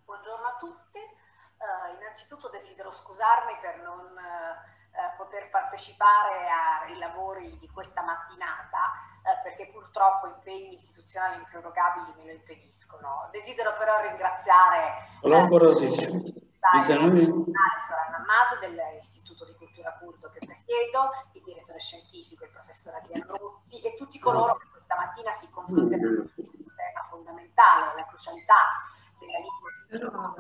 Buongiorno a tutti. Innanzitutto desidero scusarmi per non poter partecipare ai lavori di questa mattinata perché purtroppo impegni istituzionali improrogabili me lo impediscono. Desidero però ringraziare Soran Ahmad dell'Istituto di Cultura Curdo che presiedo, il direttore scientifico, il professor Adriano Rossi e tutti coloro che questa mattina si confronteranno su questo tema fondamentale, la crucialità della lingua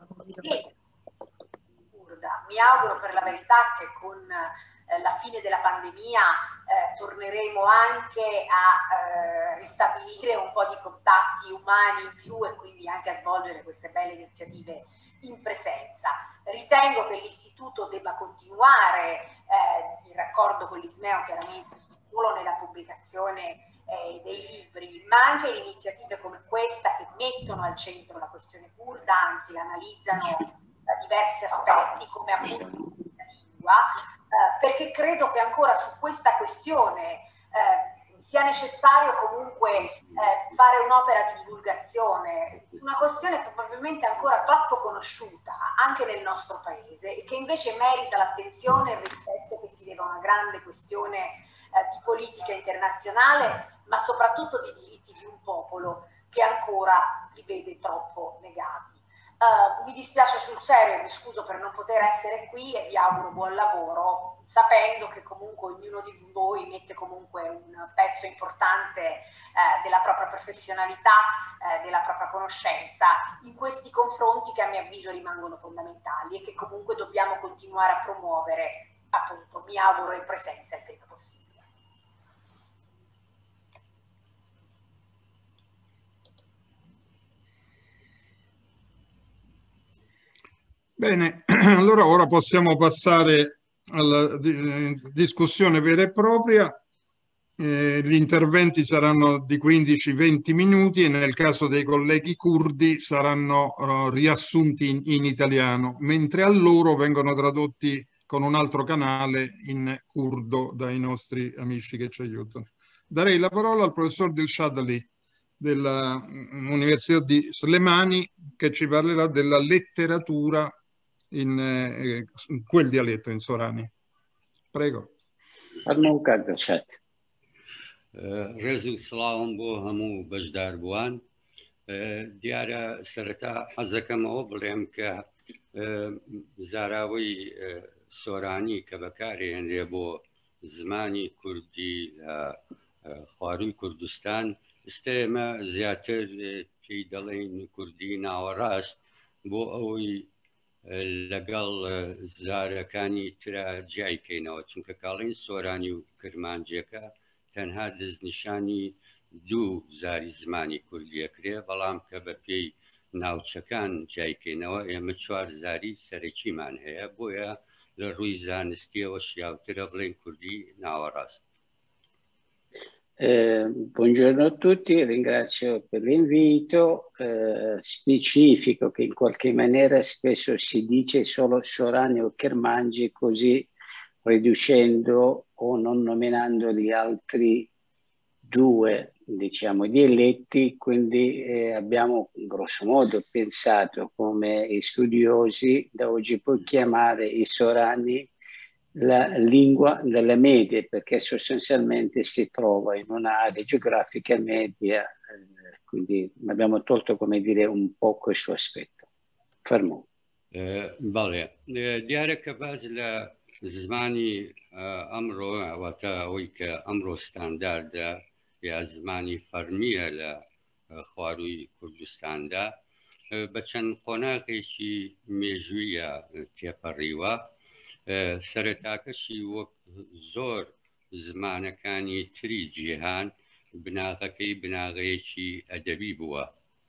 curda. Mi auguro per la verità che con la fine della pandemia torneremo anche a ristabilire un po' di contatti umani in più e quindi anche a svolgere queste belle iniziative in presenza. Ritengo che l'istituto debba continuare in raccordo con l'Ismeo, chiaramente solo nella pubblicazione dei libri, ma anche in iniziative come questa che mettono al centro la questione curda, anzi la analizzano da diversi aspetti come appunto la lingua, perché credo che ancora su questa questione sia necessario comunque fare un'opera di divulgazione, una questione probabilmente ancora troppo conosciuta anche nel nostro paese e che invece merita l'attenzione e il rispetto che si deve a una grande questione di politica internazionale, ma soprattutto di diritti di un popolo che ancora li vede troppo negati. Mi dispiace sul serio, mi scuso per non poter essere qui e vi auguro buon lavoro, sapendo che comunque ognuno di voi mette comunque un pezzo importante della propria professionalità, della propria conoscenza in questi confronti che a mio avviso rimangono fondamentali e che comunque dobbiamo continuare a promuovere, appunto, mi auguro in presenza il prima possibile. Bene, allora ora possiamo passare alla discussione vera e propria. Gli interventi saranno di 15-20 minuti e nel caso dei colleghi curdi saranno riassunti in italiano, mentre a loro vengono tradotti con un altro canale in curdo dai nostri amici che ci aiutano. Darei la parola al professor Dilshadali dell'Università di Slemani che ci parlerà della letteratura in quel dialetto, in Sorani. Prego. رزق سلام بۆ هەموو بەشداربووان دیارە سەرەتا حەزەکەمەوە بڵێم کە زاراوەی سۆرانی کە بەکارهێنرێ بۆ زمانی کوردی لە خواروی کوردستان ئێمە زیاتر پێی دەڵێن کوردی ناوەڕاست بۆ ئەوەی لەگەڵ زارەکانی ترا جیایکەینەوە چونکە کاڵین سۆرانی و کرمانجیەکە تەنها دەستنیشانی دوو زاری زمانی کوردیەکرێ بەڵام کە بە پێی ناوچەکان جیایکەینەوە ئێمە چوار زاری سەرەکیمان هەیە بۆیە لە ڕووی زانستیەوە شیاوترە بڵێن کوردی ناوەڕاست. Buongiorno a tutti, ringrazio per l'invito. Specifico che in qualche maniera spesso si dice solo Sorani o Kermanji, così riducendo o non nominando gli altri due, diciamo, dialetti, quindi abbiamo grosso modo pensato come studiosi da oggi può chiamare i Sorani la lingua delle medie, perché sostanzialmente si trova in un'area geografica media, quindi abbiamo tolto, come dire, un po' questo aspetto. Fermo. Bale, diare che base la زمانی ئەمڕۆ ئەواتە ئەوەی کە ئەمڕۆ ستانداردە یا زمانی فەرمیە لە خواروی کوردستاندا بە چەند قۆناغێکی مێژوویە تێپەڕیوە سەرەتاکەشی وەک زۆر زمانەکانی تری جیهان بناغەکەی بناغەیەکی ئەدەبی بووە.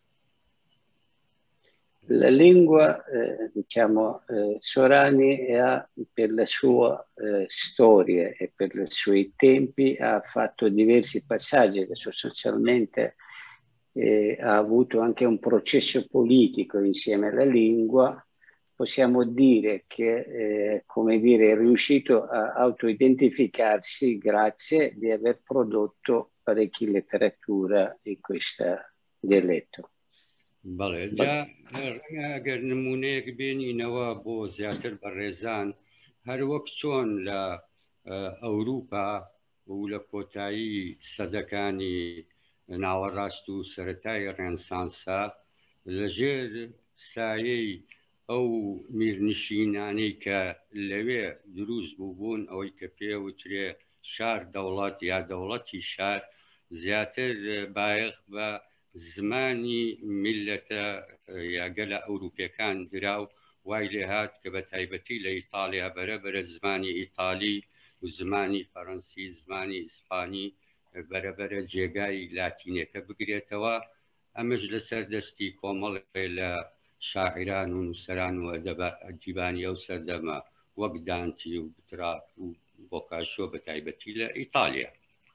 La lingua, diciamo, Sorani per la sua storia e per i suoi tempi ha fatto diversi passaggi che sostanzialmente ha avuto anche un processo politico insieme alla lingua. Possiamo dire che, come dire, è riuscito a autoidentificarsi grazie di aver prodotto parecchia letteratura in questo dialetto. بەڵێ جا ئەگەر نمونەیەک بێنینەوە بۆ زیاتر بەڕێزان هەر وەک چۆن لە ئەوروپا و لە کۆتایی سەدەکانی ناوەڕاست و سەرەتای ڕێنسانسا لەژێر سایەی ئەو میرنشینانەی کە لەوێ دروست بوون ئەوەی کە پێوترێ شار دەوڵەت یا دەوڵەتی شار زیاتر بایەخ بە زمانی میلەتە یاگەلە ئەوروپیەکان دراو وای لێ هات کە بە تایبەتی لە ئیتالیا بەرەبەرە زمانی ئیتالی و زمانی فەڕەنسی زمانی ئیسپانی بەرەبەرە جێگای لاتینەکە بگرێتەوە ئەمەش لەسەر دەستی کۆمەڵێ لە شاعران و نووسەران و ئەدیبانی ئەو سەردەمە وەک دانتی و پتراک و بۆکاشۆ بە تایبەتی لە ئیتالیا.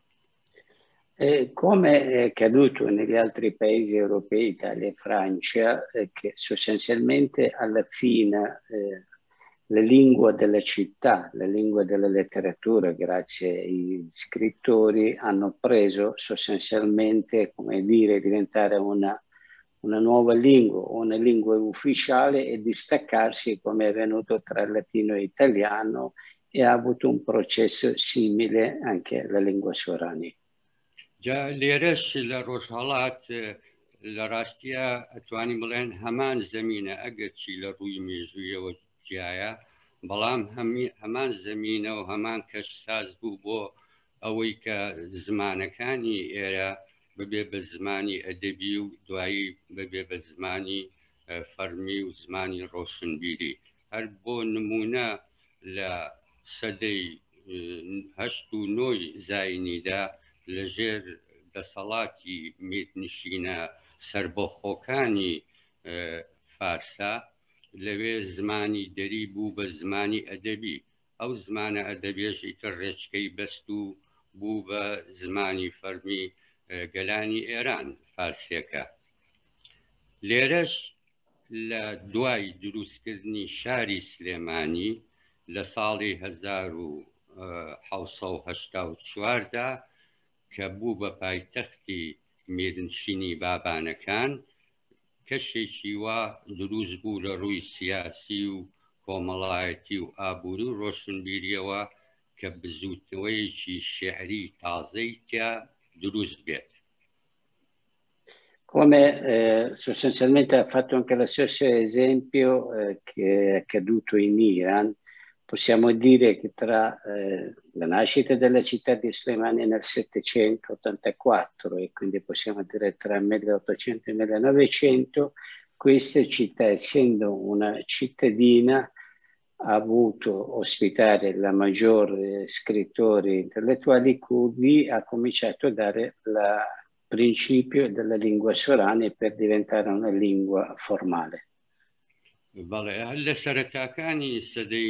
Come è accaduto negli altri paesi europei, Italia e Francia, che sostanzialmente alla fine la lingua della città, la lingua della letteratura, grazie ai scrittori, hanno preso sostanzialmente, come dire, diventare una nuova lingua, una lingua ufficiale e distaccarsi, come è avvenuto tra il latino e l'italiano, e ha avuto un processo simile anche alla lingua sorani. جا لێرەش لە ڕۆژهەڵات لە ڕاستیە ئەتوانی بڵێن هەمان زەمینە ئەگەرچی لە ڕووی مێژوویەوە جیایە بەڵام هەمان زەمینە و هەمان کەشساز بوو بۆ ئەوەی کە زمانەکانی ئێرە ببێ بە زمانی ئەدەبی و دوایی ببێ بە زمانی فەرمی و زمانی ڕۆشنبیری. هەر بۆ نمونە لە سەدەی هەشت و نۆی زاینیدا لەژێر دەسەڵاتی میرنشینە سەربەخۆکانی فارسا لەوێ زمانی دەری بوو بە زمانی ئەدەبی ئەو زمانە ئەدەبێژی تر ڕێچکەی بەست و بوو بە زمانی فەرمی گەلانی ئێران فارسیەکە. لێرەش لە دوای دروستکردنی شاری سلێمانی لە ساڵی 1784دا کە بوو بە پایتەختی میرنشینی بابانەکان کەشێکی وا دروست بوو لە ڕووی سیاسی و کۆمەڵایەتی و ئابووری و ڕۆشنبیریەوە کە بزوتنەوەیەکی شێعری تازەی تیا دروست بێت. Come sostanzialmente ha fatto anche lo stesso esempio che è accaduto in Iran, possiamo dire che tra la nascita della città di Slemania nel 784 e quindi possiamo dire tra il 1800 e il 1900, questa città, essendo una cittadina, ha avuto ospitare la maggiore scrittori intellettuali curdi, ha cominciato a dare il principio della lingua sorani per diventare una lingua formale. بەڵێ لە سەرەتاکانی سەدەی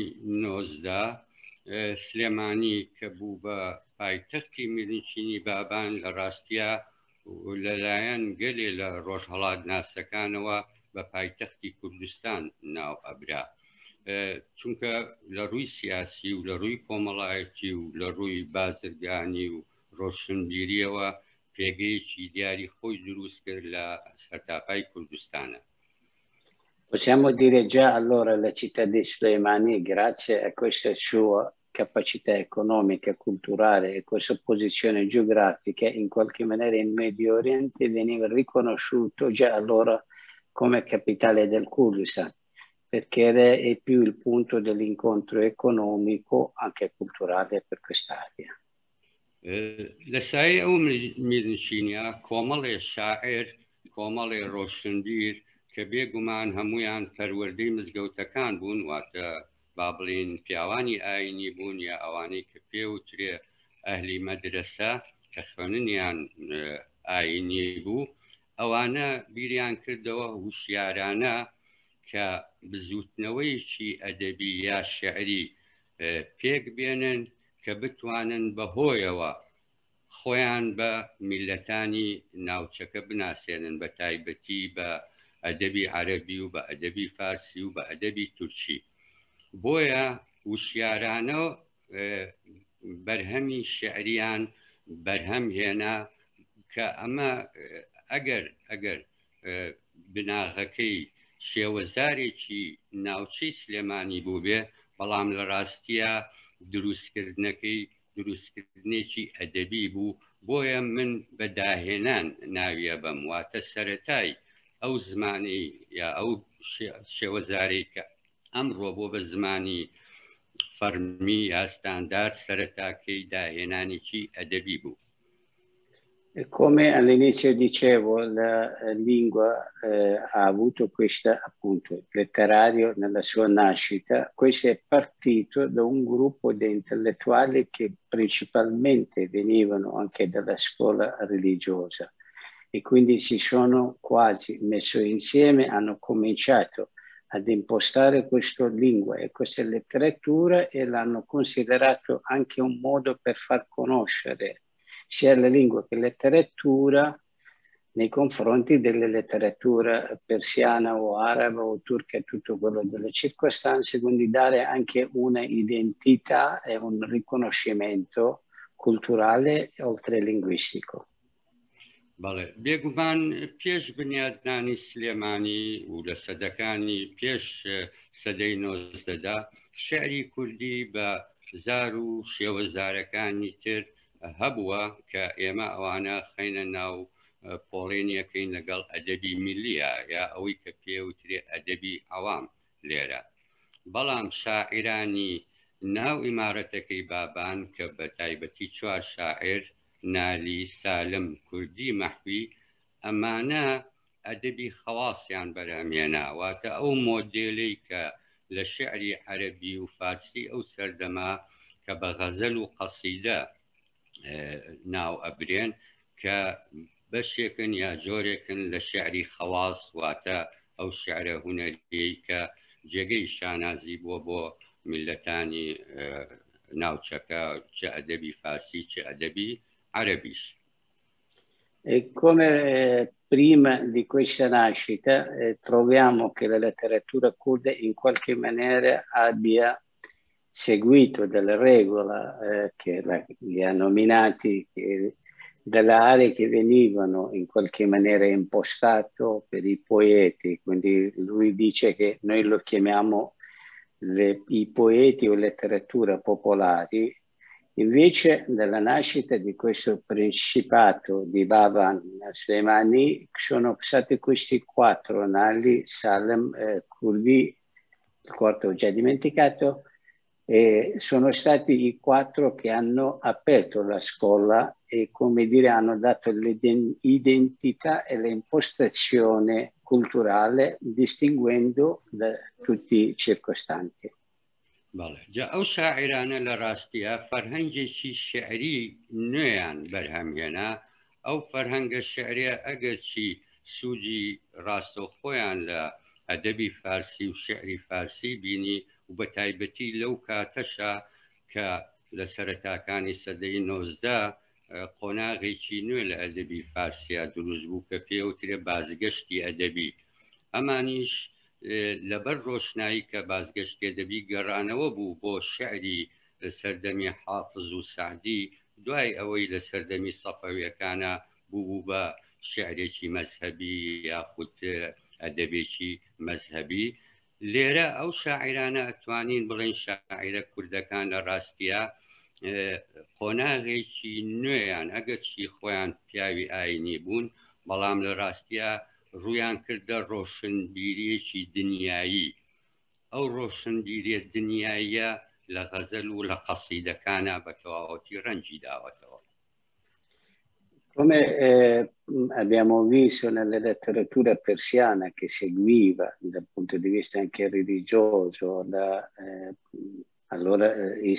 19 سلێمانی کە بوو بە پایتەختی میرنشینی بابان لە ڕاستیە لەلایەن گەلێ لە ڕۆژهەڵات ناسەکانەوە بە پایتەختی کوردستان ناو ئەبرا چونکە لە ڕووی سیاسی و لە ڕووی کۆمەڵایەتی و لە ڕووی بازرگانی و ڕۆشنبیریەوە پێگەیەکی دیاری خۆی دروست کرد لە سەرتاپای کوردستانە. Possiamo dire già allora la città di Slemani, grazie a questa sua capacità economica, culturale e questa posizione geografica, in qualche maniera in Medio Oriente veniva riconosciuto già allora come capitale del Kurdistan, perché era più il punto dell'incontro economico, anche culturale per quest'area. لەسای ئەو میرنشینە کۆمەڵێ شاعر کۆمەڵێ ڕۆشنبیر کە بێگومان هەمویان پەروەردەی مزگەوتەکان بوون واتە با بڵێن پیاوانی ئاینی بوون یا ئەوانەی کە پێوترێ ئەهلی مەدرسە کە خوێننیان ئاینی بوو ئەوانە بیریان کردەوە وشیارانە کە بزوتنەوەیکی ئەدەبی یا شعری پێک بێنن کە بتوانن بەهۆیەوە خۆیان بە میلەتانی ناوچەکە بناسێنن بە تایبەتی بە ئەدەبی عەرەبی و بە ئەدەبی فارسی و بە ئەدەبی تورکی. بۆیە وشیارانە بەرهەمی شعریان بەرهەم هێنا کە ئەمە ئەگەر بناغەکەی شێوەزارێکی ناوچەی سلێمانی بوو بێ، بەڵام لە ڕاستیە دروستکردنێکی ئەدەبی بوو. بۆیە من بەداهێنان ناویە بەم، واتە سەرەتای ئەو زمانی یا ئەو شێوەزارەی کە ئەمڕۆ بۆ بە زمانی فەرمی یا ستاندارد سەرەتاکەی داهێنانێکی ئەدەبی بوو. Come all'inizio dicevo, la lingua ha avuto questo appunto letterario nella sua nascita. Questo è partito da un gruppo di intellettuali che principalmente venivano anche dalla scuola religiosa e quindi si sono quasi messi insieme, hanno cominciato ad impostare questa lingua e questa letteratura e l'hanno considerato anche un modo per far conoscere sia la lingua che la letteratura nei confronti della letteratura persiana o araba o turca e tutto quello delle circostanze, quindi dare anche una identità e un riconoscimento culturale oltre linguistico. بەڵێ بێگومان پێش بنیادنانی سلێمانی و لە سەدەکانی پێش سەدەی 19دا شعری کوردی بە زار و شێوەزارەکانی تر هەبووە کە ئێمە ئەوانە خەینە ناو پۆڵێنیەکەین لەگەڵ ئەدەبی میلیە یا ئەوەی کە پێوترێ ئەدەبی عەوام لێرە. بەڵام شاعیرانی ناو ئیمارەتەکەی بابان کە بە تایبەتی 4 شاعر نالی، سالم، کوردی، مەحوی، ئەمانە ئەدەبی خەواسیان بەرهەمهێنا، واتە ئەو مۆدێلەی کە لە شعری عەرەبی و فارسی ئەو سەردەما کە بە غەزەل و قەسیدە ناو ئەبرێن کە بەشێکن یا جۆرێکن لە شعری خەواس، واتە ئەو شعرە هونەری کە جێگەی شانازی بووە بۆ میلەتانی ناوچەکە، چه ئەدەبی فارسی چه ئەدەبی عەرەبیش. E come prima di questa nascita troviamo che la letteratura kurda in qualche maniera abbia seguito delle regole che li ha nominati dalle aree che venivano in qualche maniera impostato per i poeti, quindi lui dice che noi lo chiamiamo i poeti o letteratura popolari. Invece dalla nascita di questo principato di Baba Slemani sono stati questi 4 nali, Salem, Kurdi, il quarto ho già dimenticato, e sono stati i 4 che hanno aperto la scuola e, come dire, hanno dato l'identità e l'impostazione culturale distinguendo da tutti i circostanti. بەڵێ جا ئەو شاعیرانە لە ڕاستیە فەرهەنگێکی شعری نوێیان بەرهەمهێنا. ئەو فەرهەنگە شعریە ئەگەرچی سوودی ڕاستەوخۆیان لە ئەدەبی فارسی و شعری فارسی بینی و بە تایبەتی لەو کاتەشە کە لە سەرەتاکانی سەدەی 19 قۆناغێکی نوێ لە ئەدەبی فارسیە دروست بوو کە پێوترێ بازگەشتی ئەدەبی. ئەمانیش لەبەر ڕۆشنایی کە بازگەشتی ئەدەبی گەڕانەوە بوو بۆ شعری لە سەردەمی حافز و سعدی، دوای ئەوەی لە سەردەمی سەفەویەکانە بوو بە شعرێکی مەذهبی یاخود ئەدەبێکی مەذهبی. لێرە ئەو شاعیرانە ئەتوانین بڵێن شاعیرە کوردەکان لە ڕاستیە قۆناغێکی نوێیان ئەگەرچی خۆیان پیاوی ئاینی بوون، بەڵام لە ڕاستیە ڕویان کردە ڕۆشنبیریەکی دنیایی. ئەو ڕۆشنبیریە دنیاییە لە غەزەل و لە قەسیدەکانە بە تەواوەتی ڕەنجی داوەتەوە. Come abbiamo visto nella letteratura persiana che seguiva dal punto di vista anche religioso, allora i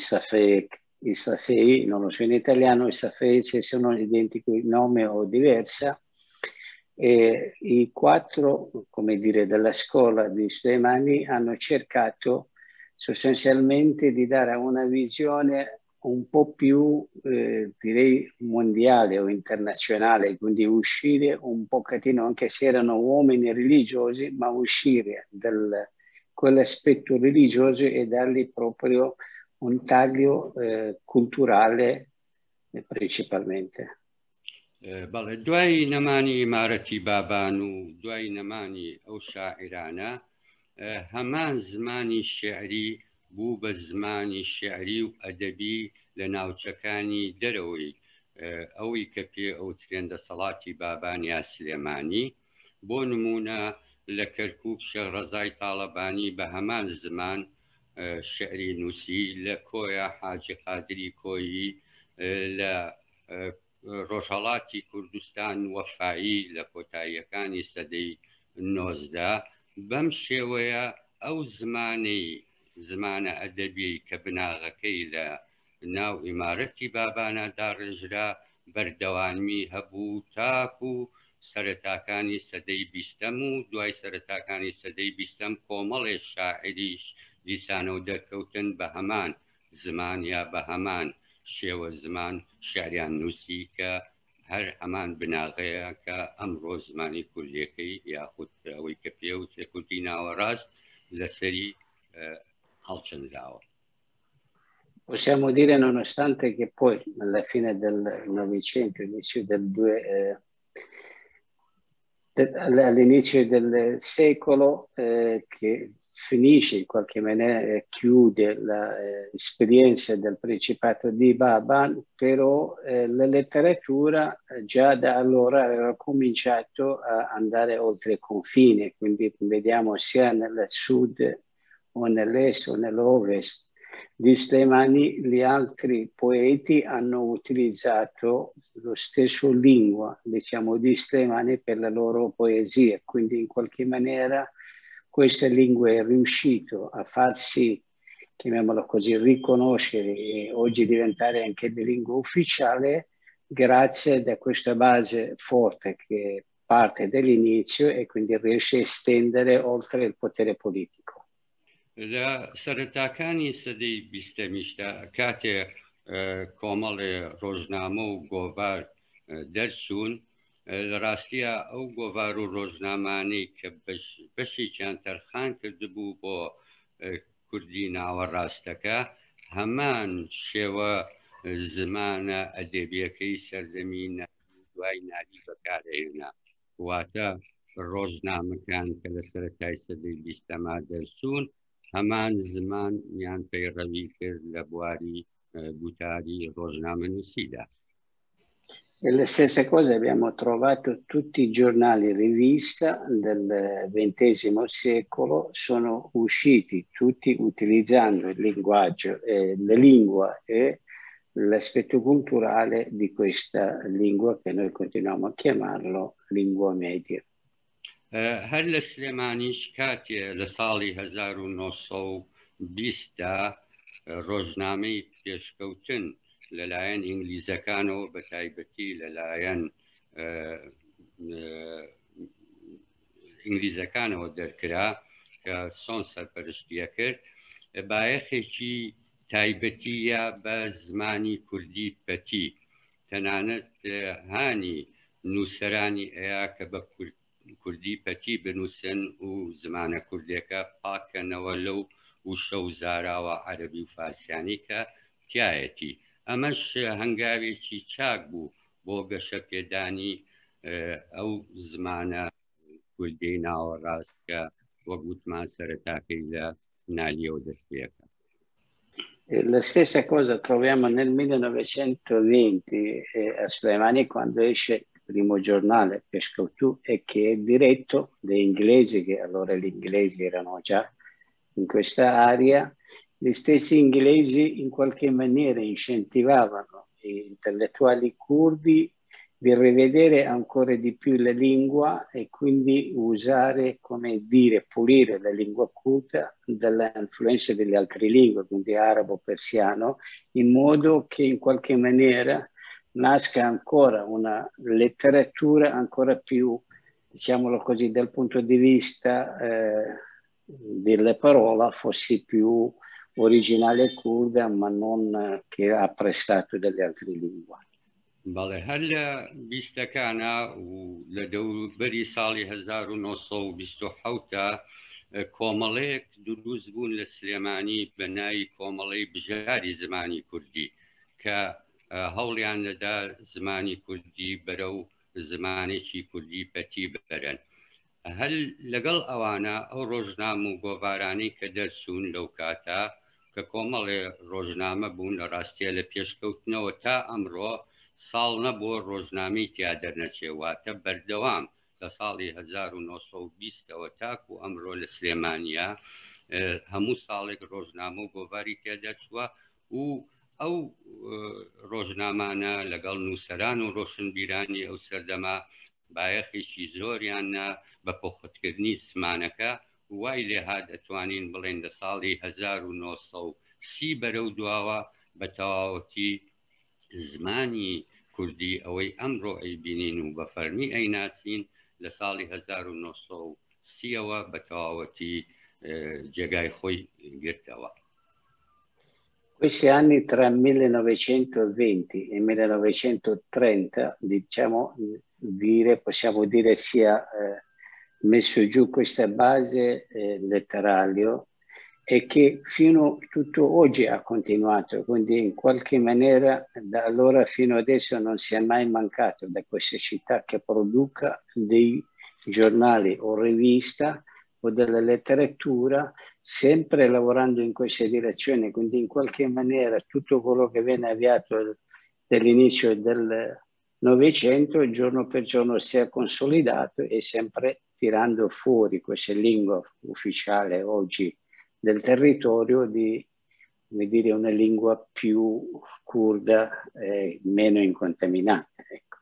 Safei, non lo so in italiano, i Safei se sono identici il nome o diversa, e i 4, come dire, della scuola di Slemani hanno cercato sostanzialmente di dare una visione un po' più, direi, mondiale o internazionale, quindi uscire un pochettino, anche se erano uomini religiosi, ma uscire da quell'aspetto religioso e dargli proprio un taglio culturale principalmente. بەڵێ دوای نەمانی ئیمارەتی بابان و دوای نەمانی ئەو شاعرانە هەمان زمانی شێعری بوو بە زمانی شێعری و ئەدەبی لە ناوچەکانی دەرەوەی ئەوەی کە پێ ئەوترێن دەسەڵاتی بابان یا سلێمانی. بۆ نمونە لە کەرکووک شێخ ڕەزای تاڵەبانی بە هەمان زمان شعری نووسی، لە کۆیە حاجی قادری کۆیی، لە ڕۆژهەڵاتی کوردستان وەفایی لە کۆتاییەکانی سەدەی 19 بەم شێوەیە ئەو زمانە ئەدەبی کە بناغەکەی لە ناو ئیمارەتی بابانەدا ڕێژرا بەردەوامی هەبوو تاکو سەرەتاکانی سەدەی 20ەم و دوای سەرەتاکانی سەدەی 20ەم کۆمەڵێک شاعریش دیسانە و دەرکەوتن بە هەمان زمان یا بە هەمان شێوە زمان شعریان نووسی کە هەر هەمان بناغەیە کە ئەمڕۆ زمانی کوردیەکەی یاخود ئەوەی کە پێوتێ کوردی ناوەڕاست لەسەری هەڵچەندراوە. Possiamo dire, nonostante che poi alla fine del Novecento, all'inizio del secolo, che finisce in qualche maniera, chiude l'esperienza del Principato di Baban, però la letteratura già da allora aveva cominciato a andare oltre il confine, quindi vediamo sia nel sud o nell'est o nell'ovest di Slimani, gli altri poeti hanno utilizzato lo stesso lingua, diciamo, di Slimani per la loro poesia, quindi in qualche maniera questa lingua è riuscito a farsi, chiamiamolo così, riconoscere e oggi diventare anche di lingua ufficiale grazie a questa base forte che parte dall'inizio e quindi riesce a estendere oltre il potere politico. لە سەرەتاکانی سەدەی 20ەمیشدا کاتێ کۆمەڵێ ڕۆژنامە و گۆڤار دەرچوون، لە ڕاستیە ئەو گۆڤار و ڕۆژنامانەی کە بەشێکیان تەرخان کردبوو بۆ کوردی ناوەڕاستەکە هەمان شێوە زمانە ئەدەبیەکەی سەردەمی دوای نالی بەکارهێنا، واتە ڕۆژنامەکان کە لە سەرەتای سەدەی 20ەما دەرچوون هەمان زمان یان پەیڕەوی کرد لە بواری گوتاری ڕۆژنامە نووسیدا. E la stessa cosa abbiamo trovato tutti i giornali rivista del XX secolo sono usciti tutti utilizzando il linguaggio, la lingua e l'aspetto culturale di questa lingua che noi continuiamo a chiamarlo lingua media. هەر لە سلێمانیش کاتێ لە ساڵی 1920دا ڕۆژنامەی پێشکەوتن لەلایەن ئینگلیزەکانەوە بە تایبەتی لەلایەن ئینگلیزەکانەوە دەرکرا کە سۆن سەرپەرشتیە کرد، بایەخێکی تایبەتیە بە زمانی کوردی پەتی، تەنانەت هانی نووسەرانی ئەیە کە بە کوردی پەتی بنووسن و زمانە کوردیەکە پاکەنەوە لەو وشە و زاراوە عەرەبی و فارسیانی کە تایەتی. ئەمەش هەنگاوێکی چاک بوو بۆ گەشە پێدانی ئەو زمانە کوردی ناوەڕاست کە وەک گوتمان سەرەتاکەی لە نالیەوە دەست پێەکە. La stessa cosa troviamo nel 1920 a Slimani quando esce il primo giornale Pescautù e che è diretto da inglesi, che allora gli inglesi erano già in questa area. Gli stessi inglesi in qualche maniera incentivavano gli intellettuali curdi di rivedere ancora di più la lingua e quindi usare, come dire, pulire la lingua curda dalle influenze delle altre lingue, quindi arabo, persiano, in modo che in qualche maniera nasca ancora una letteratura ancora più, diciamolo così, dal punto di vista delle parole, fosse più originale curda, ma non che ha prestato delle altre lingue. بەڵێ هەر لە بیستەکانە و لە دەوروبەری ساڵی 1920 کۆمەڵەیەک دروست بوون لە سلێمانی بە ناوی کۆمەڵەی بژاری زمانی کوردی کە هەوڵیان لەدا زمانی کوردی بەرە و زمانێکی کوردی پەتی بەرن. هەل لەگەڵ ئەوانە ئەو ڕۆژنامە و گۆڤارانەی کە دەرچوون لەو کاتە کە کۆمەڵێ ڕۆژنامە بوون لە ڕاستیە لە پێشکەوتنەوە تا ئەمڕۆ ساڵ نەبووە ڕۆژنامەی تیا دەرنەچێواتە بەردەوام لە ساڵی 1920ەوە تاکو ئەمڕۆ لە سلێمانیا هەموو ساڵێک ڕۆژنامە و گۆڤاری تێدا چووە و ئەو ڕۆژنامانە لەگەڵ نووسەران و ڕۆشنبیرانی ئەو سەردەما بایەخێکی زۆریانە بە پۆختکردنی زمانەکە وای لێها دەتوانین بڵێن لە ساڵی 1930 بەرەو دواوە بە تەواوەتی زمانی کوردی ئەوەی ئەمڕۆ ئەیبینین و بە فەرمی ئەیناسین لە ساڵی 1930ەوە بە تەواوەتی جێگای خۆی گرتەوە. Questi anni tra 1920 e 1930, diciamo, possiamo dire sia messo giù questa base letterario e che fino tutto oggi ha continuato, quindi in qualche maniera da allora fino adesso non si è mai mancato da questa città che produca dei giornali o rivista o della letteratura, sempre lavorando in questa direzione, quindi in qualche maniera tutto quello che viene avviato dall'inizio del Novecento giorno per giorno si è consolidato e sempre tirando fuori questa lingua ufficiale oggi del territorio di, come dire, una lingua più curda e meno incontaminata. Ecco.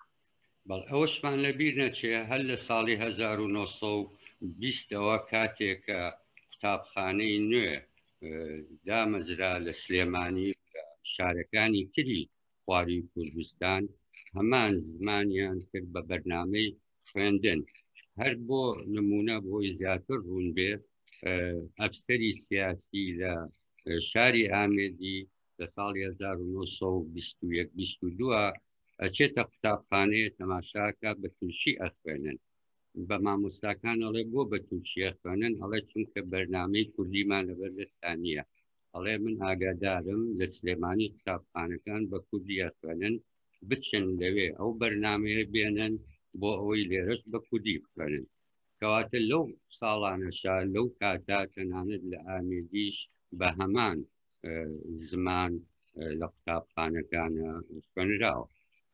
بیستەوە کاتێکە قوتابخانەی نوێ دامەزرا لە سلێمانی شارەکانی تری خواری کوردستان هەمان زمانیان کرد بە بەرنامەی خوێندن. هەر بۆ نمونە بۆی زیاتر ڕوون بێ ئەفسەری سیاسی لە شاری ئامێدی لە ساڵی 1922 ئەچێتە قوتابخانەیە تەماشاکە بە تورکی ئەخوێنن. بە مامۆستاکانەڵێ بۆ بە تورکیە خوێنن ئەڵێ چونکە بەرنامەی کوردیمان لەبەردەستانیە. ئەڵێ من ئاگادارم لە سلێمانی قوتابخانەکان بە کوردیە خوێنن بچن لەوێ ئەو بەرنامەیە بێنن بۆ ئەوەی لێرەش بە کوردی بخوێنن. کەواتە لەو ساڵانەشا لەو کاتا تەنانەت لە ئامێدیش بە هەمان زمان لە قوتابخانەکانە خوێنراوە.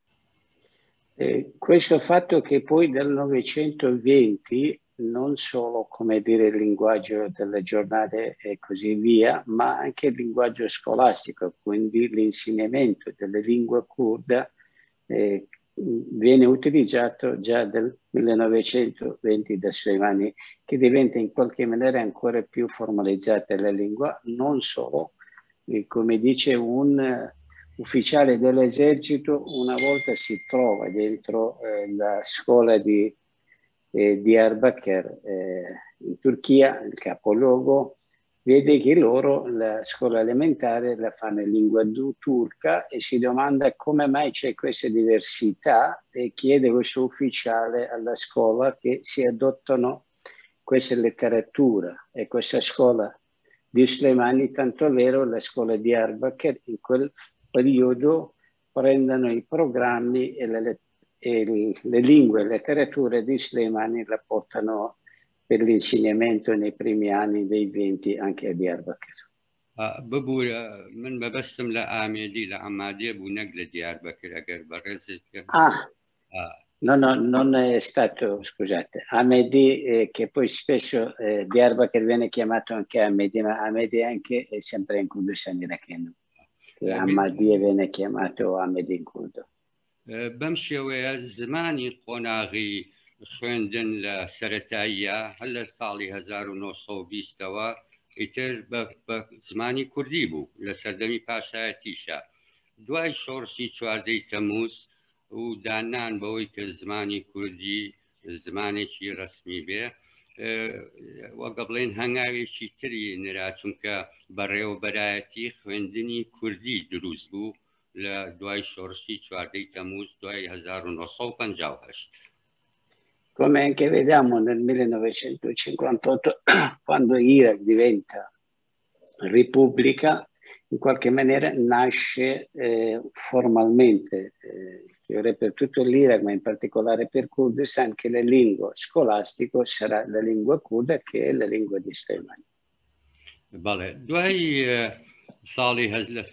Questo fatto che poi dal 1920 non solo, come dire, il linguaggio del giornale e così via, ma anche il linguaggio scolastico, quindi l'insegnamento della lingua curda viene utilizzato già dal 1920 da Slimani, che diventa in qualche maniera ancora più formalizzata la lingua, non solo, come dice un ufficiale dell'esercito una volta si trova dentro la scuola di Diyarbakır in Turchia, il capoluogo, vede che loro la scuola elementare la fanno in lingua turca e si domanda come mai c'è questa diversità e chiede questo ufficiale alla scuola che si adottano questa letteratura e questa scuola di Slimani, tanto è vero la scuola di Diyarbakır in quel periodo prendono i programmi e le lingue e letterature di Slimani la portano per l'insegnamento nei primi anni dei 20 anche a Diyarbakır. من ببسم لآمدي لعمادي بونك لدياربكر أجر برزك. No, non è stato, scusate, Ahmedi, che poi spesso Diyarbakır viene chiamato anche Ahmedi, ma Ahmedi anche è sempre in Kurdistan iracheno. Ahmadi viene chiamato Ahmedi in kurdo. بمشي زماني قناغي خوێندن لە سەرەتاییە هەر لە ساڵی 1920ەوە ئیتر بە زمانی کوردی بوو لە سەردەمی پاشایەتیشە. دوای شۆڕشی 14 تەمووز و دانان بەوەی کە زمانی کوردی زمانێکی ڕسمی بێ وەگە بڵێن هەنگاوێکی تری نرا چونکە بەڕێوەبەرایەتی خوێندنی کوردی دروست بوو لە دوای شۆڕشی 14 تەمووز دوای 1958. Come anche vediamo nel 1958, quando Iraq diventa repubblica, in qualche maniera nasce formalmente, per tutto l'Iraq, ma in particolare per Kurdistan, che la lingua scolastica sarà la lingua kurda, che è la lingua di Slimani. بله دوای ساڵی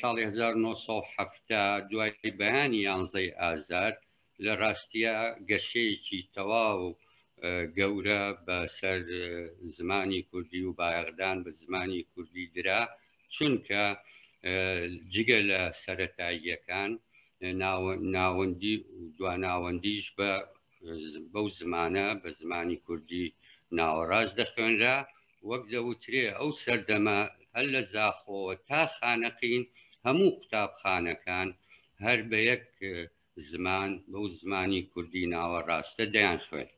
1970 دوای بەیانی 11 ئازار لە ڕاستیە گەشەیەکی تەواو گەورە بەسەر زمانی کوردی و بایەغدان بە زمانی کوردی درا چونکە جگە لە سەرەتاییەکان ناوەندی دواناوەندیش بەو زمانە بە زمانی کوردی ناوەڕاست دەخوێنرا وەک دەوترێ ئەو سەردەمە هەر لە زاخۆوە تا خانەقین هەموو قوتابخانەکان هەر بە یەک زمان بەو زمانی کوردی ناوەڕاستە دەیان خوێن.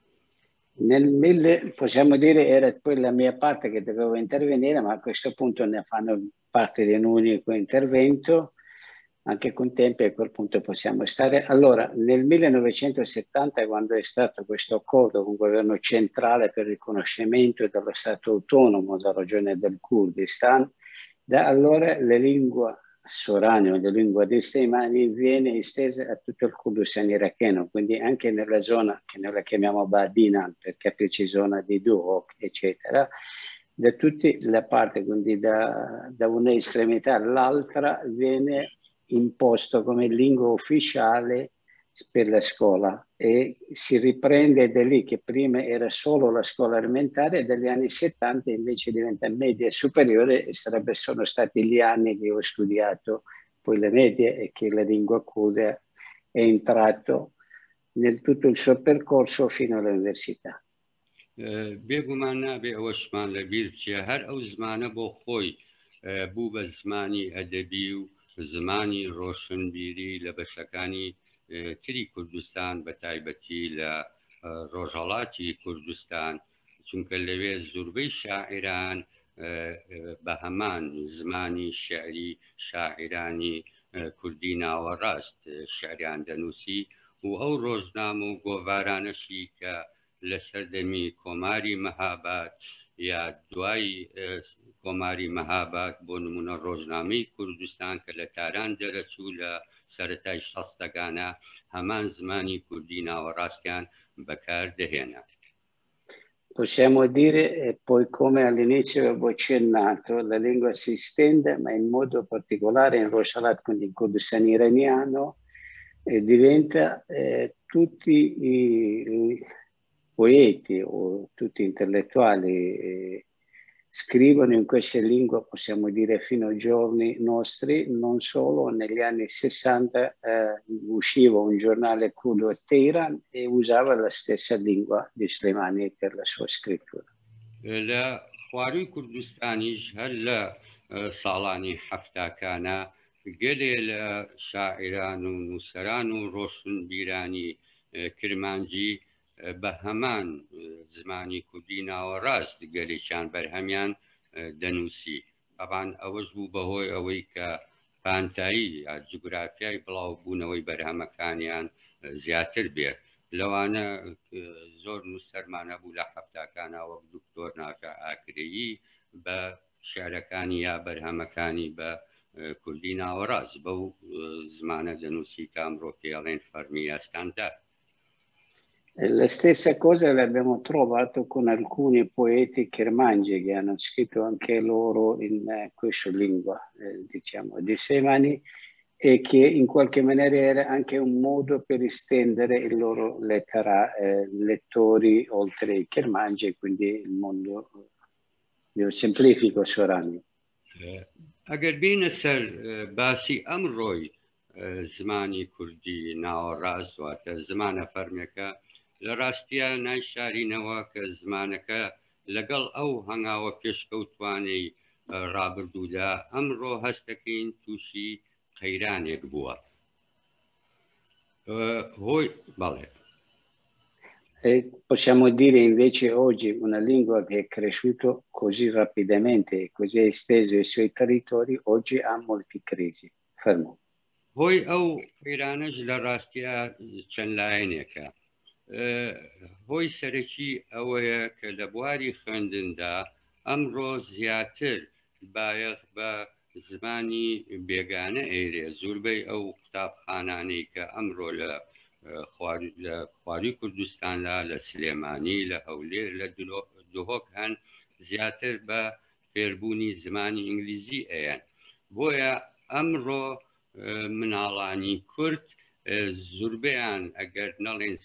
Possiamo dire era poi la mia parte che dovevo intervenire, ma a questo punto ne fanno parte di un unico intervento, anche con tempi, a quel punto possiamo stare. Allora, nel 1970, quando è stato questo accordo con il governo centrale per il riconoscimento dello Stato autonomo della regione del Kurdistan, da allora la lingua sorana, la lingua di Slimani, viene estesa a tutto il Kurdistan iracheno, quindi anche nella zona che noi la chiamiamo Badinan, per capirci zona di Duhok, eccetera, da tutte le parti, quindi da una estremità all'altra, viene imposto come lingua ufficiale per la scuola e si riprende da lì, che prima era solo la scuola elementare e dagli anni 70 invece diventa media superiore e sono stati gli anni che ho studiato poi le medie e che la lingua kurda è entrato nel tutto il suo percorso fino all'università. بێگومان نابێ ئەوەشمان لەبیر بچێ هەر ئەو زمانە بۆ خۆی بوو بە زمانی ئەدەبی و زمانی ڕۆشنبیری لە بەشەکانی تری کوردستان بە تایبەتی لە ڕۆژهەڵاتی کوردستان چونکە لەوێ زۆربەی شاعران بە هەمان زمانی شعری شاعرانی کوردی ناوەڕاست شعریان دەنووسی و ئەو ڕۆژنامە و گۆڤارانەشی کە لە سەردەمی کۆماری مەهاباد یا دوای کۆماری مەهاباد بۆ نمونە ڕۆژنامەی کوردستان کە لە تاران دەرەچوو لە سەرەتای شەستەکانە هەمان زمانی کوردی ناوەڕاستیان بەکار دەهێنا. Possiamo dire, poi come all'inizio avevo accennato, la lingua si estende, ma in modo particolare in Rojhelat, quindi in Kurdistan iraniano, diventa tutti i poeti o tutti gli intellettuali scrivono in questa lingua, possiamo dire fino ai giorni nostri, non solo negli anni 60 usciva un giornale kurdo a Teheran e usava la stessa lingua di Slimani per la sua scrittura. لە خواروی کوردستانیش هەر لە ساڵانی حەفتاکانە گەلێ لە شاعران و نووسەران و ڕۆشنبیرانی کرمانجی بە هەمان زمانی کوردی ناوەڕاست گەلێکیان بەرهەمیان دەنووسی. طبعاً ئەوەش بوو بەهۆی ئەوەی کە پانتایی یا جوگرافیای بڵاوبوونەوەی بەرهەمەکانیان زیاتر بێت. لەوانە زۆر نووسەرمانە بوو لە حەفتاکانە وەک دکتۆر نافع ئاکرێیی بە شعرەکانی یا بەرهەمەکانی بە کوردی ناوەڕاست بەو زمانە دەنووسی کە ئەمڕۆ پێڵێن فەرمی ئەستاندار. La stessa cosa l'abbiamo trovato con alcuni poeti kermanji che hanno scritto anche loro in questa lingua, diciamo, di Slimani, e che in qualche maniera era anche un modo per estendere i loro lettori oltre i kermanji, quindi il mondo, io semplifico sorani. ئەگەر بینە سەر باسی ئەمڕۆی زمانی کوردی ناوەڕاست واتە زمانە فەرمیەکە لە ڕاستیە نایشارینەوە کە زمانەکە لەگەڵ ئەو هەنگاوە پێشکەوتوانەی ڕابردوودا ئەمڕۆ هەستەکەین تووشی قەیرانێک بووە. هۆی بەڵێ. Possiamo dire invece oggi una lingua che è cresciuta così rapidamente e così esteso i suoi territori, oggi ha molte crisi. Fermo. هۆی ئەو قەیرانەش لە ڕاستیە چەند لایەنێکە. هۆی سەرەکی ئەوەیە کە لە بواری خوێندندا ئەمڕۆ زیاتر بایەخ بە زمانی بێگانە ئێرێ زۆربەی ئەو قوتابخانانەی کە ئەمڕۆ لە خواروی کوردستاندا لە سلێمانی لە هەولێر لە دهۆک هەن زیاتر بە فێربوونی زمانی ئینگلیزی ئەیان بۆیە ئەمڕۆ مناڵانی کورد زۆربەیان ئەگەر نەڵێن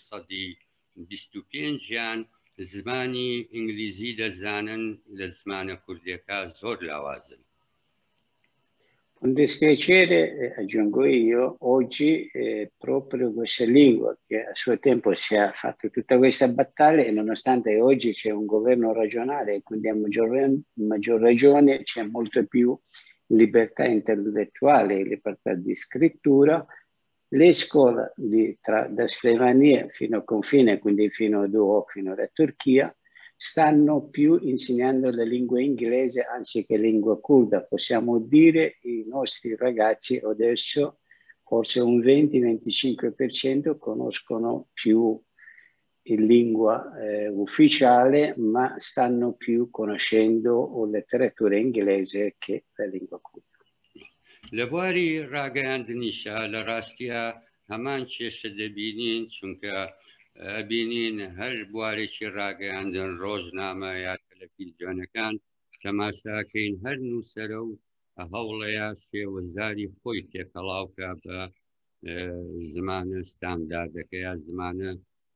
25 زمانی ئینگلیزی دەزانن لە زمانە کوردیەکە زۆر لاوازن. Con dispiacere aggiungo io, oggi proprio questa lingua che a suo tempo si è fatto tutta questa battaglia e nonostante oggi c'è un governo regionale e quindi a maggior ragione c'è molto più libertà intellettuale e libertà di scrittura, le scuole da Slovenia fino al confine, quindi fino a Duhok, fino alla Turchia, stanno più insegnando la lingua inglese anziché lingua curda. Possiamo dire i nostri ragazzi adesso forse un 20-25% conoscono più in lingua ufficiale, ma stanno più conoscendo la letteratura inglese che la lingua curda. لەبواری ڕاگەیاندنیشە لە ڕاستیە هەمان کێشە دەبینین چونکە ئەبینین هەر بوارێکی ڕاگەیاندن ڕۆژنامە یا تەلەڤیزیۆنەکان تەماشاکەین هەر نووسەرە و هەوڵەیە شێوەزاری خۆی تێکەڵاوکە بە زمانە ستانداردەکە یا زمانە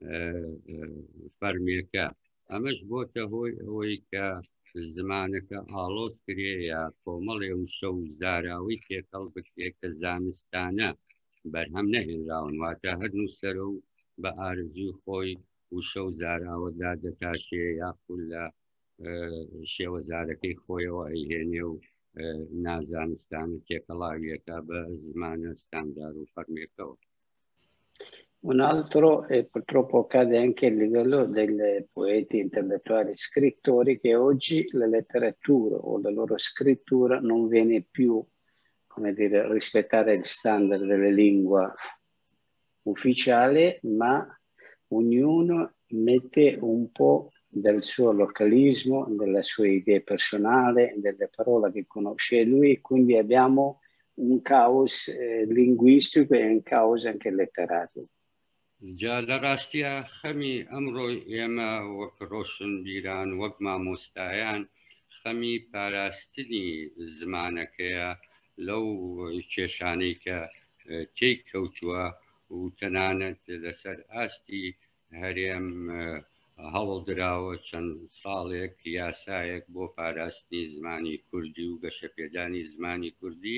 فەرمیەکە ئەمەش بۆتە هۆی ئەوەی کە زمانەکە ئاڵۆز کرێ یا کۆمەڵێ وشە و زاراوی تێکەڵ بکرێ کە زانستانە بەرهەم نەهێنراون واتە هەر نووسەرە و بە ئارزوی خۆی وشە و زاراوەدا دەتاشێ یاخود لە شێوەزارەکەی خۆیەوە ئەیهێنێ و نازانستانە تێکەڵاویەکە بە زمانە ستاندار و فەرمیەکەوە. Un altro, purtroppo accade anche a livello dei poeti intellettuali scrittori, che oggi la letteratura o la loro scrittura non viene più, come dire, rispettare il standard della lingua ufficiale, ma ognuno mette un po' del suo localismo, della sua idea personale, delle parole che conosce lui, quindi abbiamo un caos linguistico e un caos anche letterario. جا لە ڕاستیە خەمی ئەمڕۆی ئێمە وەک ڕۆشنبیران وەک مامۆستایان خەمی پاراستنی زمانەکەیە لەو کێشانەی کە تێی کەوتووە و تەنانەت لەسەر ئاستی هەرێم هەوڵدراوە چەند ساڵێک یاسایەک بۆ پاراستنی زمانی کوردی و گەشەپێدانی زمانی کوردی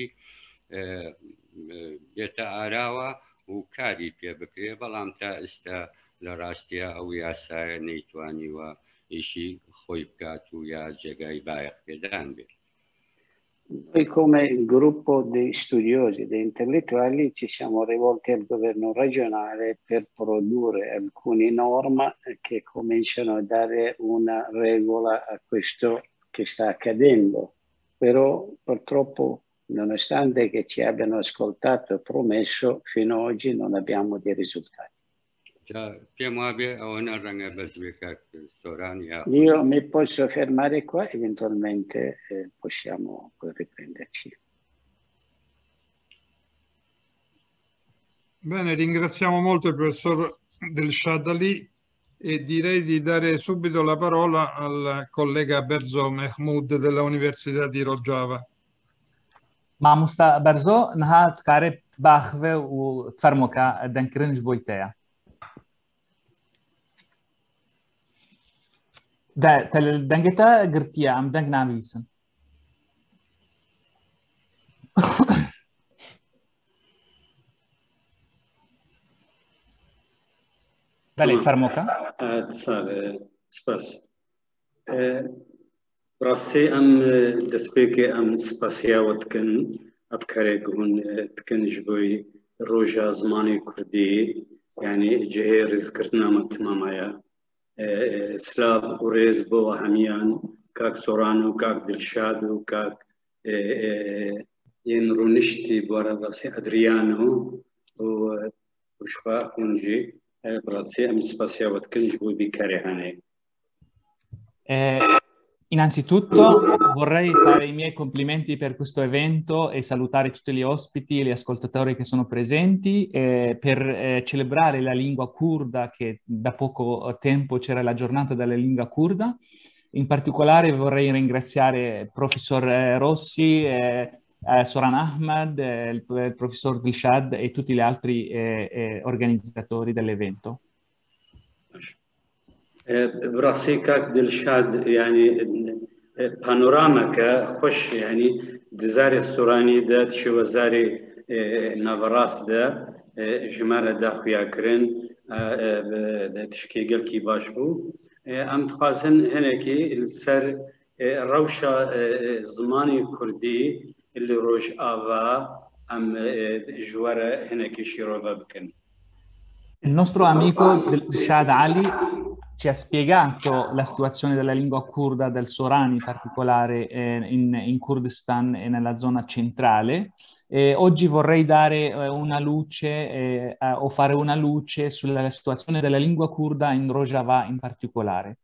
بێتە ئاراوە و کاری پێ بکرێ بەڵام تا ئێستا لە ڕاستیە ئەو یاسایە نەیتوانیوە ئیشی خۆی بکات و یا جێگای بایەخپێدان بێت. Noi come gruppo di studiosi, di intellettuali, ci siamo rivolti al governo regionale per produrre alcune norme che cominciano a dare una regola a questo che sta accadendo. Però purtroppo, nonostante che ci abbiano ascoltato e promesso, fino ad oggi non abbiamo dei risultati. Io mi posso fermare qua, eventualmente possiamo poi riprenderci. Bene, ringraziamo molto il professor Delshad-Ali e direi di dare subito la parola al collega Berzo Mahmoud dell'Università di Rojava. مامۆستا بەرزۆ نەها تکارێت باخوێ و فەرمۆکە دەنگکردنش بۆی تەیە دەنگێتە گرتیە ئەم دەنگ ناویسن بەڵێ فەرمۆکە سپاس ڕاستی ئەم دەستپێکی ئەم سپاسیاوە دکن ئەفکارێک هون دکنش بۆی ڕۆژە زمانی کوردی یعنی جهێ ڕێزکردنامە تمامایە سلااف و ڕێز بۆ هەمیان کاک سۆران و کاک دلشاد و کاک یەن ڕوونشتی بوارە ڕاستی ئەدریان و وشخوا خونجی ڕاستی ئەم سپاسیاوە دکنش بۆی بیکاری هەنێ Innanzitutto vorrei fare i miei complimenti per questo evento e salutare tutti gli ospiti e gli ascoltatori che sono presenti per celebrare la lingua curda, che da poco tempo c'era la giornata della lingua curda. In particolare vorrei ringraziare il professor Rossi, Soran Ahmad, il professor Dilshad e tutti gli altri organizzatori dell'evento. براسي كاك دلشاد يعني بانوراما خوش يعني دزاري السوراني دا تشوزاري نافراس دا جمالة دا خويا كرن تشكي قل كي باشبو ام تخازن هناكي السر روشة زماني كردي اللي روج آفا ام جوارة هناكي شيروفا بكن. Il nostro amico Shad Ali ci ha spiegato la situazione della lingua kurda del Sorani, in particolare in Kurdistan e nella zona centrale. Oggi vorrei dare una luce o fare una luce sulla situazione della lingua kurda in Rojava in particolare.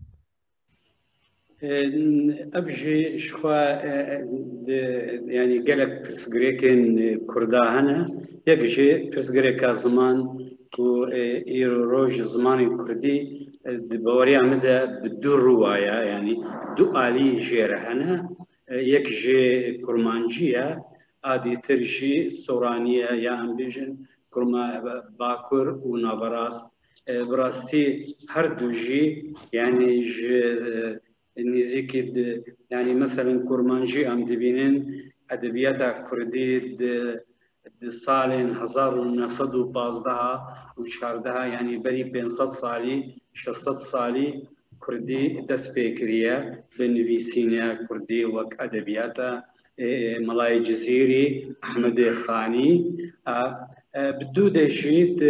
أبجي شخوا يعني قالك برسغريكين كردا هنا يجي برسغريكا زمان كو إيرو روج زماني كردي بوريا مدى بدو رواية يعني دو آلي جيرة هنا يجي كرمانجية آدي ترجي سورانية يا أمبيجن كرما باكر ونافراس براستي هردوجي يعني نزيكي يعني مثلا كرمانجي ام دبينين ادبيات كردي سالين 1915 وشاردها يعني بري 500 صالي 600 صالي كردي دس بيكريا بنفيسينيا كردي وك ادبياتا ملاي جزيري احمد خاني بدو دجيت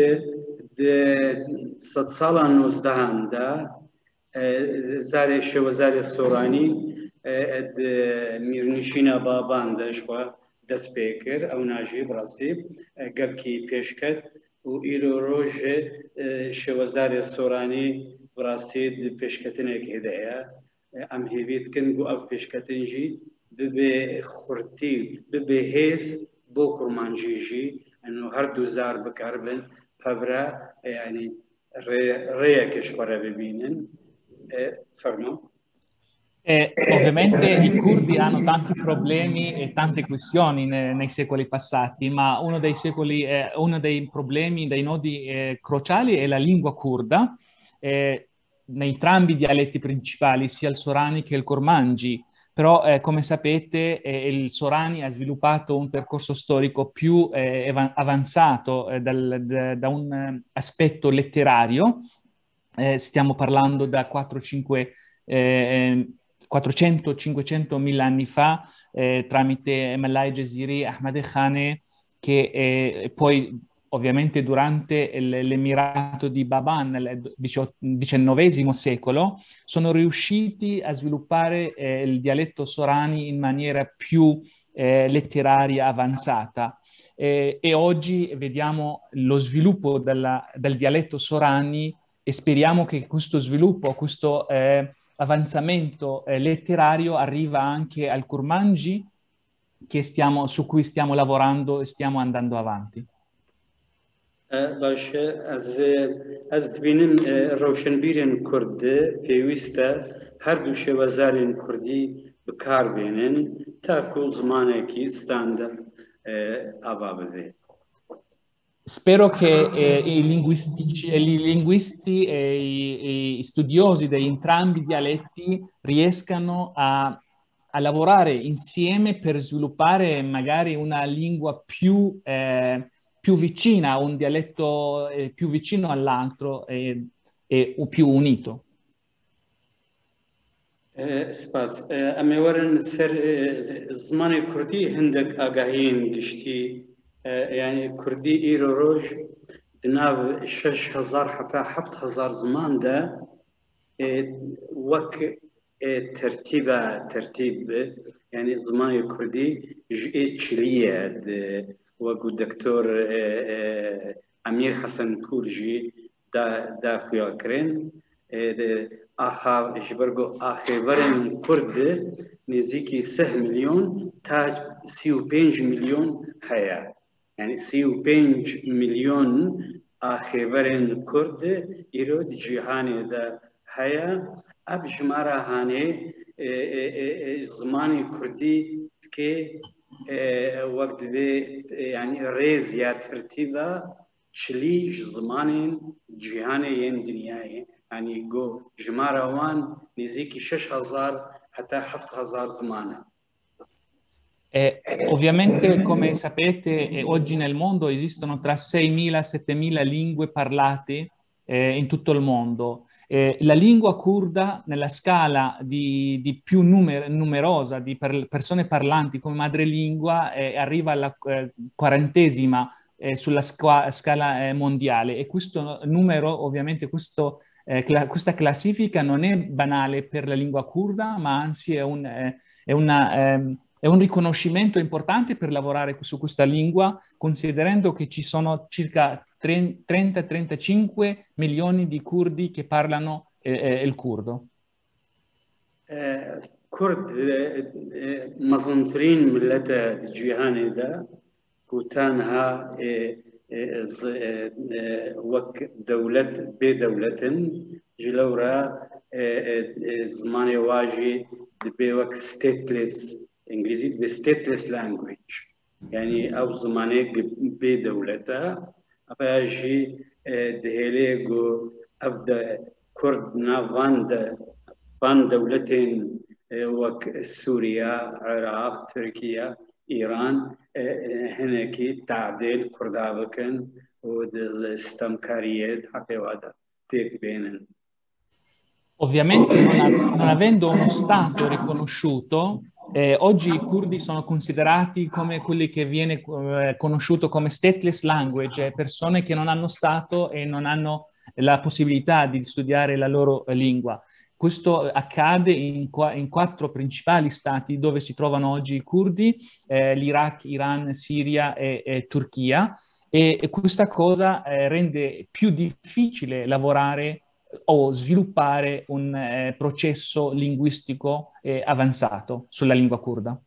100 سالا 19 دا زاري شوزاري السوراني ميرنشينا بابان دشوا دس بيكر او ناجي براسي قال كي بيشكت و ايرو روج شوزاري السوراني براسي بيشكتنك هدايا ام هيفيت كن اف بيشكتنجي ببي خورتي ببي هيز بوكر مانجيجي انه هردو زار بكربن فبرا يعني ريا كشورا ببينن. Ovviamente i curdi hanno tanti problemi e tante questioni nei secoli passati, ma uno dei problemi, dei nodi cruciali è la lingua curda, nei entrambi i dialetti principali, sia il Sorani che il Kurmanji. Però, come sapete, il Sorani ha sviluppato un percorso storico più avanzato da un aspetto letterario. Stiamo parlando da 400-500 mila anni fa, tramite Malai Jaziri, Ahmad Khane, che poi ovviamente durante l'emirato di Baban nel XIX secolo sono riusciti a sviluppare il dialetto Sorani in maniera più letteraria avanzata. E oggi vediamo lo sviluppo del dialetto Sorani e speriamo che questo sviluppo, questo avanzamento letterario arriva anche al Kurmanji su cui stiamo lavorando e stiamo andando avanti. باش از دبینم روشنبیرین کرد پیوسته هر دو شوازارین کردی بکار بینن تا کو زمانه کی استاندارد آوا بده. Spero che i linguisti e i studiosi di entrambi i dialetti riescano a lavorare insieme per sviluppare magari una lingua più vicina, un dialetto più vicino all'altro e più unito. سپاس امیورن سر زمان کردی هندک آگاهین گشتی يعني كردي إيرو روج دناب 6000 حتى 7000 زمان ده وك ترتيب يعني زمان كردي جئتشلية وكو دكتور أمير حسن بورجي دا فياكرين آخیورن کرد نزدیکی 3 میلیون تا 35 میلیون هیا یعنی 35 میلیون آخیورن کرد ایرود جهان دا هیا اب جماره هانه زمانی کردی که وقت به یعنی ریز یا ترتیبه چلیش زمان جهان این دنیای يعني جو جمارة وان نزيكي 6000 حتى 7000 زمانة. Ovviamente, come sapete, oggi nel mondo esistono tra 6.000 e 7.000 lingue parlate in tutto il mondo. La lingua curda, nella scala di più numerosa di persone parlanti come madrelingua, arriva alla 40esima sulla scala mondiale, e questo numero, ovviamente questa classifica non è banale per la lingua curda, ma anzi è un riconoscimento importante per lavorare su questa lingua, considerando che ci sono circa 30-35 milioni di curdi che parlano il curdo. Kurd مظنطرين ملتا جيهاني دا كوتانها وك دولة بدولة جلورا زماني واجي بوك stateless انجليزي stateless language يعني او زماني بدولتها اباجي دهيلي جو افدا كردنا فان دولتين وك سوريا عراق تركيا ايران هناك تعديل كردابكن واستمكاريات حتى وادا بيك بينن. Ovviamente non avendo uno Stato riconosciuto, oggi i curdi sono considerati come quelli che viene conosciuto come stateless language, persone che non hanno Stato e non hanno la possibilità di studiare la loro lingua. Questo accade in 4 principali stati dove si trovano oggi i curdi, l'Iraq, Iran, Siria e Turchia, e questa cosa rende più difficile lavorare o sviluppare un processo linguistico avanzato sulla lingua curda.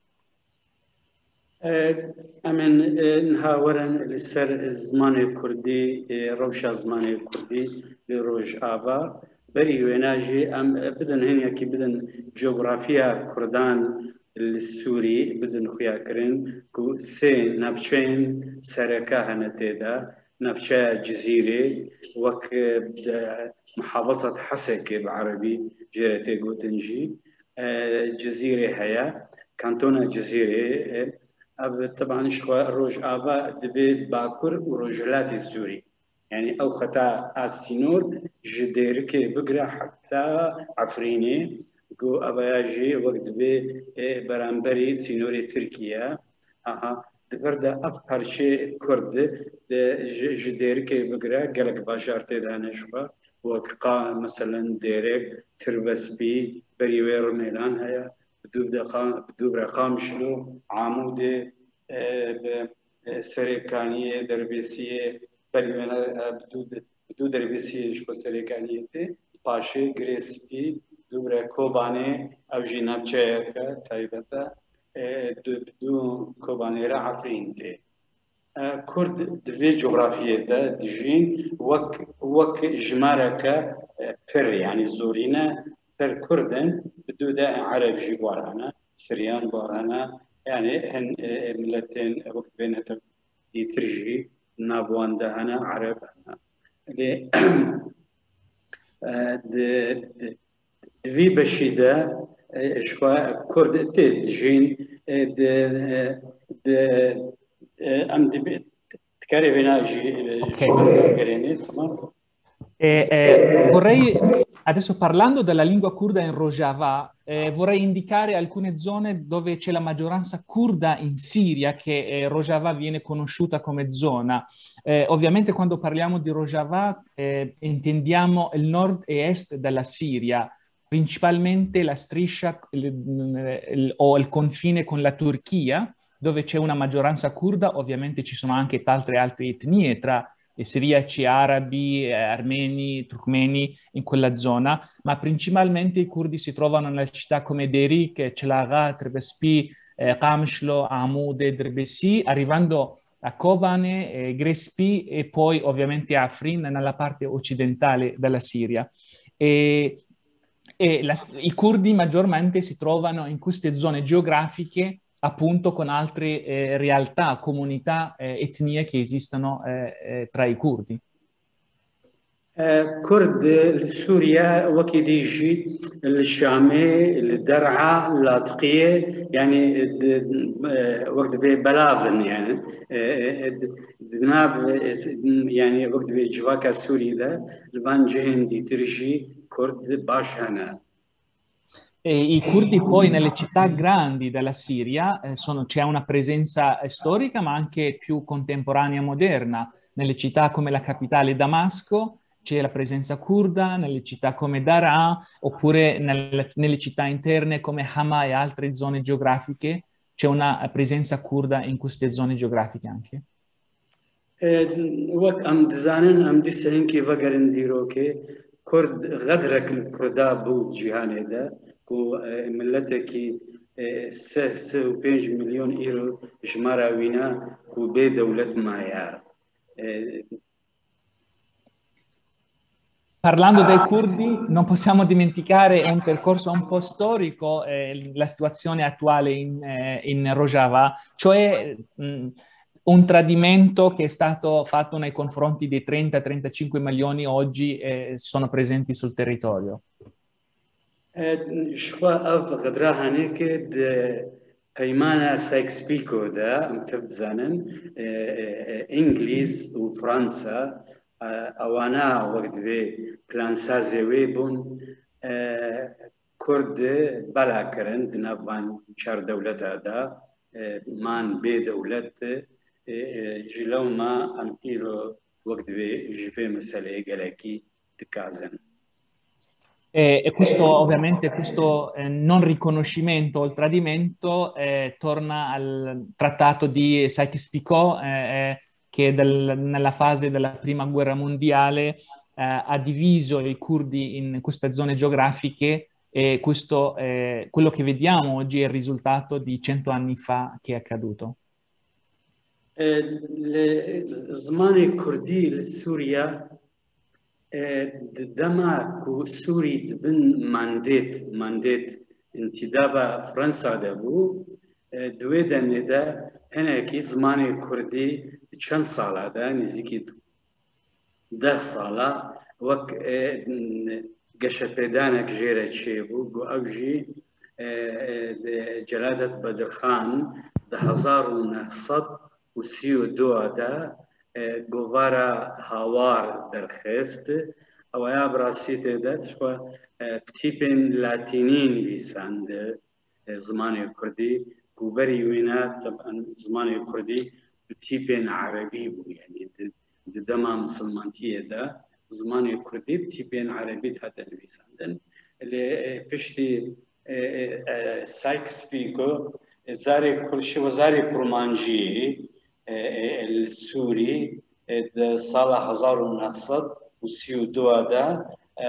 أمن نهاورا لسر زمان الكردي روشا زمان الكردي لروج آفا بري ويناجي أم بدن هنيا كي بدن جغرافيا كردان السوري بدن خويا كرين كو سين نفشين سركا هنتيدا نفشا جزيرة وك محافظة حسكة بعربي جيرتي قوتنجي جزيرة هيا كانتونا جزيرة طبعا شخوا روج آفا دبي باكر وروجلات السوري يعني أو خطا السينور جديركي بقرا حتى عفريني جو أباياجي وقت بي برامبري سينوري تركيا دفردا أفكار شيء كرد جديركي بقرا قلق باشارتي دانا شخوا وكقا مثلا ديرك تربس بي بريوير ميلان هيا بدوف رقم شنو عمود سريكانية دربيسية بريوانا بدو دربيسية شو سريكانية باشي غريسبي دوبرا كوباني أو جي نفچايكا تايبتا بدو كوباني را عفرينتي كرد دوی جغرافیه دا دجین وک جمارکا پر يعني زورينا پر كردن بدو دا عرب جي بورانا سريان بورانا يعني هن ملتين وقت بيناتهم يترجي نافوان دا هنا عرب هنا دوی بشيدا شوا كرد تدجين ام تكاري بناجي vorrei adesso, parlando della lingua curda in Rojava, vorrei indicare alcune zone dove c'è la maggioranza curda in Siria, che Rojava viene conosciuta come zona. Ovviamente quando parliamo di Rojava intendiamo il nord e est della Siria, principalmente la striscia o il confine con la Turchia, dove c'è una maggioranza curda. Ovviamente ci sono anche altre etnie tra siriaci, arabi, armeni, turkmeni in quella zona, ma principalmente i curdi si trovano nelle città come Derik, Celaga, Trebespi, Qamishlo, Amude, Derbesi, arrivando a Kobane, Grespi e poi ovviamente Afrin nella parte occidentale della Siria. I curdi maggiormente si trovano in queste zone geografiche appunto con altre realtà, comunità, etnie che esistono tra i curdi. كرد سوريا وكي ديجي الشامي الدرعا اللاذقية يعني وقت ببلافن يعني دناب يعني وقت بجواكا السوري ذا الفان جهندي ترجي كرد باش هنا. I curdi poi nelle città grandi della Siria c'è una presenza storica ma anche più contemporanea, moderna. Nelle città come la capitale Damasco c'è la presenza curda, nelle città come Daraa oppure nelle città interne come Hama e altre zone geografiche c'è una presenza curda in queste zone geografiche anche. وقت أم دزانن أم ديسين كيف قرن ديروكي كرد غدرك الكردا بود جهان ده كو ملتكي 5 مليون ايرو جمارا وينا كو بي دولة مايا. Parlando dei curdi, non possiamo dimenticare un percorso un po' storico, la situazione attuale in Rojava, cioè un tradimento che è stato fatto nei confronti dei 30-35 milioni oggi sono presenti sul territorio. شخوا أف غدرا هنيك أيمانا سايكس بيكو دا متفزانن إنجليز وفرنسا أوانا وقت بي بلانسازي ويبون كرد بلا كرن دنابان شار دولة دا مان بي دولة جلو ما أم إيرو وقت بي جفي مسألة غلاكي تكازن. E questo ovviamente, questo non riconoscimento o il tradimento torna al trattato di Sykes-Picot che nella fase della prima guerra mondiale ha diviso i curdi in queste zone geografiche e questo, quello che vediamo oggi è il risultato di 100 anni fa che è accaduto. زماني كردي لسوريا دماغ سوري دبن مانديت انتدابا فرنسا دبو دوی دنده هناکی زمانی کردی چند ساله ده نزدیکی 10 ساله وک گشت پیدانک جیره چی بو گو اوجی جلالت بدرخان 1932 ده گوارا هاوار درخست او یا براسیت ده شو تیپن لاتینین ویساند زمان کردی گوبری وینا طبعا زمان کردی تیپن عربی بو يعني دما مسلمانتیه ده زمان کردی تیپن عربی حتی ویساندن اللي پشتی سايكس بيكو زاري كرشي وزاري كرمانجي السوري سال 1932 ده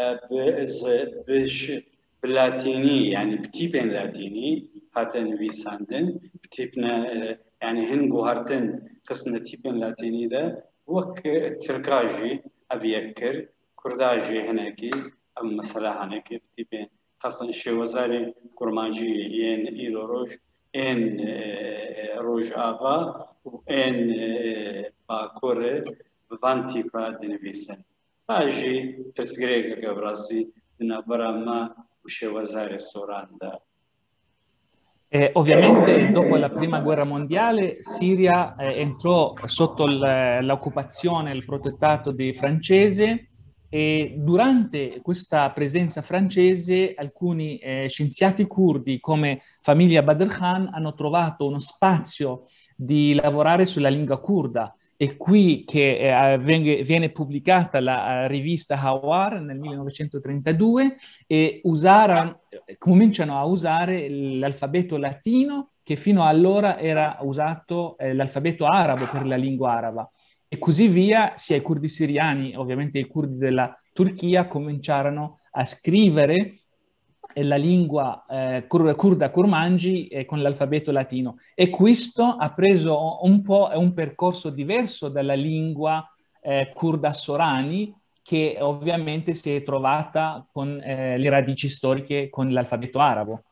بش بلاتيني يعني بتيبين لاتيني هاتن ويساندن بتيبنا يعني هنجو هارتن قسنا تيبين لاتيني ده وك تركاجي أبيكر كرداجي هناكي أم مثلا هناكي بتيبين خاصة شي وزاري كرمانجي ين إيرو روج إن روج آبا وإن باكورة فانتي بادنفيسن أجي تسقريك قبراسي نبرا ما وشي وزاري سوراندا. Ovviamente dopo la prima guerra mondiale Siria entrò sotto l'occupazione, il protettato francese e durante questa presenza francese alcuni scienziati curdi come famiglia Badr Khan hanno trovato uno spazio di lavorare sulla lingua curda. È qui che viene pubblicata la rivista Hawar nel 1932 e cominciano a usare l'alfabeto latino che fino allora era usato l'alfabeto arabo per la lingua araba. e così via, sia i curdi siriani, ovviamente i curdi della Turchia, cominciarono a scrivere la lingua kurda kurmanji con l'alfabeto latino, e questo ha preso un po' un percorso diverso dalla lingua kurda sorani, che ovviamente si è trovata con le radici storiche con l'alfabeto arabo.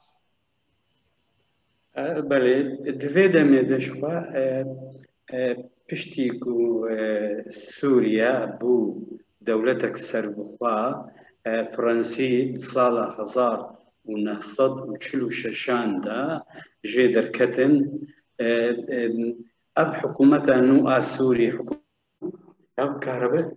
بله دویده میدشوا پشتیگو سوریا بو دولتك سربخوا فرنسي سال 1946 دا جدر كتن أب حكومة نوع سوري حكومة كهرباء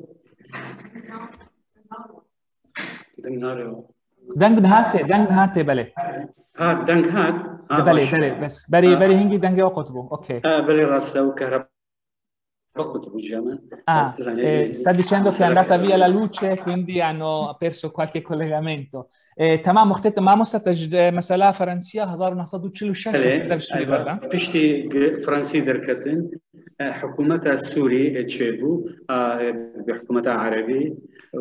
دنگ بله دنگ هات بله بس بري هنگي دنگ وقتبو اوكي بله راسته وكهرباء sta dicendo che è andata via la luce, quindi hanno perso qualche collegamento. تمام وقتها ما مستج مسألة فرنسية 1946 تقدر تشتري برا بشتي فرنسي دركتن حكومتها السوري تشيبو بحكومتها عربي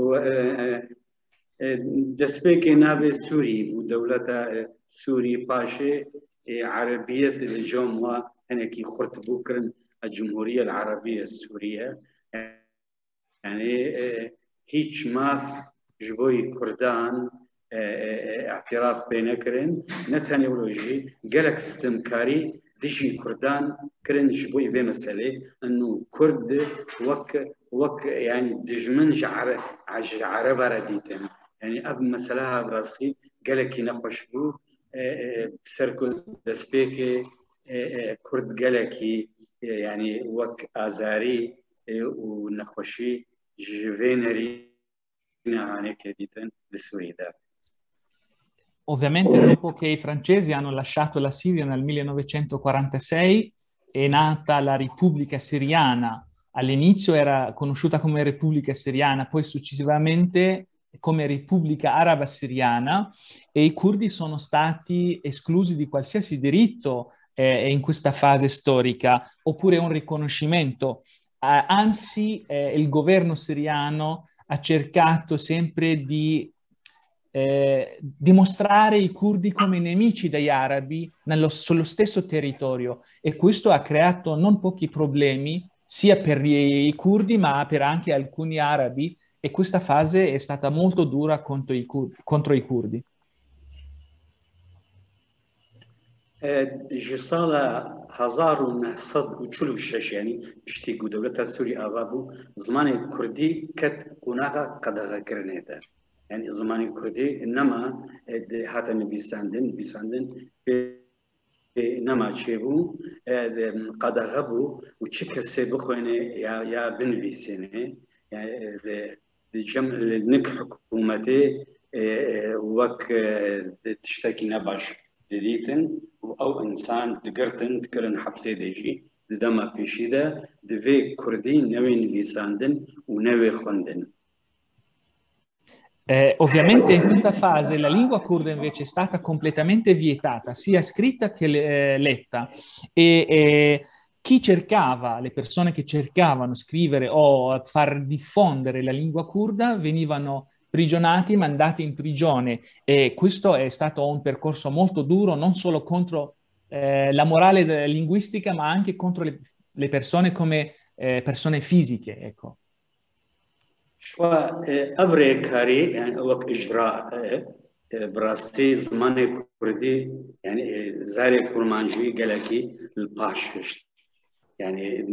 دسبيك نافي سوري ودولتها سوري باشي عربية الجمهورية هناكي خرط بوكرن الجمهورية العربية السورية يعني هيج ما جبوي كردان اعتراف بينكرن نتانيولوجي قالك استمكاري ديجي كردان كرن جبوي في مسألة انه كرد وك يعني دجمنج عرب رديتن يعني اب مسألة براسي قالك نخش بو بسركو دسبيكي كرد قالكي يعني وك آزاري ونخوشي جيفينري يعني كديتن لسوريا. Ovviamente dopo che i francesi hanno lasciato la Siria nel 1946 è nata la Repubblica Siriana. All'inizio era conosciuta come Repubblica Siriana, poi successivamente come Repubblica Araba Siriana, e i curdi sono stati esclusi di qualsiasi diritto in questa fase storica, oppure un riconoscimento. Anzi, il governo siriano ha cercato sempre di dimostrare i curdi come nemici degli arabi sullo stesso territorio, e questo ha creato non pochi problemi sia per i curdi ma per anche alcuni arabi, e questa fase è stata molto dura contro i curdi. جسالة 1946 يعني بشتيقو دولة سوريا أغابو زمان كردي كت قناعة قدغة كرنيتا يعني زمان كردي إنما هاتا نبيساندن إنما تشيبو قدغة بو وشيك السيبخويني يا بنفيسيني يعني جمع النك حكومتي وك تشتكي نباش ديتن او انسان دقرتن تكرن حبسي ديجي دما بيشيدا دفي كردين نوين فيساندن ونوي خوندن. Ovviamente in questa fase la lingua curda invece è stata completamente vietata, sia scritta che letta, e chi cercava, le persone che cercavano scrivere o far diffondere la lingua curda venivano prigionati, mandati in prigione, e questo è stato un percorso molto duro, non solo contro la morale linguistica, ma anche contro le persone come persone fisiche, ecco. شوا أبري كاري يعني وقت إجراء براستي زمان كردي يعني زاري كرمانجي قالكي الباشش يعني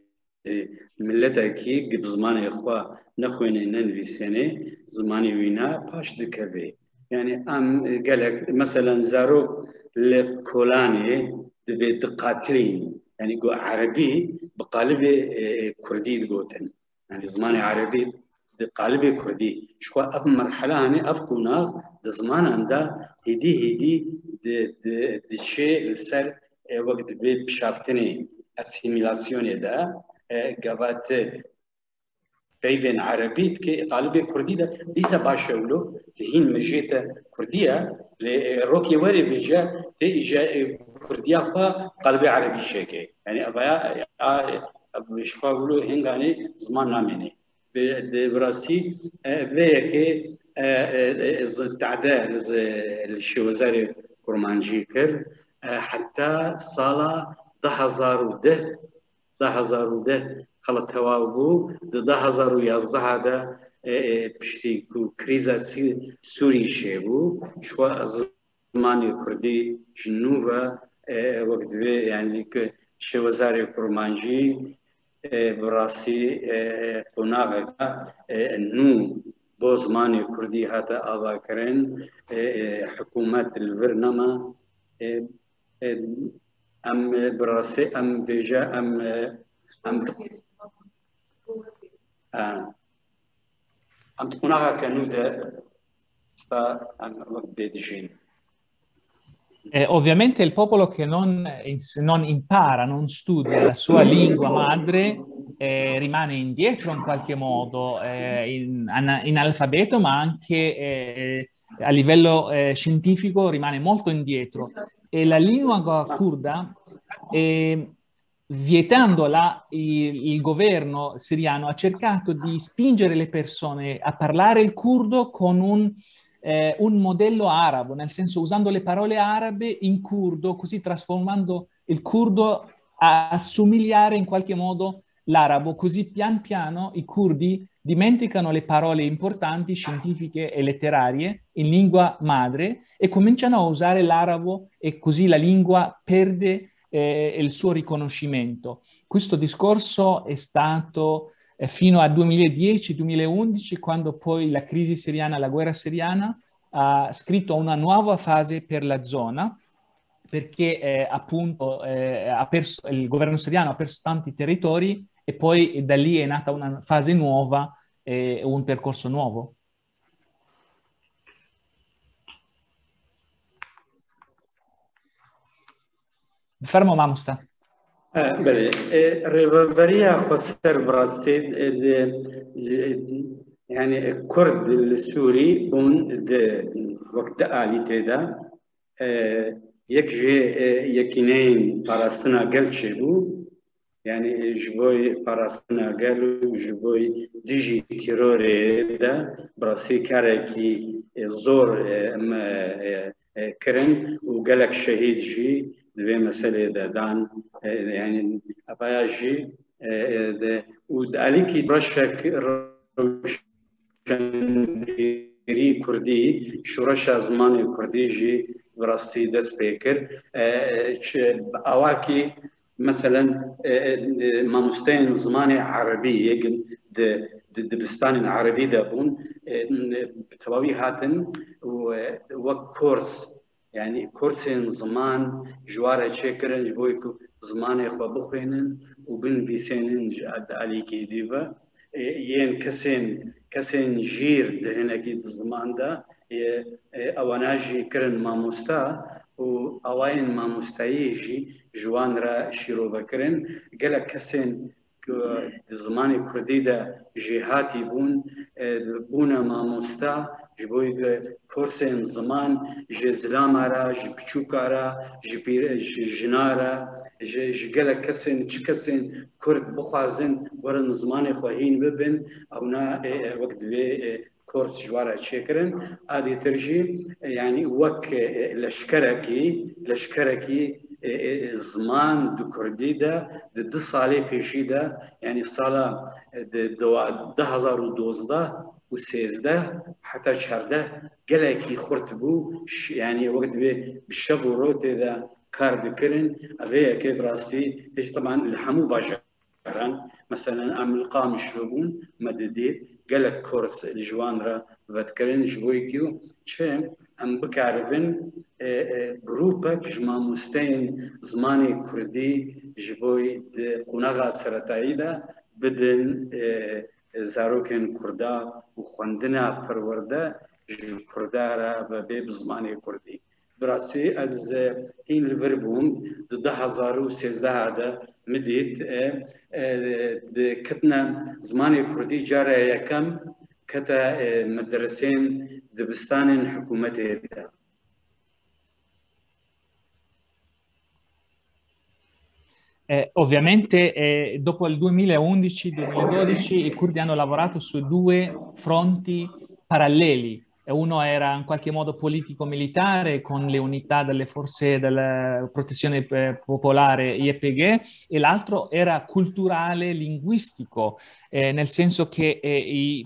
ملتكي قبل زمان إخوة نخويني ننفي سنة زماني وينا باش دكافي يعني أم قالك مثلا زارو الكولاني بدقاترين يعني جو عربي بقالب كردي تقولن يعني زمان عربي بقالب كردي شو أف مرحلة هني أفكونا زمان عنده هدي الشيء السر وقت بشافتني assimilazione da قبات بيفن عربي كي قالب كردي ده ليس باشولو تهين مجيته كردية لروكي وري بيجا تيجا كردية قالب عربي شيكي يعني أبايا بشقابلو هنگانی زمان نامینی به براستی وی که تعداد الشوزاري كرمانجي كر حتى صالة 2010 خلط هواوبو 2011 هذا بشتي كريزا سوري شيبو شو زماني كردي جنوبا وقت يعني شوزاري كرمانجي براسي قناغا نو بو زماني كردي هاتا آبا كرن حكومات الفرنما ام براسي ام بيجا ام قناغا كنودا ام وقت بيدجين. Ovviamente il popolo che non impara, non studia la sua lingua madre rimane indietro in qualche modo, in analfabeto, ma anche a livello scientifico rimane molto indietro. E la lingua curda, vietandola, il governo siriano ha cercato di spingere le persone a parlare il curdo con un modello arabo, nel senso usando le parole arabe in curdo, così trasformando il curdo a assomigliare in qualche modo l'arabo, così pian piano i curdi dimenticano le parole importanti, scientifiche e letterarie in lingua madre e cominciano a usare l'arabo e così la lingua perde il suo riconoscimento. Questo discorso è stato fino al 2010-2011, quando poi la crisi siriana, la guerra siriana, ha scritto una nuova fase per la zona, perché appunto il governo siriano ha perso tanti territori e poi da lì è nata una fase nuova e un percorso nuovo. Fermo Mamusta. بله ريفريا خسر براستي يعني كرد السوري بون وقت آلي تيدا يكجي يكينين باراستنا قل شبو يعني جبوي باراستنا قلو جبوي ديجي تيروري دا براسي كاركي زور كرن وقالك شهيد جي دوی مسئله دادن یعنی ابایجی ودالی کی رشک روشنگری کردی شورش زمان کردی جی براستی دست بکر اواکی مثلا ماموستین زمان عربی یکن دبستان عربی دابون بتواوی هاتن و کورس يعني كورسين زمان جواره شكرن جبويكو زمان إخوة بخوينن وبن بيسينن جاد عليكي ديبا ين كسين جير دهنكي زمان دا اواناجي كرن ماموستا و اوين ماموستايجي جوان را شيرو بكرن قال كسين زمانی کردی دا جهاتی بونا ماموستا جبوی کورسین زمان جزلامارا جبچوکارا جنارا جگل کسین چ کسین کرد بخوازن ورن زمان خواهین ببن اونا وقت به كورس جوارا شكرن هذه ترجي يعني وك لشكركي زمان دو كردي دا دو سالي بيشي دا يعني صالة 2012 و13 حتى شهرده قلقي خرطبو يعني وقت بالشفورات دا كار دكرن أبيه كي براسي إيش طبعا الحمو باجران مثلا أم القام شلوبون مددي قالك كورس الجوان را وذكرن جبويكيو شيء أم بكاربن جروبك جمع مستين زماني كردي جبوي قناغا سرطايدا بدن زاروكن كردا وخوندنا پرورده كردا را ببيب زماني كردي براسي از این الفربوم 2013 هذا مديت كتنا زماني كردي جارة يكم كتا مدرسين دبستان حكومتي Ovviamente dopo il 2011-2012 i curdi hanno lavorato su due fronti paralleli. Uno era in qualche modo politico-militare con le unità delle forze della protezione popolare YPG e l'altro era culturale, linguistico, nel senso che i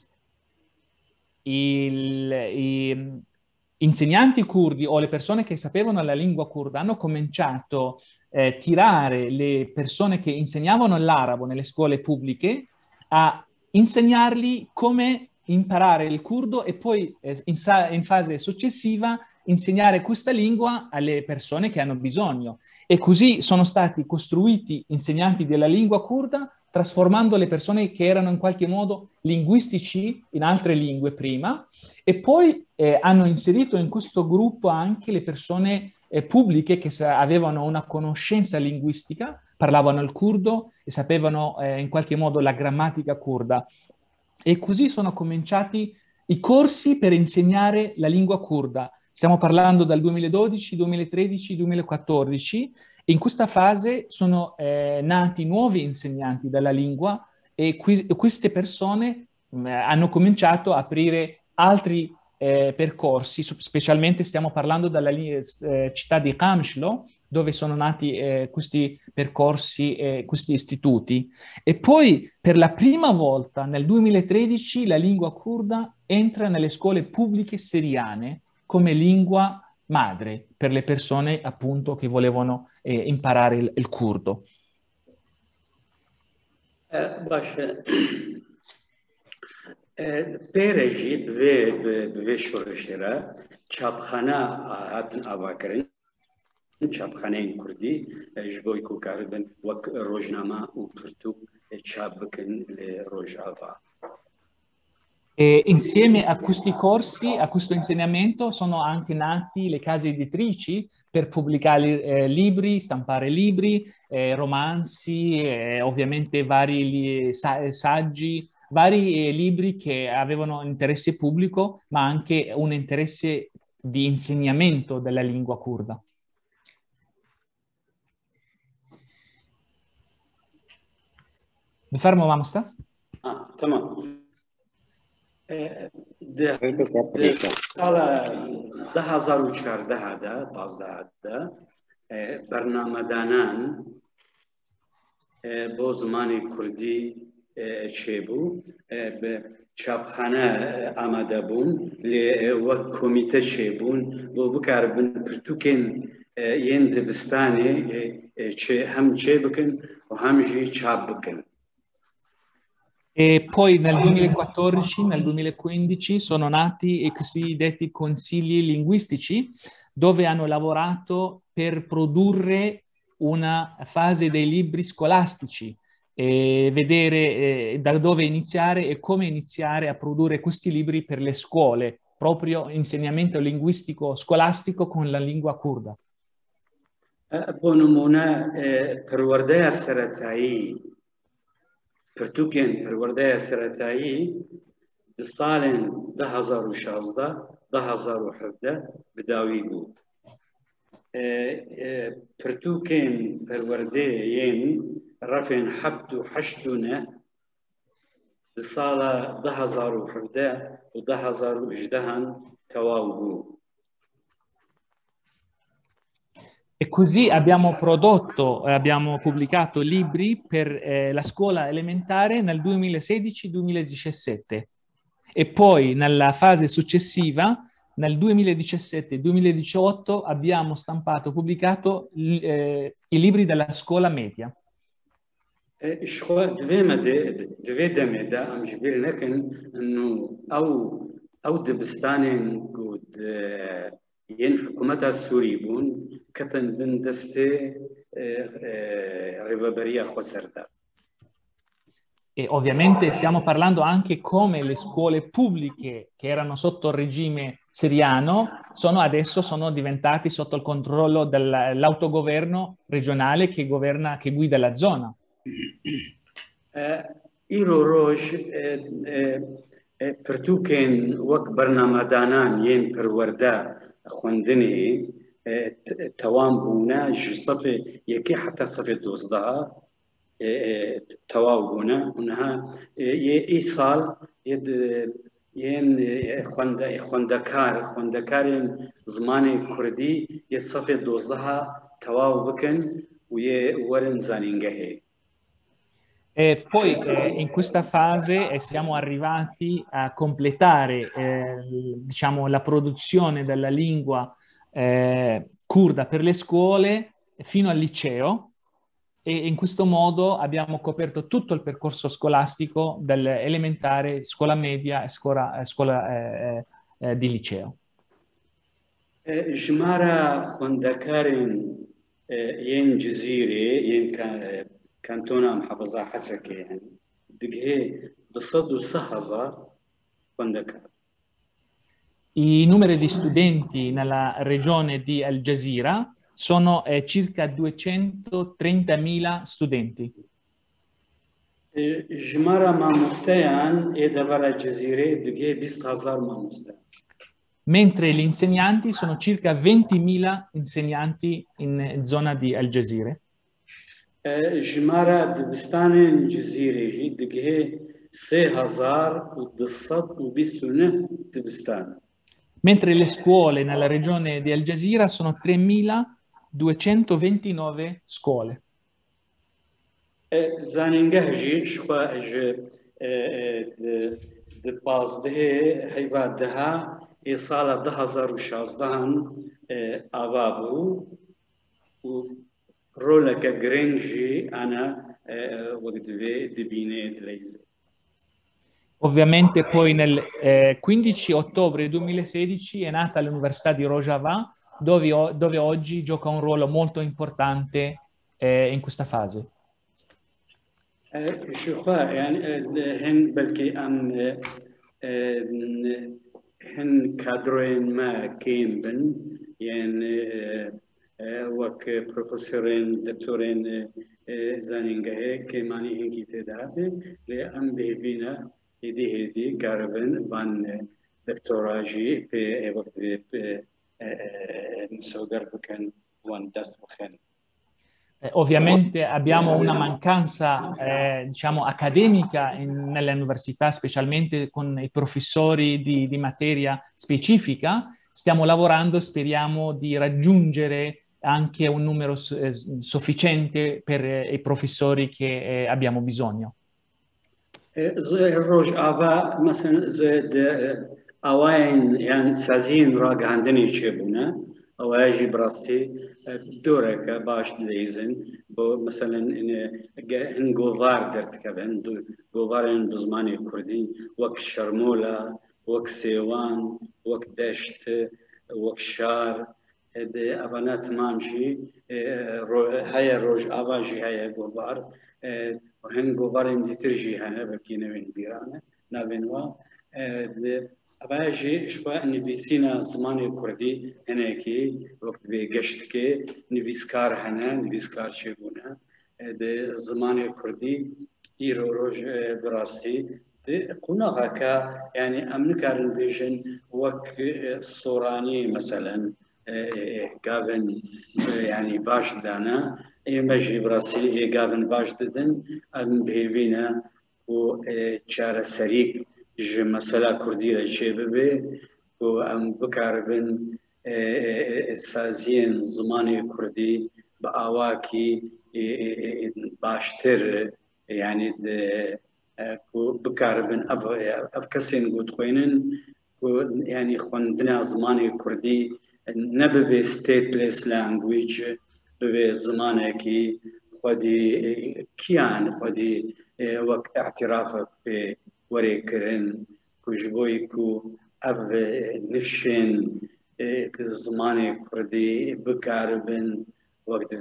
insegnanti curdi o le persone che sapevano la lingua curda hanno cominciato a tirare le persone che insegnavano l'arabo nelle scuole pubbliche a insegnargli come imparare il curdo e poi in fase successiva insegnare questa lingua alle persone che hanno bisogno. E così sono stati costruiti insegnanti della lingua curda, trasformando le persone che erano in qualche modo linguistici in altre lingue prima, e poi hanno inserito in questo gruppo anche le persone pubbliche che avevano una conoscenza linguistica, parlavano il curdo e sapevano in qualche modo la grammatica curda. E così sono cominciati i corsi per insegnare la lingua curda. Stiamo parlando dal 2012, 2013, 2014. In questa fase sono nati nuovi insegnanti della lingua e queste persone hanno cominciato a aprire altri percorsi, specialmente stiamo parlando dalla città di Qamishlo, dove sono nati questi percorsi, questi istituti. E poi per la prima volta nel 2013 la lingua curda entra nelle scuole pubbliche siriane come lingua madre per le persone appunto che volevano imparare il curdo. پێرەژی بێ شۆڕشێرە چاپخانە هاتن ئاواکردن چاپخانەی کوردی ji بۆی کۆکاربن وەک ڕۆژنامە و پرتوک چاپ بکەن لە ڕۆژئاوا. E insieme a questi corsi, a questo insegnamento, sono anche nati le case editrici per pubblicare libri, stampare libri, romanzi, ovviamente vari saggi, vari libri che avevano interesse pubblico, ma anche un interesse di insegnamento della lingua curda. بفرموا مستر؟ تمام. سال 2014 برنامه‌دانان بۆ زمانی کوردی چێبوو چاپخانە ئامادە بوون لێ وەک کۆمیتە چێبوون بۆ بکاربن پرتوکێن یەن دبستانێ هەم چێ بکەن و هەمژی چاپ بکەن. E poi nel 2014, nel 2015 sono nati i cosiddetti consigli linguistici, dove hanno lavorato per produrre una fase dei libri scolastici e vedere da dove iniziare e come iniziare a produrre questi libri per le scuole, proprio insegnamento linguistico scolastico con la lingua curda. پرتوکێن پەروەردەیە سەرەتایی لە ساڵێن 2016-2017 بداوی بوو. پرتوکێن پەروەردەیەن ڕەفێن 7 و 8 لە ساڵە 2017 و 2018 تەواو بوو. E così abbiamo pubblicato libri per la scuola elementare nel 2016-2017 e poi nella fase successiva, nel 2017-2018, abbiamo stampato, pubblicato i libri della scuola media. ين حكومتها السوري بون كتن بندستي ريفابريا خسرتا. E ovviamente stiamo parlando anche come le scuole pubbliche che erano sotto il regime siriano adesso sono diventate sotto il controllo dell'autogoverno regionale che guida la zona. Iro Roj pertuken wak barnamadana yen perwarda خوندنی توام بونا صفي يكي حتى صفي دوزدها تواو بونا ونها إيصال يد ين خوندكار زماني كردي يصفي دوزدها تواو بكن وورن زانينجهي. E poi in questa fase siamo arrivati a completare diciamo, la produzione della lingua curda per le scuole fino al liceo, e in questo modo abbiamo coperto tutto il percorso scolastico dall'elementare, scuola media e scuola di liceo. جمارة خوندكارين ين جزيرة ين كانتونا محافظة حسكة يعني دقيه بصدو سهزة خوندكار. I numeri di studenti nella regione di Al Jazeera sono circa 230.000 studenti. جمارة ما مستيان إدفع الجزيرة دقيه 20,000 ما مستيان. Mentre gli insegnanti sono circa 20.000 insegnanti in zona di Al Jazeera. جمارة دبستان جزيرة دقيه 3,229 دبستان. Mentre le scuole nella regione di Al Jazeera sono 3.229 scuole. زانینگهجی شخوا دپازده هیواد ده سال 2016 آوابو و رولک گرنجی انا وقت دبینه دلیزه. Ovviamente poi nel 15 ottobre 2016 è nata l'Università di Rojava, dove oggi gioca un ruolo molto importante in questa fase. شخوا يعني هن بلكي هن كادرين ما كيم بن يعني وك بروفيسورين دكتورين زانينجه كيماني هنكي تدابي لأن بهبينا هدي قاربن بان دكتوراجي في وقت مسودر بكن وان دست بخن. Ovviamente abbiamo una mancanza diciamo accademica nelle università, specialmente con i professori di materia specifica. Stiamo lavorando e speriamo di raggiungere anche un numero sufficiente per i professori che abbiamo bisogno. Rojava مثلا زاد اوين يعني سازين راق عندنا يشبونا اواجي براستي دورك باش دليزن مثلا ان غوفار درت كبن غوفارن بزماني كردي وك شرمولا وك سيوان وك دشت وك شار ابانات مامشي هاي روج اواجي هاي غوفار وهن غوفارن دي ترجي هنا بكينا من بيرانا نابنوا أباجي شوى نفيسينا زماني كردي هناكي وقت بقشتكي نفيسكار هنا نفيسكار شيبونا ده زماني كردي إيرو روج براسي ده قنا هكا يعني أمنكارن بيجن وك الصوراني مثلا قابن يعني باش دانا يمجي براسي يقابن باش ددن أم بهيبينا و تشار سريك جو مسألة كردية شبابي و أم بكاربن سازين زماني كردي بأواكي باشتر يعني بكاربن أفكسين قد خوينن يعني خوندنا زماني كردي نبي stateless language ببي زمانكي خدي كيان خدي وقت اعترافك بوريكرن كجبويكو أف نفشن زماني كردي بكاربن وقت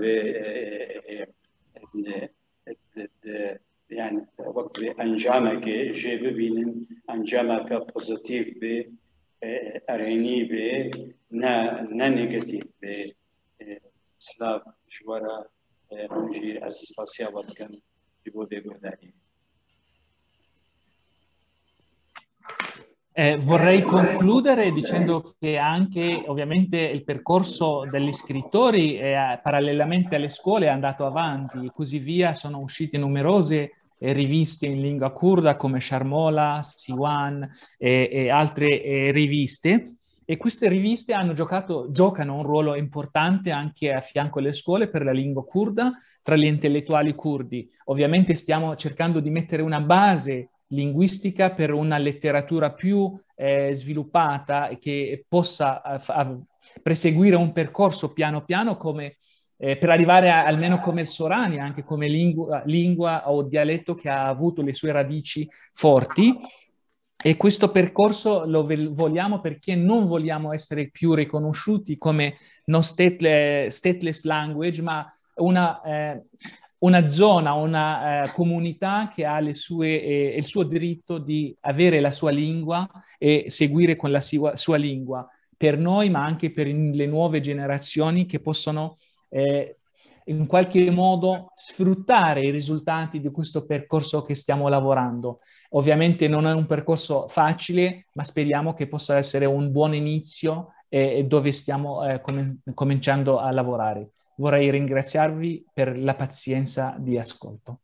يعني وقت أنجامك جيب بينن أنجامك بوزيتيف ب أريني ب نا نيجاتيف ب سلاف شوارا نجي أسفاسيا وكان جبودي برداني. Vorrei concludere dicendo che anche ovviamente il percorso degli scrittori parallelamente alle scuole è andato avanti e così via. Sono uscite numerose riviste in lingua curda come Sharmola, Siwan e altre riviste. E queste riviste giocano un ruolo importante anche a fianco alle scuole per la lingua curda tra gli intellettuali curdi. Ovviamente stiamo cercando di mettere una base linguistica per una letteratura più sviluppata e che possa proseguire un percorso piano piano come, per arrivare almeno come il Sorani, anche come lingua o dialetto che ha avuto le sue radici forti. E questo percorso lo vogliamo perché non vogliamo essere più riconosciuti come non stateless language, ma una zona, una comunità che ha il suo diritto di avere la sua lingua e seguire con la sua lingua per noi, ma anche per le nuove generazioni che possono in qualche modo sfruttare i risultati di questo percorso che stiamo lavorando. Ovviamente non è un percorso facile, ma speriamo che possa essere un buon inizio dove stiamo cominciando a lavorare. Vorrei ringraziarvi per la pazienza di ascolto.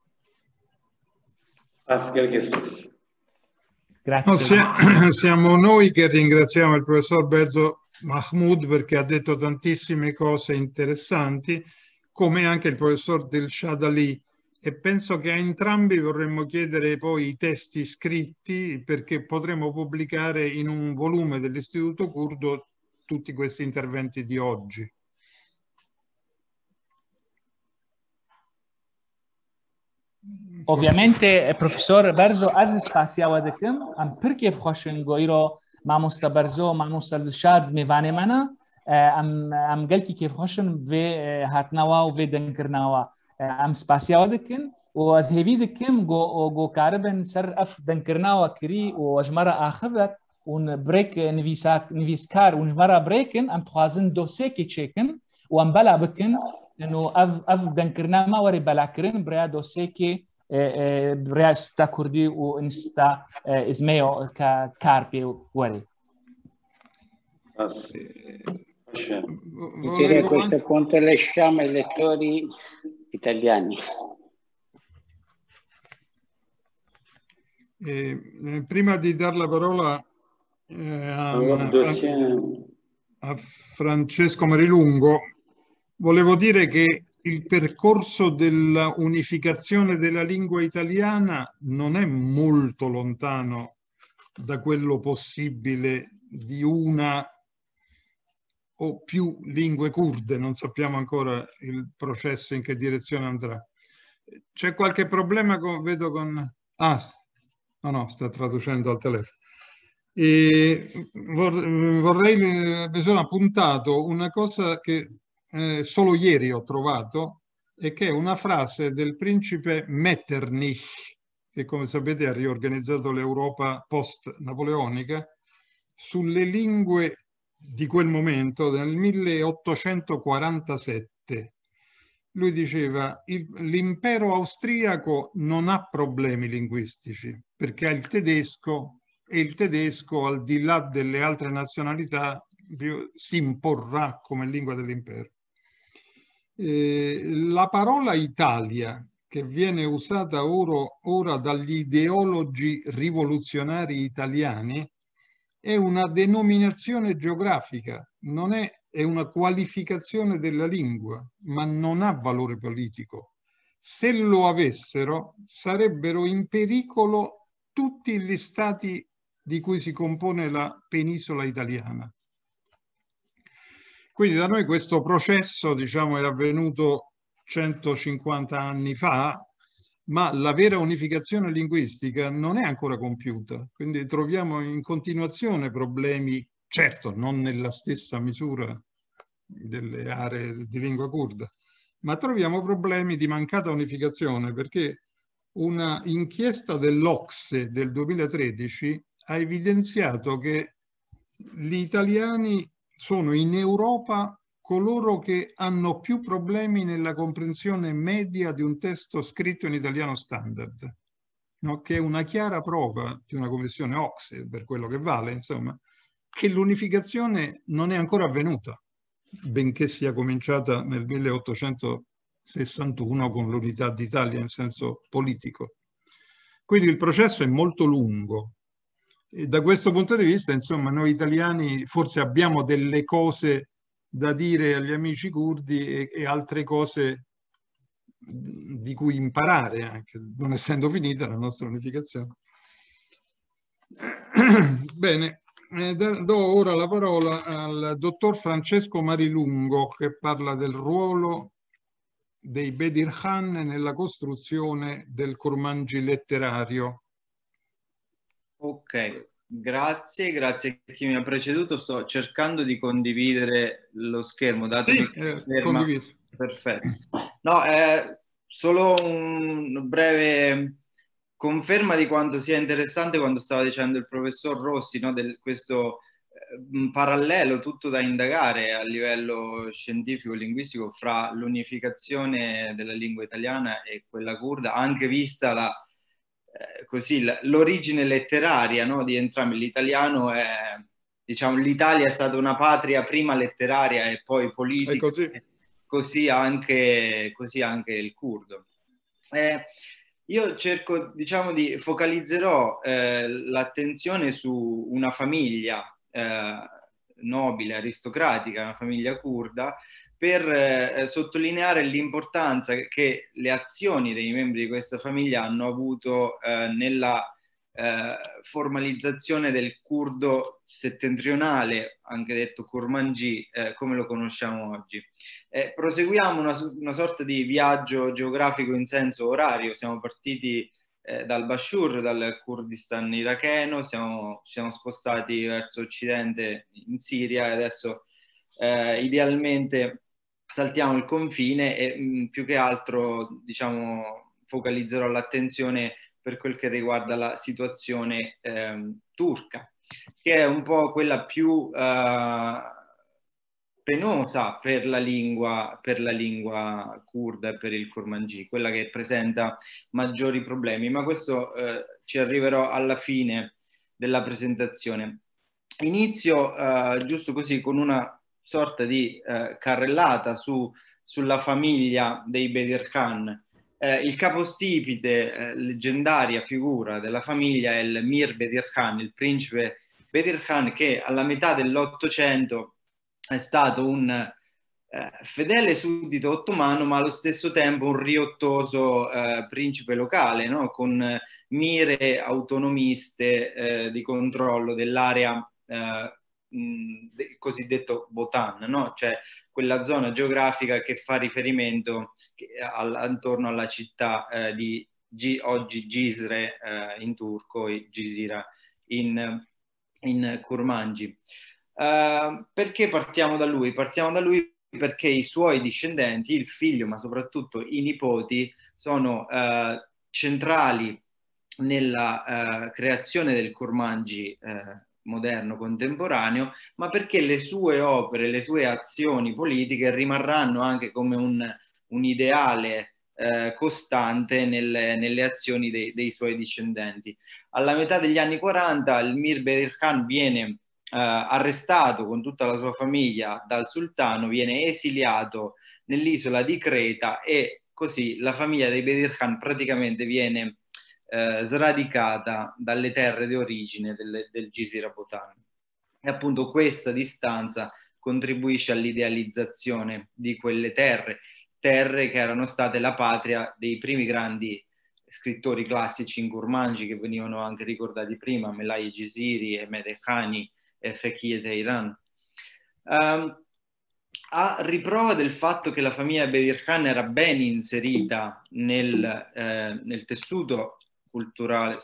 Grazie. No, siamo noi che ringraziamo il professor Berzo Mahmoud perché ha detto tantissime cose interessanti, come anche il professor Dilshad Ali, e penso che a entrambi vorremmo chiedere poi i testi scritti perché potremo pubblicare in un volume dell'Istituto Curdo tutti questi interventi di oggi. Ovviamente professor Berzo از سپاسیا دکم ام پر کیف خوشن گویرو ماموستا برزو ماموستا دلشاد میوانه منا ام قلتی کیف خوشن و هاتناوا و دنکرناوا ام سپاسیا دکن و از هیوی دکم گو کاربن سر اف دنکرناوا کری و اجمرا آخرت اون بریک نویسکار اون اجمرا بریکن ام تخوازن دوسه کی چکن و ام بلا بکن انه اف دنکرناما وری بلا کرن بریا دوسه کی برای استوتا کردی و استوتا اسمیو کارپی وری. Direi a questo punto lasciamo ai lettori italiani. Prima di dar la parola a Francesco Marilungo, volevo dire che il percorso della unificazione della lingua italiana non è molto lontano da quello possibile di una o più lingue curde, non sappiamo ancora il processo in che direzione andrà. C'è qualche problema vedo con... Ah, no, sta traducendo al telefono. Mi sono appuntato una cosa che solo ieri ho trovato e che è una frase del principe Metternich, che come sapete ha riorganizzato l'Europa post-napoleonica, sulle lingue di quel momento, nel 1847. Lui diceva: l'impero austriaco non ha problemi linguistici perché ha il tedesco, e il tedesco, al di là delle altre nazionalità, si imporrà come lingua dell'impero. La parola Italia, che viene usata ora dagli ideologi rivoluzionari italiani, è una denominazione geografica, non è una qualificazione della lingua, ma non ha valore politico. Se lo avessero, sarebbero in pericolo tutti gli stati di cui si compone la penisola italiana. Quindi da noi questo processo, diciamo, è avvenuto 150 anni fa, ma la vera unificazione linguistica non è ancora compiuta, quindi troviamo in continuazione problemi, certo non nella stessa misura delle aree di lingua curda, ma troviamo problemi di mancata unificazione perché una inchiesta dell'OCSE del 2013 ha evidenziato che gli italiani sono in Europa coloro che hanno più problemi nella comprensione media di un testo scritto in italiano standard. no? Che è una chiara prova di una commissione Ocse, per quello che vale, insomma, che l'unificazione non è ancora avvenuta, benché sia cominciata nel 1861 con l'unità d'Italia in senso politico. Quindi il processo è molto lungo e da questo punto di vista, insomma, noi italiani forse abbiamo delle cose da dire agli amici curdi e altre cose di cui imparare, anche non essendo finita la nostra unificazione. Bene, do ora la parola al dottor Francesco Marilungo, che parla del ruolo dei Bedir Khan nella costruzione del Kurmanji letterario. Ok, grazie a chi mi ha preceduto. Sto cercando di condividere lo schermo, datemi conferma. Perfetto. No, solo un breve conferma di quanto sia interessante quando stava dicendo il professor Rossi, no, questo parallelo tutto da indagare a livello scientifico e linguistico fra l'unificazione della lingua italiana e quella curda, anche vista l'origine letteraria, no, di entrambi. L'italiano è, diciamo, l'Italia è stata una patria prima letteraria e poi politica, così anche il curdo. Io cerco, diciamo, focalizzerò l'attenzione su una famiglia nobile, aristocratica, una famiglia curda, per sottolineare l'importanza che le azioni dei membri di questa famiglia hanno avuto nella formalizzazione del curdo settentrionale, anche detto Kurmanji, come lo conosciamo oggi. Proseguiamo una sorta di viaggio geografico in senso orario. Siamo partiti dal Bashur, dal Kurdistan iracheno, ci siamo spostati verso occidente in Siria e adesso idealmente saltiamo il confine e più che altro, diciamo, focalizzerò l'attenzione per quel che riguarda la situazione turca, che è un po' quella più penosa per la lingua curda e per il Kurmanji, quella che presenta maggiori problemi, ma questo ci arriverò alla fine della presentazione. Inizio giusto così con una sorta di carrellata sulla famiglia dei Bedir Khan. Il capostipite, leggendaria figura della famiglia, è il Mir Bedir Khan, il principe Bedir Khan, che alla metà dell'Ottocento è stato un fedele suddito ottomano, ma allo stesso tempo un riottoso principe locale, no? Con mire autonomiste di controllo dell'area cosiddetto Botan, no? Cioè quella zona geografica che fa riferimento attorno alla città di oggi Cizre in turco e Cizira in Kurmanji. Perché partiamo da lui? Partiamo da lui perché i suoi discendenti, il figlio ma soprattutto i nipoti, sono centrali nella creazione del Kurmanji moderno, contemporaneo, ma perché le sue opere, le sue azioni politiche rimarranno anche come un ideale costante nelle azioni dei suoi discendenti. Alla metà degli anni 40 il Mir Bedir Khan viene arrestato con tutta la sua famiglia dal sultano, viene esiliato nell'isola di Creta e così la famiglia dei Bedir Khan praticamente viene sradicata dalle terre di origine del Cizira Botan. E appunto questa distanza contribuisce all'idealizzazione di quelle terre che erano state la patria dei primi grandi scrittori classici in Kurmanji, che venivano anche ricordati prima, Melai Jiziri, Ahmed Khani e Fekhi Teiran. A riprova del fatto che la famiglia Bedir Khan era ben inserita nel tessuto culturale,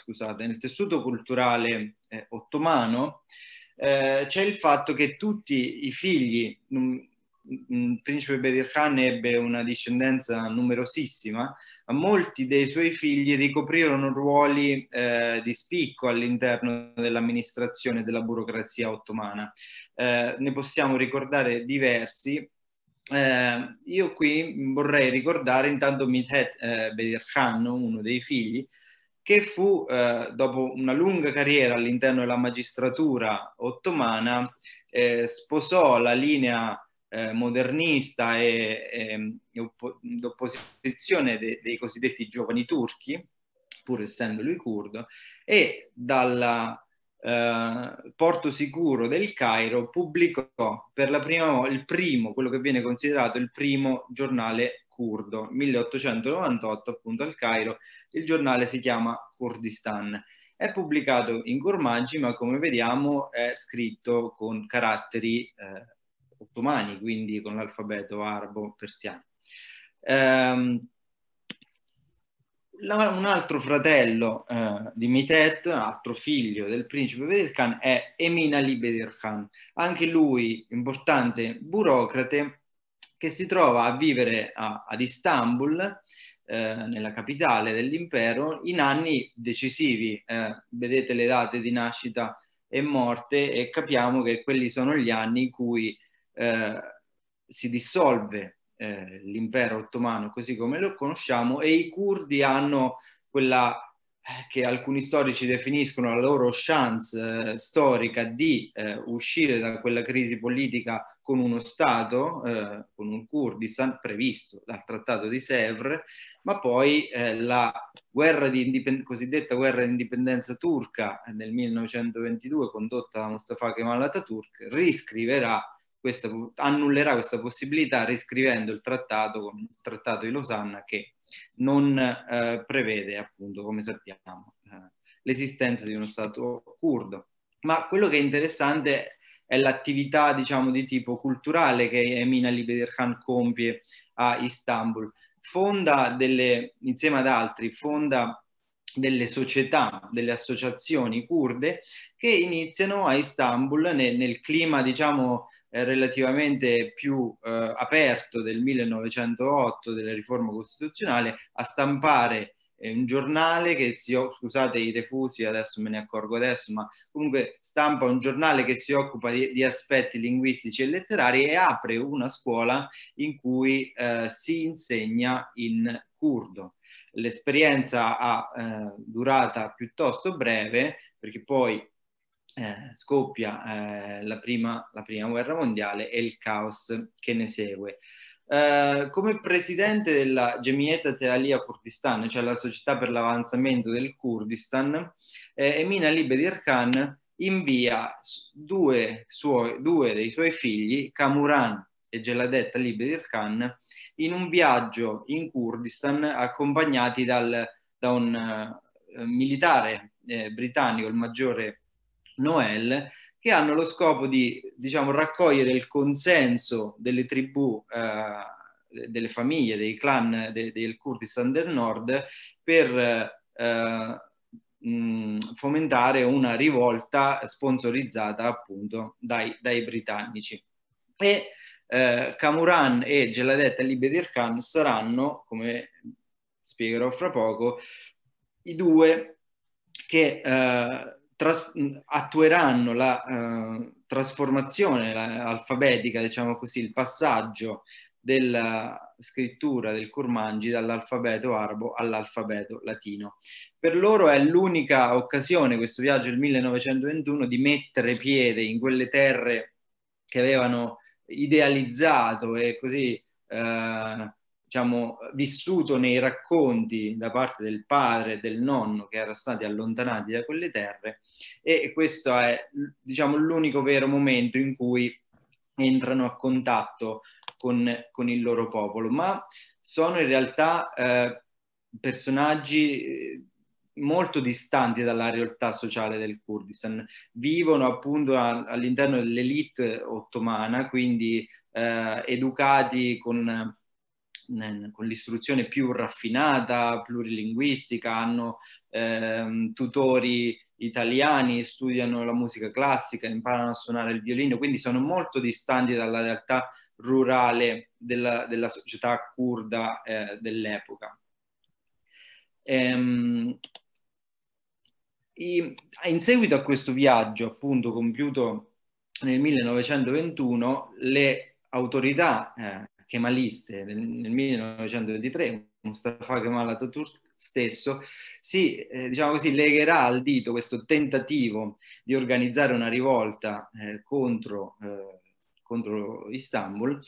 ottomano, c'è il fatto che tutti i figli, il principe Bedir Khan ebbe una discendenza numerosissima, ma molti dei suoi figli ricoprirono ruoli di spicco all'interno dell'amministrazione della burocrazia ottomana. Ne possiamo ricordare diversi. Io qui vorrei ricordare intanto Mithat Bedir Khan, uno dei figli, che fu, dopo una lunga carriera all'interno della magistratura ottomana, sposò la linea modernista e d'opposizione dei cosiddetti giovani turchi, pur essendo lui curdo, e dal Porto Sicuro del Cairo pubblicò per la prima volta quello che viene considerato il primo giornale curdo, 1898 appunto al Cairo. Il giornale si chiama Kurdistan. È pubblicato in Kurmanji, ma come vediamo è scritto con caratteri ottomani, quindi con l'alfabeto arabo-persiano. Un altro fratello di Mitet, altro figlio del principe Bedir Khan, è Emin Ali Bedir Khan, anche lui importante burocrate che si trova a vivere ad Istanbul, nella capitale dell'impero, in anni decisivi. Vedete le date di nascita e morte e capiamo che quelli sono gli anni in cui si dissolve l'impero ottomano così come lo conosciamo, e i curdi hanno quella che alcuni storici definiscono la loro chance storica di uscire da quella crisi politica con uno Stato, con un Kurdistan previsto dal Trattato di Sèvres, ma poi la cosiddetta guerra di indipendenza turca nel 1922, condotta da Mustafa Kemal Atatürk, annullerà questa possibilità riscrivendo il trattato con il Trattato di Losanna, che non prevede, appunto, come sappiamo, l'esistenza di uno Stato curdo. Ma quello che è interessante è l'attività, diciamo, di tipo culturale che Emin Ali Bedir Khan compie a Istanbul. Insieme ad altri, fonda delle società, delle associazioni kurde che iniziano a Istanbul nel clima, diciamo, relativamente più aperto del 1908, della riforma costituzionale, a stampare un giornale che scusate i refusi, adesso me ne accorgo adesso, ma comunque stampa un giornale che si occupa di aspetti linguistici e letterari e apre una scuola in cui si insegna in curdo. L'esperienza ha durata piuttosto breve, perché poi scoppia la prima guerra mondiale e il caos che ne segue. Come presidente della Jemiet Tealia Kurdistan, cioè la società per l'avanzamento del Kurdistan, Emin Ali Bedir Khan invia due dei suoi figli, Kamuran e Jeladet Ali Bedir Khan, in un viaggio in Kurdistan accompagnati da un militare britannico, il maggiore Noel, che hanno lo scopo di, diciamo, raccogliere il consenso delle tribù, delle famiglie, dei clan del Kurdistan del Nord per fomentare una rivolta sponsorizzata appunto dai britannici. E Kamuran e Jeladet Ali Bedir Khan saranno, come spiegherò fra poco, i due che attueranno la trasformazione alfabetica, diciamo così, il passaggio della scrittura del Kurmanji dall'alfabeto arabo all'alfabeto latino. Per loro è l'unica occasione, questo viaggio del 1921, di mettere piede in quelle terre che avevano idealizzato e così diciamo vissuto nei racconti da parte del padre e del nonno, che erano stati allontanati da quelle terre, e questo è, diciamo, l'unico vero momento in cui entrano a contatto con il loro popolo, ma sono in realtà personaggi molto distanti dalla realtà sociale del Kurdistan, vivono appunto all'interno dell'elite ottomana, quindi educati con l'istruzione più raffinata, plurilinguistica, hanno tutori italiani, studiano la musica classica, imparano a suonare il violino, quindi sono molto distanti dalla realtà rurale della società curda dell'epoca. In seguito a questo viaggio, appunto, compiuto nel 1921, le autorità kemaliste nel 1923, Mustafa Kemal Atatürk, stesso, si diciamo così, legherà al dito questo tentativo di organizzare una rivolta contro Istanbul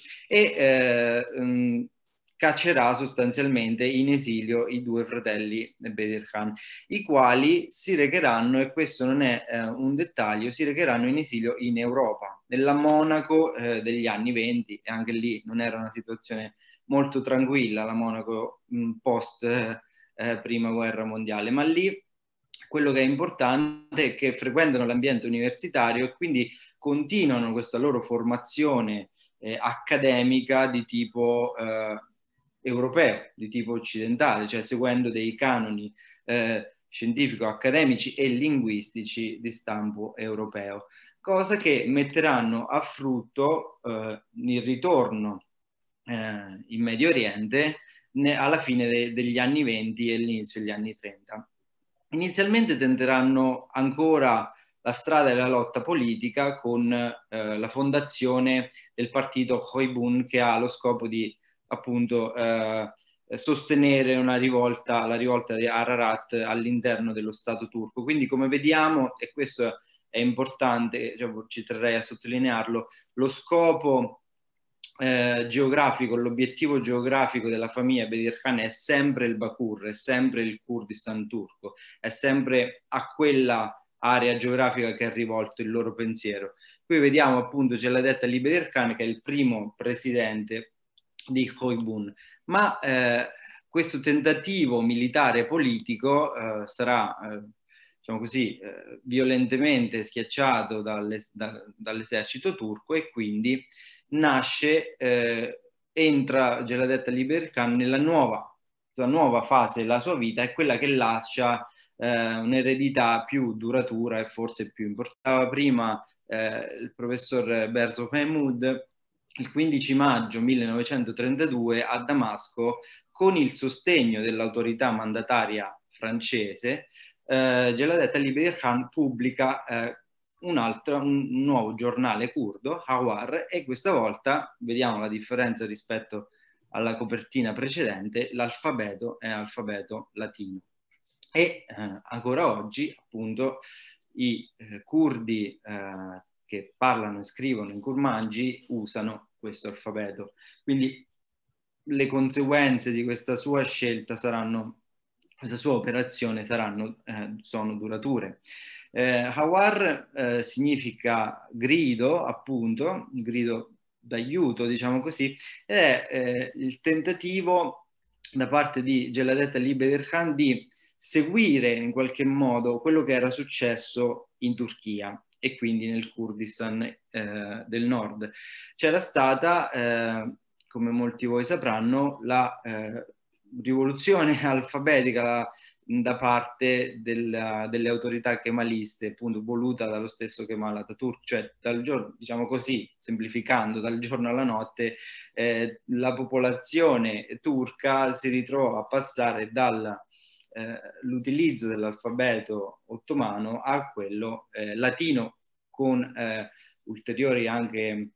e caccerà sostanzialmente in esilio i due fratelli Bedir Khan, i quali si recheranno, e questo non è un dettaglio, si recheranno in esilio in Europa, nella Monaco degli anni 20, e anche lì non era una situazione molto tranquilla, la Monaco post prima guerra mondiale, ma lì quello che è importante è che frequentano l'ambiente universitario e quindi continuano questa loro formazione accademica di tipo europeo, di tipo occidentale, cioè seguendo dei canoni scientifico-accademici e linguistici di stampo europeo, cosa che metteranno a frutto il ritorno in Medio Oriente alla fine degli anni 20 e all'inizio degli anni 30. Inizialmente tenteranno ancora la strada della lotta politica con la fondazione del partito Khoibun, che ha lo scopo di appunto sostenere una rivolta, la rivolta di Ararat all'interno dello Stato turco. Quindi, come vediamo, e questo è importante, cioè, ci terrei a sottolinearlo, lo scopo geografico, l'obiettivo geografico della famiglia Bedir Khan è sempre il Bakur, è sempre il Kurdistan turco, è sempre a quella area geografica che è rivolto il loro pensiero. Qui vediamo appunto Celadet Ali Bedir Khan, che è il primo presidente di Khoibun, ma questo tentativo militare politico sarà diciamo così, violentemente schiacciato dall'esercito turco, e quindi nasce, entra Celadet Ali Bedir Khan nella nuova fase della sua vita, è quella che lascia un'eredità più duratura e forse più importante. Prima il professor Berzo Mahmoud, il 15 maggio 1932 a Damasco, con il sostegno dell'autorità mandataria francese, Celadet Ali Bedir Khan pubblica un nuovo giornale curdo, Hawar, e questa volta vediamo la differenza rispetto alla copertina precedente: l'alfabeto è alfabeto latino. E ancora oggi appunto i curdi che parlano e scrivono in kurmanji usano questo alfabeto. Quindi le conseguenze di questa sua scelta questa sua operazione sono durature. Hawar significa grido, appunto, grido d'aiuto, diciamo così, ed è il tentativo da parte di Celadet Ali Bedir Khan di seguire in qualche modo quello che era successo in Turchia e quindi nel Kurdistan del nord. C'era stata, come molti di voi sapranno, la rivoluzione alfabetica da parte delle autorità kemaliste, appunto voluta dallo stesso Kemal Atatürk, cioè dal giorno, diciamo così, semplificando, dal giorno alla notte la popolazione turca si ritrovò a passare dall'utilizzo dell'alfabeto ottomano a quello latino, con ulteriori anche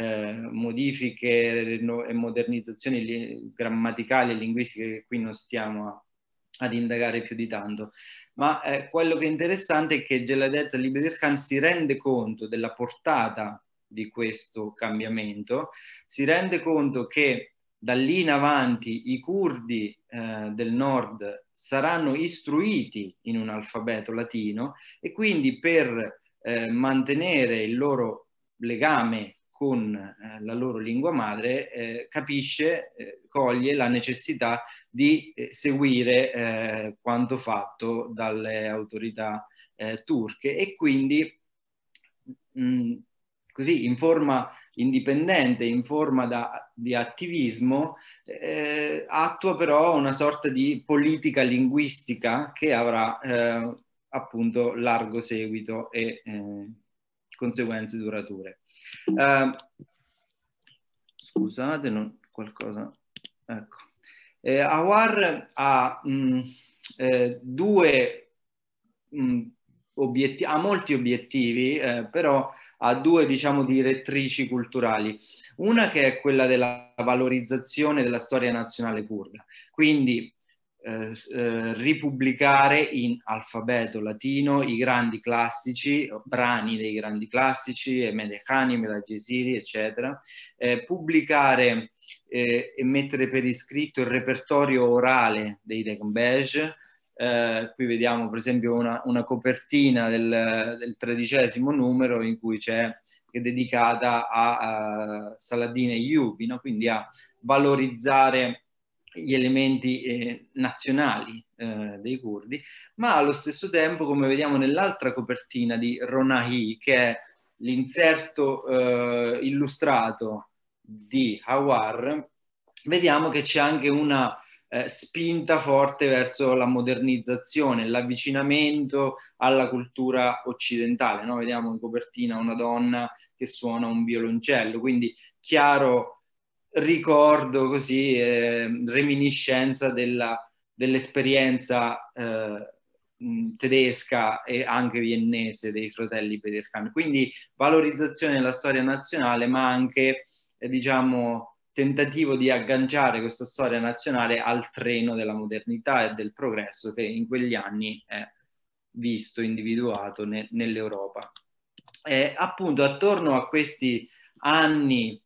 modifiche e modernizzazioni grammaticali e linguistiche che qui non stiamo ad indagare più di tanto. Ma quello che è interessante è che Celadet Ali Bedir Khan si rende conto della portata di questo cambiamento, si rende conto che da lì in avanti i curdi del nord saranno istruiti in un alfabeto latino, e quindi per mantenere il loro legame con la loro lingua madre, coglie la necessità di seguire quanto fatto dalle autorità turche, e quindi così in forma indipendente, in forma di attivismo, attua però una sorta di politica linguistica che avrà appunto largo seguito e conseguenze durature. Scusate, qualcosa. Ecco. Hawar ha molti obiettivi, però ha due, diciamo, direttrici culturali. Una che è quella della valorizzazione della storia nazionale curda, quindi ripubblicare in alfabeto latino i grandi classici, brani dei grandi classici, Ahmed Khani, Mellah Jeziri, eccetera, pubblicare e mettere per iscritto il repertorio orale dei Denkbej. Qui vediamo per esempio una copertina del 13° numero in cui che è dedicata a Saladin Eyyubi, no? Quindi a valorizzare gli elementi nazionali dei curdi, ma allo stesso tempo, come vediamo nell'altra copertina di Ronahi, che è l'inserto illustrato di Hawar, vediamo che c'è anche una spinta forte verso la modernizzazione, l'avvicinamento alla cultura occidentale, no? Vediamo in copertina una donna che suona un violoncello, quindi chiaro ricordo così, reminiscenza dell'esperienza tedesca e anche viennese dei fratelli Bedir-Khan. Quindi valorizzazione della storia nazionale, ma anche diciamo tentativo di agganciare questa storia nazionale al treno della modernità e del progresso che in quegli anni è visto, individuato nell'Europa. Appunto attorno a questi anni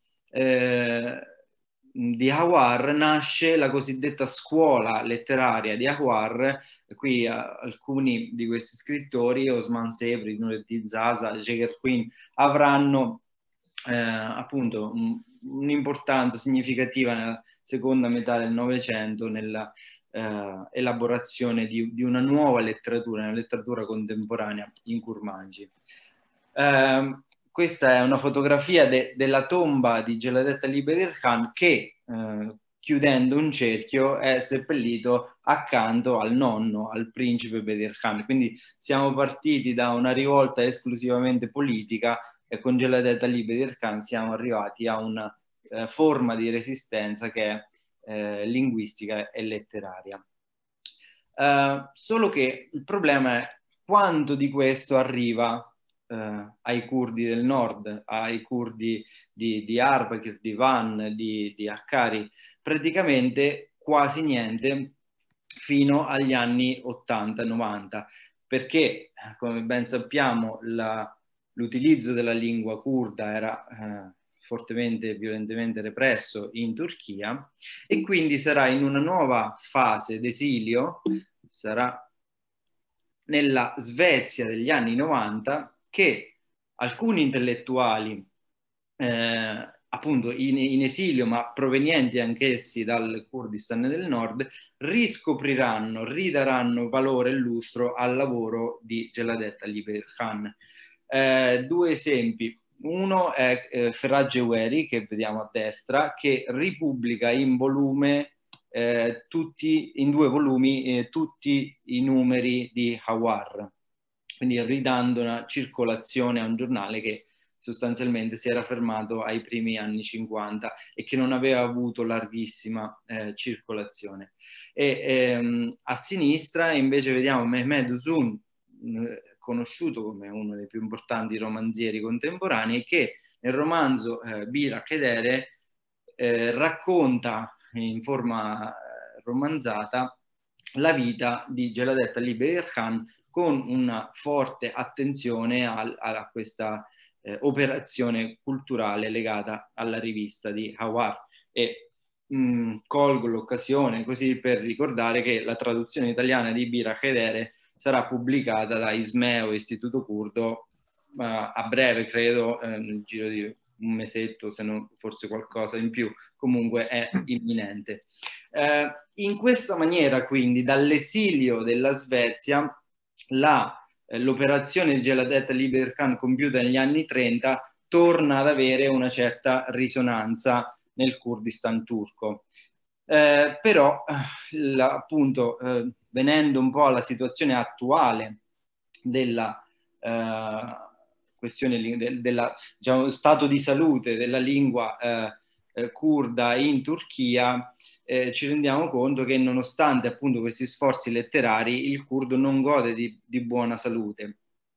di Hawar nasce la cosiddetta scuola letteraria di Hawar. Qui alcuni di questi scrittori, Osman Sebri, Nureddin Zaza, Jeger Queen, avranno appunto un'importanza significativa nella seconda metà del Novecento nella elaborazione di una nuova letteratura, una letteratura contemporanea in Kurmanji. Questa è una fotografia della tomba di Jeladet Ali Bedir-Khan che, chiudendo un cerchio, è seppellito accanto al nonno, al principe Bedir-Khan. Quindi siamo partiti da una rivolta esclusivamente politica e con Jeladet Ali Bedir-Khan siamo arrivati a una forma di resistenza che è linguistica e letteraria. Solo che il problema è quanto di questo arriva ai curdi del nord, ai curdi di Diyarbakir, di Van, di Hakkari, praticamente quasi niente fino agli anni 80-90, perché come ben sappiamo l'utilizzo della lingua curda era fortemente e violentemente represso in Turchia e quindi sarà in una nuova fase d'esilio, sarà nella Svezia degli anni 90 che alcuni intellettuali appunto in esilio ma provenienti anch'essi dal Kurdistan del nord riscopriranno, ridaranno valore e lustro al lavoro di Jeladet Ali Bedir-Khan. Due esempi. Uno è Ferhat Jeweri, che vediamo a destra, che ripubblica in volume in 2 volumi tutti i numeri di Hawar, quindi ridando una circolazione a un giornale che sostanzialmente si era fermato ai primi anni 50 e che non aveva avuto larghissima circolazione. A sinistra invece vediamo Mehmed Uzun, conosciuto come uno dei più importanti romanzieri contemporanei, che nel romanzo Bira Khedere racconta in forma romanzata la vita di Jeladet Ali Bedir-Khan con una forte attenzione a questa operazione culturale legata alla rivista di Hawar. E colgo l'occasione così per ricordare che la traduzione italiana di Bira Khedere sarà pubblicata da Ismeo Istituto Curdo a breve, credo, nel giro di un mesetto, se non forse qualcosa in più, comunque è imminente. In questa maniera, quindi, dall'esilio della Svezia, l'operazione di Jeladet Ali Bedir-Khan compiuta negli anni 30 torna ad avere una certa risonanza nel Kurdistan turco. Però, appunto, venendo un po' alla situazione attuale della questione diciamo, stato di salute della lingua curda in Turchia, ci rendiamo conto che nonostante appunto questi sforzi letterari il curdo non gode di buona salute.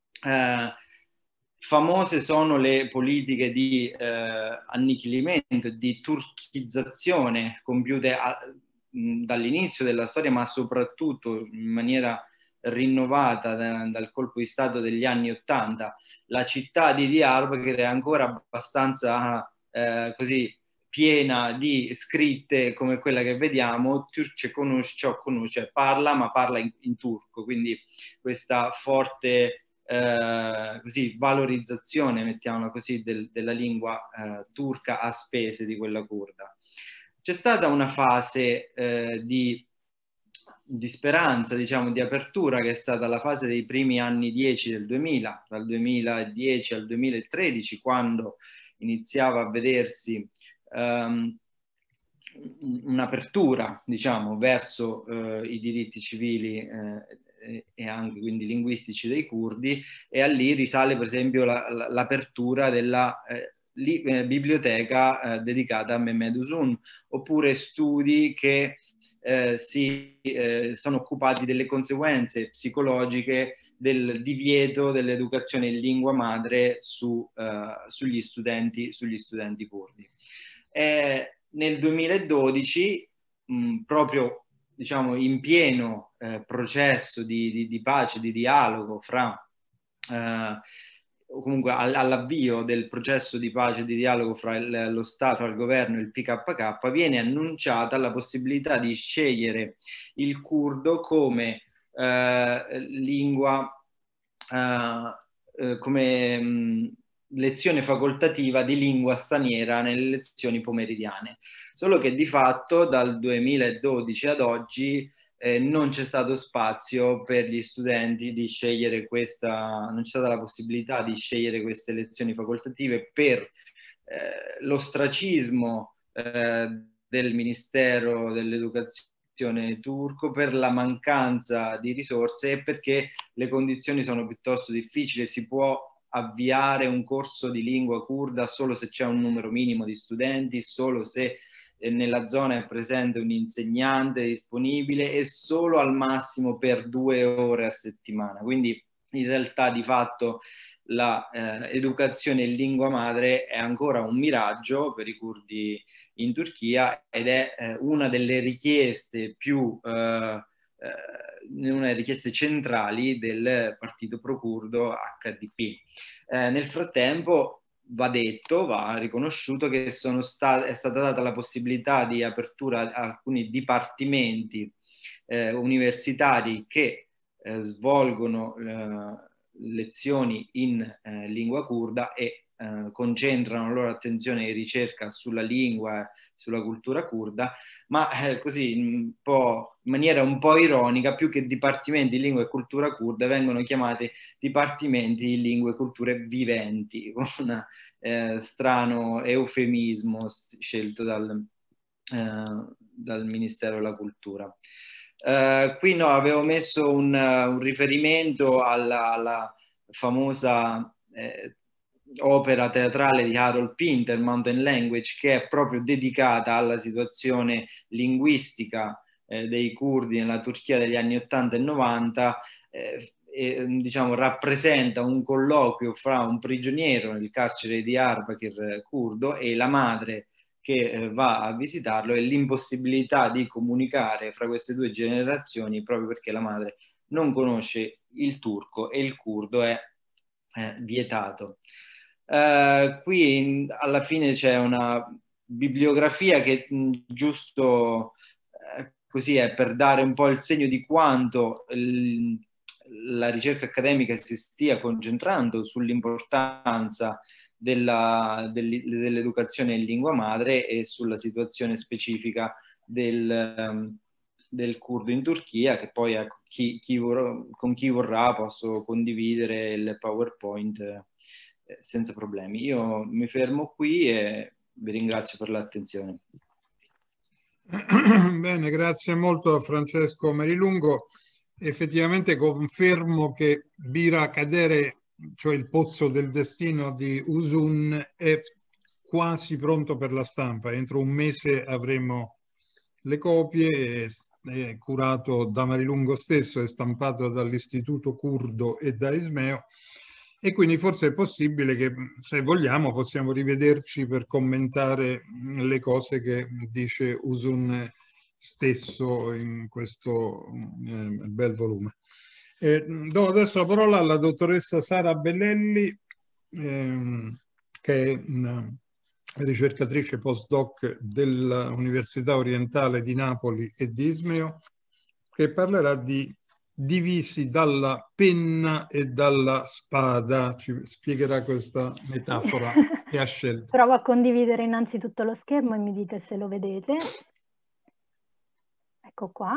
Famose sono le politiche di annichilimento, di turchizzazione compiute dall'inizio della storia, ma soprattutto in maniera rinnovata dal colpo di stato degli anni '80, la città di Diyarbakir è ancora abbastanza così piena di scritte come quella che vediamo, Türkçe konuş, çok konuş, cioè parla, ma parla in turco, quindi questa forte così, valorizzazione, mettiamola così, della lingua turca a spese di quella curda. C'è stata una fase di speranza, diciamo, di apertura, che è stata la fase dei primi anni 10 del 2000, dal 2010 al 2013, quando iniziava a vedersi un'apertura, diciamo, verso i diritti civili e anche quindi linguistici dei curdi, e a lì risale per esempio l'apertura della biblioteca dedicata a Mehmed Uzun, oppure studi che si sono occupati delle conseguenze psicologiche del divieto dell'educazione in lingua madre sugli studenti curdi. Nel 2012, proprio diciamo in pieno processo di pace, di dialogo fra comunque all'avvio del processo di pace e di dialogo fra lo Stato, il governo e il PKK, viene annunciata la possibilità di scegliere il curdo come lingua, come lezione facoltativa di lingua straniera nelle lezioni pomeridiane. Solo che di fatto dal 2012 ad oggi non c'è stato spazio per gli studenti di scegliere non c'è stata la possibilità di scegliere queste lezioni facoltative per l'ostracismo del Ministero dell'Educazione turco, per la mancanza di risorse e perché le condizioni sono piuttosto difficili. Si può avviare un corso di lingua curda solo se c'è un numero minimo di studenti, solo se nella zona è presente un insegnante disponibile e solo al massimo per 2 ore a settimana. Quindi in realtà di fatto l'educazione in lingua madre è ancora un miraggio per i curdi in Turchia ed è una delle richieste una delle richieste centrali del partito pro-curdo HDP. Nel frattempo va riconosciuto che è stata data la possibilità di apertura a alcuni dipartimenti universitari che svolgono lezioni in lingua curda e concentrano la loro attenzione e ricerca sulla lingua, sulla cultura curda, ma così in maniera un po' ironica, più che dipartimenti di lingua e cultura curda vengono chiamati dipartimenti di lingue e culture viventi, con un strano eufemismo scelto dal Ministero della Cultura. Qui avevo messo un riferimento alla famosa opera teatrale di Harold Pinter, Mountain Language, che è proprio dedicata alla situazione linguistica dei curdi nella Turchia degli anni 80 e 90, diciamo, rappresenta un colloquio fra un prigioniero nel carcere di Diyarbakir curdo e la madre che va a visitarlo, e l'impossibilità di comunicare fra queste due generazioni proprio perché la madre non conosce il turco e il curdo è vietato. Qui alla fine c'è una bibliografia che giusto così è per dare un po' il segno di quanto la ricerca accademica si stia concentrando sull'importanza dell'educazione in lingua madre e sulla situazione specifica del curdo in Turchia, che poi con chi vorrà posso condividere il PowerPoint senza problemi. Io mi fermo qui e vi ringrazio per l'attenzione. Bene, grazie molto a Francesco Marilungo. Effettivamente confermo che Bira Kadere, cioè il pozzo del destino di Uzun, è quasi pronto per la stampa. Entro un mese avremo le copie, è curato da Marilungo stesso, è stampato dall'Istituto Curdo e da Ismeo, e quindi forse è possibile che, se vogliamo, possiamo rivederci per commentare le cose che dice Uzun stesso in questo bel volume. Do adesso la parola alla dottoressa Sara Bellelli, che è una ricercatrice postdoc dell'Università Orientale di Napoli e di Ismeo, che parlerà di divisi dalla penna e dalla spada. Ci spiegherà questa metafora che ha scelto. Provo a condividere innanzitutto lo schermo e mi dite se lo vedete. Ecco qua.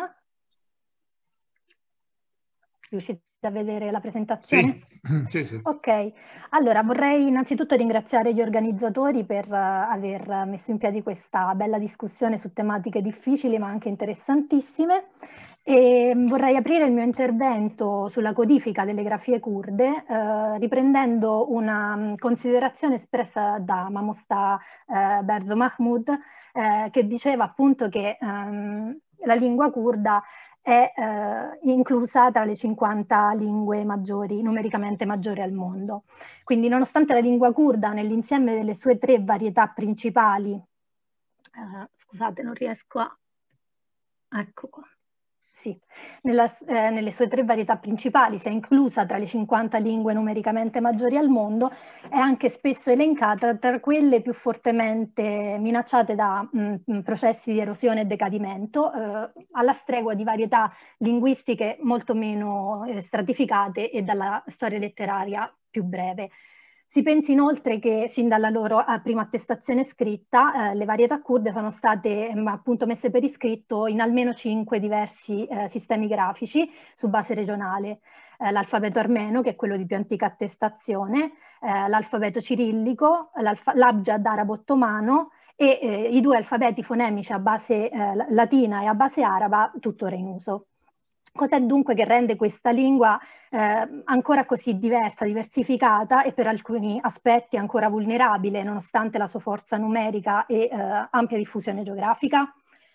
Riuscite a vedere la presentazione? Sì, sì. Ok, allora vorrei innanzitutto ringraziare gli organizzatori per aver messo in piedi questa bella discussione su tematiche difficili ma anche interessantissime, e vorrei aprire il mio intervento sulla codifica delle grafie curde riprendendo una considerazione espressa da Mamosta Berzo Mahmoud che diceva appunto che la lingua curda è inclusa tra le 50 lingue maggiori, numericamente maggiori al mondo. Quindi nonostante la lingua curda nell'insieme delle sue 3 varietà principali, scusate non riesco a... ecco qua. Sì, nelle sue 3 varietà principali sia inclusa tra le 50 lingue numericamente maggiori al mondo, è anche spesso elencata tra quelle più fortemente minacciate da processi di erosione e decadimento, alla stregua di varietà linguistiche molto meno stratificate e dalla storia letteraria più breve. Si pensi inoltre che sin dalla loro prima attestazione scritta le varietà curde sono state appunto messe per iscritto in almeno 5 diversi sistemi grafici su base regionale. L'alfabeto armeno, che è quello di più antica attestazione, l'alfabeto cirillico, l'abjad arabo-ottomano e i 2 alfabeti fonemici a base latina e a base araba tuttora in uso. Cos'è dunque che rende questa lingua ancora così diversa, diversificata e per alcuni aspetti ancora vulnerabile, nonostante la sua forza numerica e ampia diffusione geografica?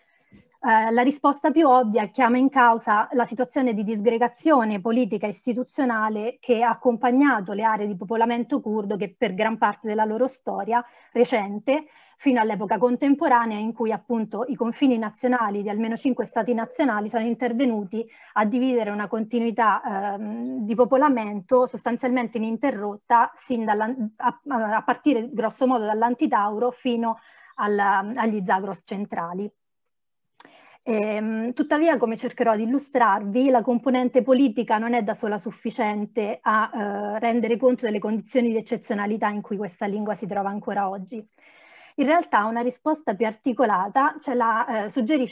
La risposta più ovvia chiama in causa la situazione di disgregazione politica e istituzionale che ha accompagnato le aree di popolamento curdo che per gran parte della loro storia recente, fino all'epoca contemporanea in cui appunto i confini nazionali di almeno 5 stati nazionali sono intervenuti a dividere una continuità di popolamento sostanzialmente ininterrotta a partire grosso modo dall'Antitauro fino agli Zagros centrali. Tuttavia, come cercherò di illustrarvi, la componente politica non è da sola sufficiente a rendere conto delle condizioni di eccezionalità in cui questa lingua si trova ancora oggi. In realtà una risposta più articolata ce l'ha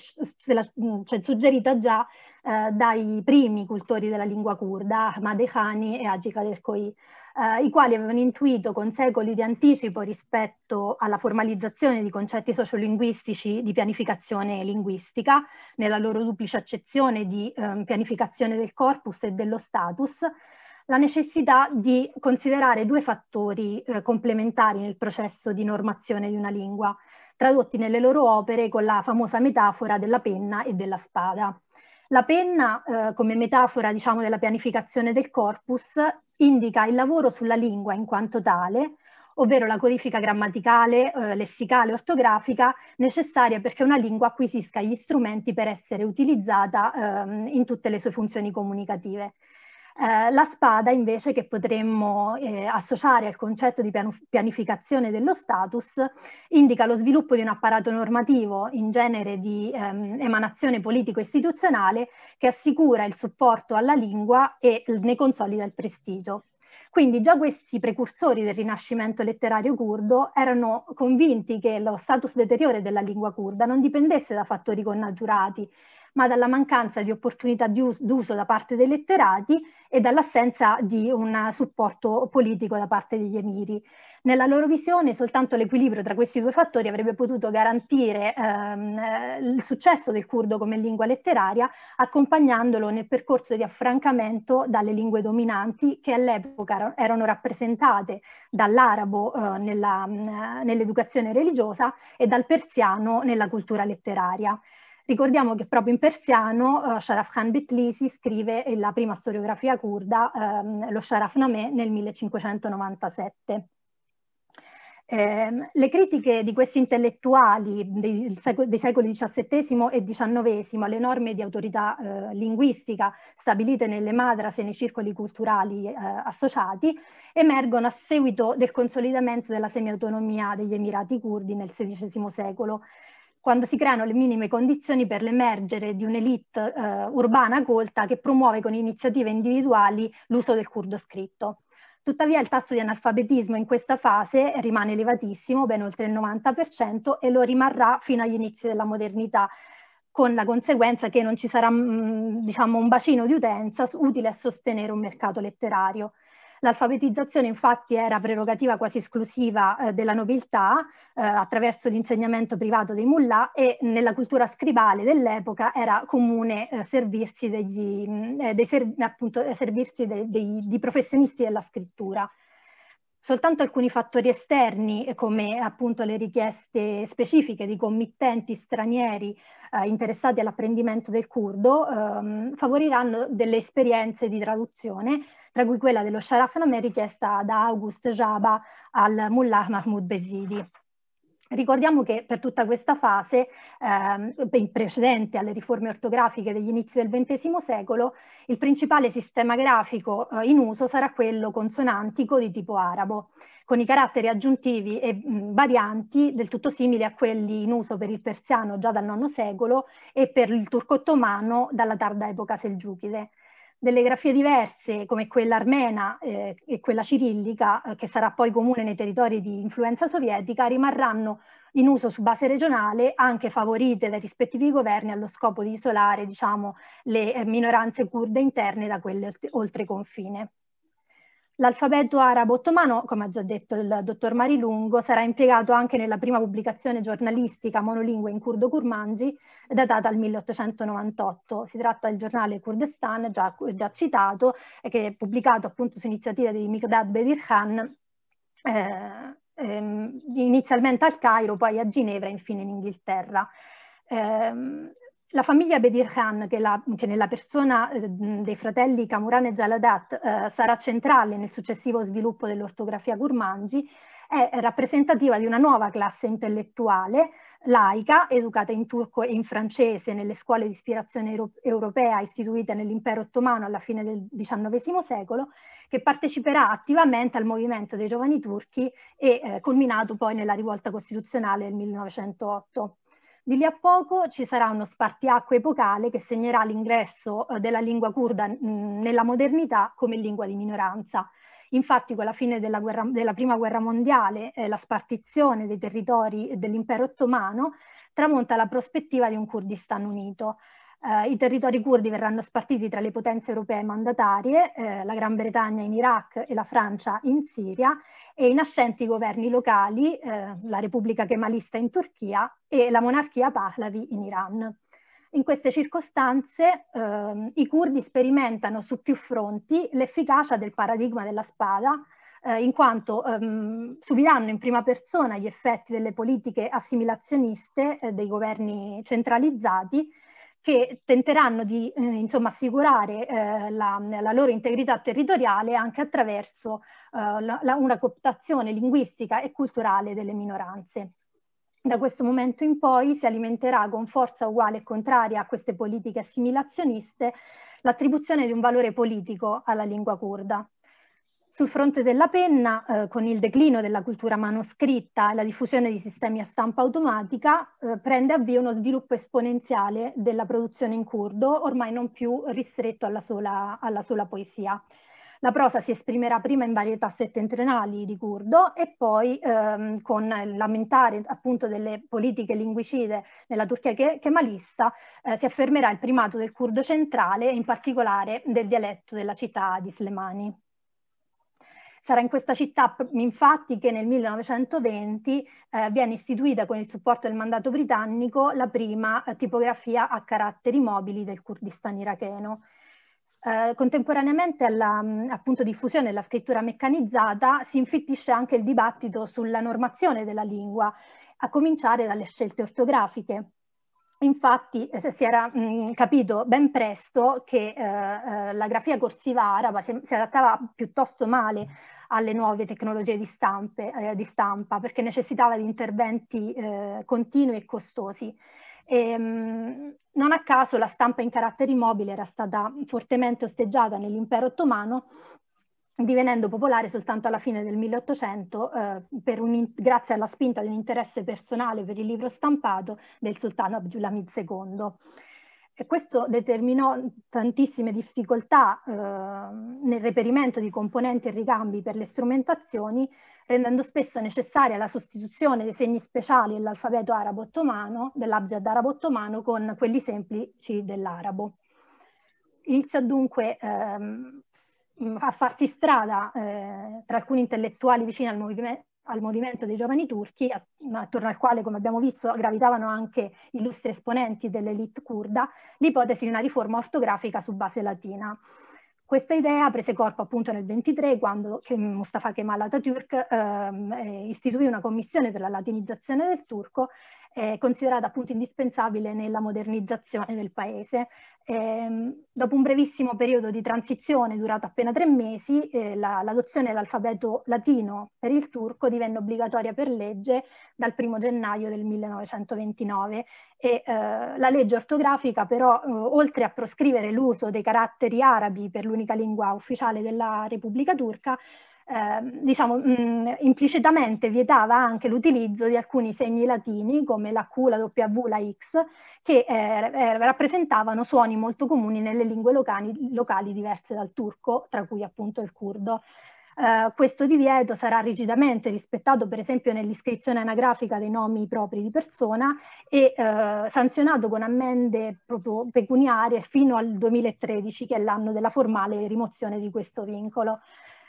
suggerita già dai primi cultori della lingua curda, Ahmad Khani e Hagi Kader Khoi, i quali avevano intuito con secoli di anticipo rispetto alla formalizzazione di concetti sociolinguistici di pianificazione linguistica, nella loro duplice accezione di pianificazione del corpus e dello status, la necessità di considerare 2 fattori complementari nel processo di normazione di una lingua, tradotti nelle loro opere con la famosa metafora della penna e della spada. La penna, come metafora, diciamo, della pianificazione del corpus, indica il lavoro sulla lingua in quanto tale, ovvero la codifica grammaticale, lessicale, ortografica, necessaria perché una lingua acquisisca gli strumenti per essere utilizzata in tutte le sue funzioni comunicative. La spada invece, che potremmo associare al concetto di pianificazione dello status, indica lo sviluppo di un apparato normativo, in genere di emanazione politico-istituzionale, che assicura il supporto alla lingua e ne consolida il prestigio. Quindi già questi precursori del rinascimento letterario curdo erano convinti che lo status deteriore della lingua curda non dipendesse da fattori connaturati, ma dalla mancanza di opportunità d'uso da parte dei letterati e dall'assenza di un supporto politico da parte degli emiri. Nella loro visione soltanto l'equilibrio tra questi 2 fattori avrebbe potuto garantire il successo del curdo come lingua letteraria, accompagnandolo nel percorso di affrancamento dalle lingue dominanti che all'epoca erano rappresentate dall'arabo nell'educazione religiosa e dal persiano nella cultura letteraria. Ricordiamo che proprio in persiano Sharaf Khan Betlisi scrive la prima storiografia curda, lo Sharafnameh, nel 1597. Le critiche di questi intellettuali dei secoli XVII e XIX alle norme di autorità linguistica stabilite nelle madrase e nei circoli culturali associati emergono a seguito del consolidamento della semiautonomia degli Emirati curdi nel XVI secolo, quando si creano le minime condizioni per l'emergere di un'elite urbana colta che promuove con iniziative individuali l'uso del curdo scritto. Tuttavia il tasso di analfabetismo in questa fase rimane elevatissimo, ben oltre il 90%, e lo rimarrà fino agli inizi della modernità, con la conseguenza che non ci sarà diciamo, un bacino di utenza utile a sostenere un mercato letterario. L'alfabetizzazione infatti era prerogativa quasi esclusiva della nobiltà attraverso l'insegnamento privato dei mullah, e nella cultura scribale dell'epoca era comune servirsi di professionisti della scrittura. Soltanto alcuni fattori esterni, come appunto le richieste specifiche di committenti stranieri interessati all'apprendimento del curdo, favoriranno delle esperienze di traduzione, tra cui quella dello Sharafnameh richiesta da August Jaba al Mullah Mahmoud Bezidi. Ricordiamo che per tutta questa fase, precedente alle riforme ortografiche degli inizi del XX secolo, il principale sistema grafico in uso sarà quello consonantico di tipo arabo, con i caratteri aggiuntivi e varianti del tutto simili a quelli in uso per il persiano già dal IX secolo e per il turco ottomano dalla tarda epoca selgiuchide. Delle grafie diverse, come quella armena e quella cirillica, che sarà poi comune nei territori di influenza sovietica, rimarranno in uso su base regionale, anche favorite dai rispettivi governi allo scopo di isolare, diciamo, le minoranze curde interne da quelle oltre confine. L'alfabeto arabo ottomano, come ha già detto il dottor Marilungo, sarà impiegato anche nella prima pubblicazione giornalistica monolingue in curdo kurmanji, datata al 1898. Si tratta del giornale Kurdistan, già citato, che è pubblicato appunto su iniziativa di Miqdad Bedir Khan, inizialmente al Cairo, poi a Ginevra e infine in Inghilterra. La famiglia Bedir Khan, che nella persona dei fratelli Kamuran e Jaladat sarà centrale nel successivo sviluppo dell'ortografia kurmanji, è rappresentativa di una nuova classe intellettuale, laica, educata in turco e in francese nelle scuole di ispirazione europea istituite nell'impero ottomano alla fine del XIX secolo, che parteciperà attivamente al movimento dei giovani turchi e culminato poi nella rivolta costituzionale del 1908. Di lì a poco ci sarà uno spartiacque epocale che segnerà l'ingresso della lingua curda nella modernità come lingua di minoranza. Infatti con la fine della prima guerra mondiale, la spartizione dei territori dell'impero ottomano tramonta la prospettiva di un Kurdistan unito. I territori curdi verranno spartiti tra le potenze europee mandatarie, la Gran Bretagna in Iraq e la Francia in Siria, e i nascenti governi locali, la Repubblica Kemalista in Turchia e la monarchia Pahlavi in Iran. In queste circostanze i curdi sperimentano su più fronti l'efficacia del paradigma della spada, in quanto subiranno in prima persona gli effetti delle politiche assimilazioniste dei governi centralizzati, che tenteranno di insomma, assicurare la loro integrità territoriale anche attraverso una cooptazione linguistica e culturale delle minoranze. Da questo momento in poi si alimenterà con forza uguale e contraria a queste politiche assimilazioniste l'attribuzione di un valore politico alla lingua curda. Sul fronte della penna, con il declino della cultura manoscritta e la diffusione di sistemi a stampa automatica, prende avvio uno sviluppo esponenziale della produzione in curdo, ormai non più ristretto alla sola poesia. La prosa si esprimerà prima in varietà settentrionali di curdo e poi con l'aumentare appunto delle politiche linguicide nella Turchia kemalista si affermerà il primato del curdo centrale e in particolare del dialetto della città di Slemani. Sarà in questa città infatti che nel 1920 viene istituita con il supporto del mandato britannico la prima tipografia a caratteri mobili del Kurdistan iracheno. Contemporaneamente alla appunto, diffusione della scrittura meccanizzata si infittisce anche il dibattito sulla normazione della lingua, a cominciare dalle scelte ortografiche. Infatti si era capito ben presto che la grafia corsiva araba si adattava piuttosto male alle nuove tecnologie di stampa, perché necessitava di interventi continui e costosi. Non a caso la stampa in caratteri mobili era stata fortemente osteggiata nell'impero ottomano, divenendo popolare soltanto alla fine del 1800 grazie alla spinta di un interesse personale per il libro stampato del sultano Abdulhamid II. E questo determinò tantissime difficoltà nel reperimento di componenti e ricambi per le strumentazioni, rendendo spesso necessaria la sostituzione dei segni speciali dell'alfabeto arabo ottomano, dell'abjad arabo ottomano, con quelli semplici dell'arabo. Inizia dunque a farsi strada tra alcuni intellettuali vicini al movimento dei giovani turchi, attorno al quale, come abbiamo visto, gravitavano anche illustri esponenti dell'elite kurda, l'ipotesi di una riforma ortografica su base latina. Questa idea prese corpo appunto nel 1923, quando Mustafa Kemal Atatürk istituì una commissione per la latinizzazione del turco, considerata appunto indispensabile nella modernizzazione del paese. Dopo un brevissimo periodo di transizione durato appena 3 mesi, l'adozione dell'alfabeto latino per il turco divenne obbligatoria per legge dal 1° gennaio del 1929 e la legge ortografica però, oltre a proscrivere l'uso dei caratteri arabi per l'unica lingua ufficiale della Repubblica Turca, implicitamente vietava anche l'utilizzo di alcuni segni latini come la Q, la W, la X, che rappresentavano suoni molto comuni nelle lingue locali diverse dal turco, tra cui appunto il curdo. Questo divieto sarà rigidamente rispettato per esempio nell'iscrizione anagrafica dei nomi propri di persona e sanzionato con ammende proprio pecuniarie fino al 2013, che è l'anno della formale rimozione di questo vincolo.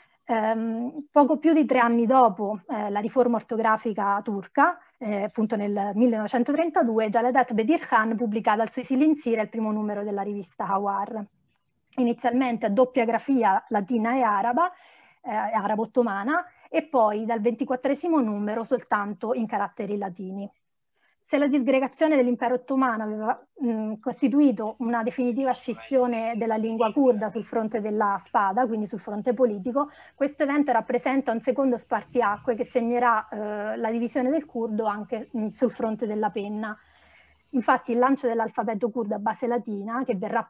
Poco più di 3 anni dopo la riforma ortografica turca, appunto nel 1932, Jalalat Bedirhan pubblica dal suo esilio in Siria il primo numero della rivista Hawar, inizialmente a doppia grafia latina e arabo-ottomana, e poi dal 24° numero soltanto in caratteri latini. Se la disgregazione dell'impero ottomano aveva costituito una definitiva scissione della lingua curda sul fronte della spada, quindi sul fronte politico, questo evento rappresenta un secondo spartiacque che segnerà la divisione del curdo anche sul fronte della penna. Infatti il lancio dell'alfabeto curdo a base latina, che diverrà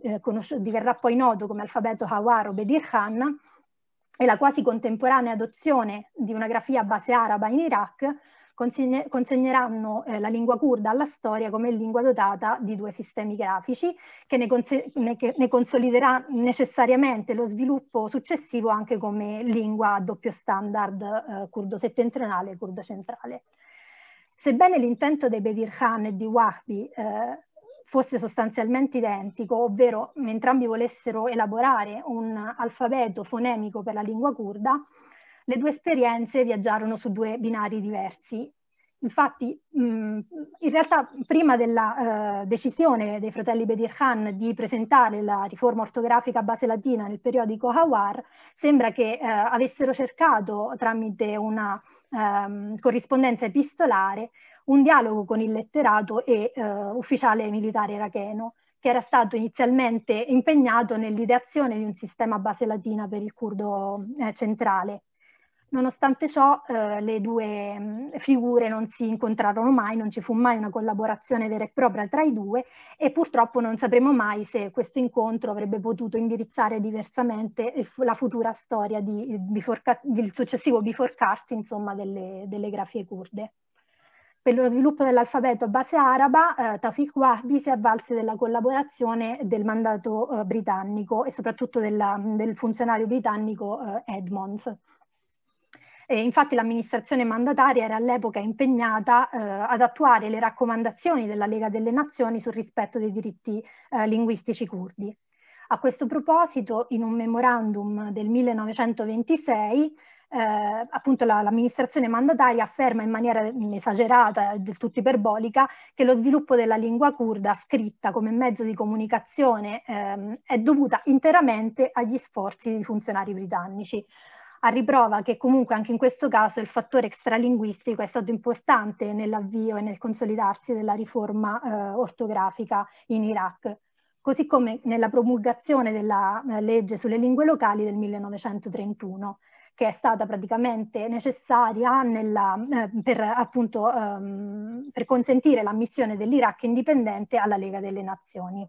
poi noto come alfabeto Hawar o Bedirhan, e la quasi contemporanea adozione di una grafia a base araba in Iraq consegneranno la lingua curda alla storia come lingua dotata di 2 sistemi grafici che ne consoliderà necessariamente lo sviluppo successivo anche come lingua a doppio standard curdo settentrionale e curdo centrale. Sebbene l'intento dei Bedirhan e di Wahbi fosse sostanzialmente identico, ovvero entrambi volessero elaborare un alfabeto fonemico per la lingua curda, le 2 esperienze viaggiarono su 2 binari diversi. Infatti, in realtà, prima della decisione dei fratelli Bedirhan di presentare la riforma ortografica a base latina nel periodico Hawar, sembra che avessero cercato, tramite una corrispondenza epistolare, un dialogo con il letterato e ufficiale militare iracheno, che era stato inizialmente impegnato nell'ideazione di un sistema a base latina per il curdo centrale. Nonostante ciò, le 2 figure non si incontrarono mai, non ci fu mai una collaborazione vera e propria tra i 2 e purtroppo non sapremo mai se questo incontro avrebbe potuto indirizzare diversamente la futura storia del successivo biforcarsi, insomma, delle grafie curde. Per lo sviluppo dell'alfabeto a base araba, Tawfiq Wahbi si avvalse della collaborazione del mandato britannico e soprattutto del funzionario britannico Edmonds. Infatti l'amministrazione mandataria era all'epoca impegnata ad attuare le raccomandazioni della Lega delle Nazioni sul rispetto dei diritti linguistici curdi. A questo proposito, in un memorandum del 1926, appunto l'amministrazione mandataria afferma in maniera esagerata e del tutto iperbolica che lo sviluppo della lingua curda scritta come mezzo di comunicazione è dovuta interamente agli sforzi di funzionari britannici, a riprova che comunque anche in questo caso il fattore extralinguistico è stato importante nell'avvio e nel consolidarsi della riforma ortografica in Iraq, così come nella promulgazione della legge sulle lingue locali del 1931, che è stata praticamente necessaria per consentire l'ammissione dell'Iraq indipendente alla Lega delle Nazioni.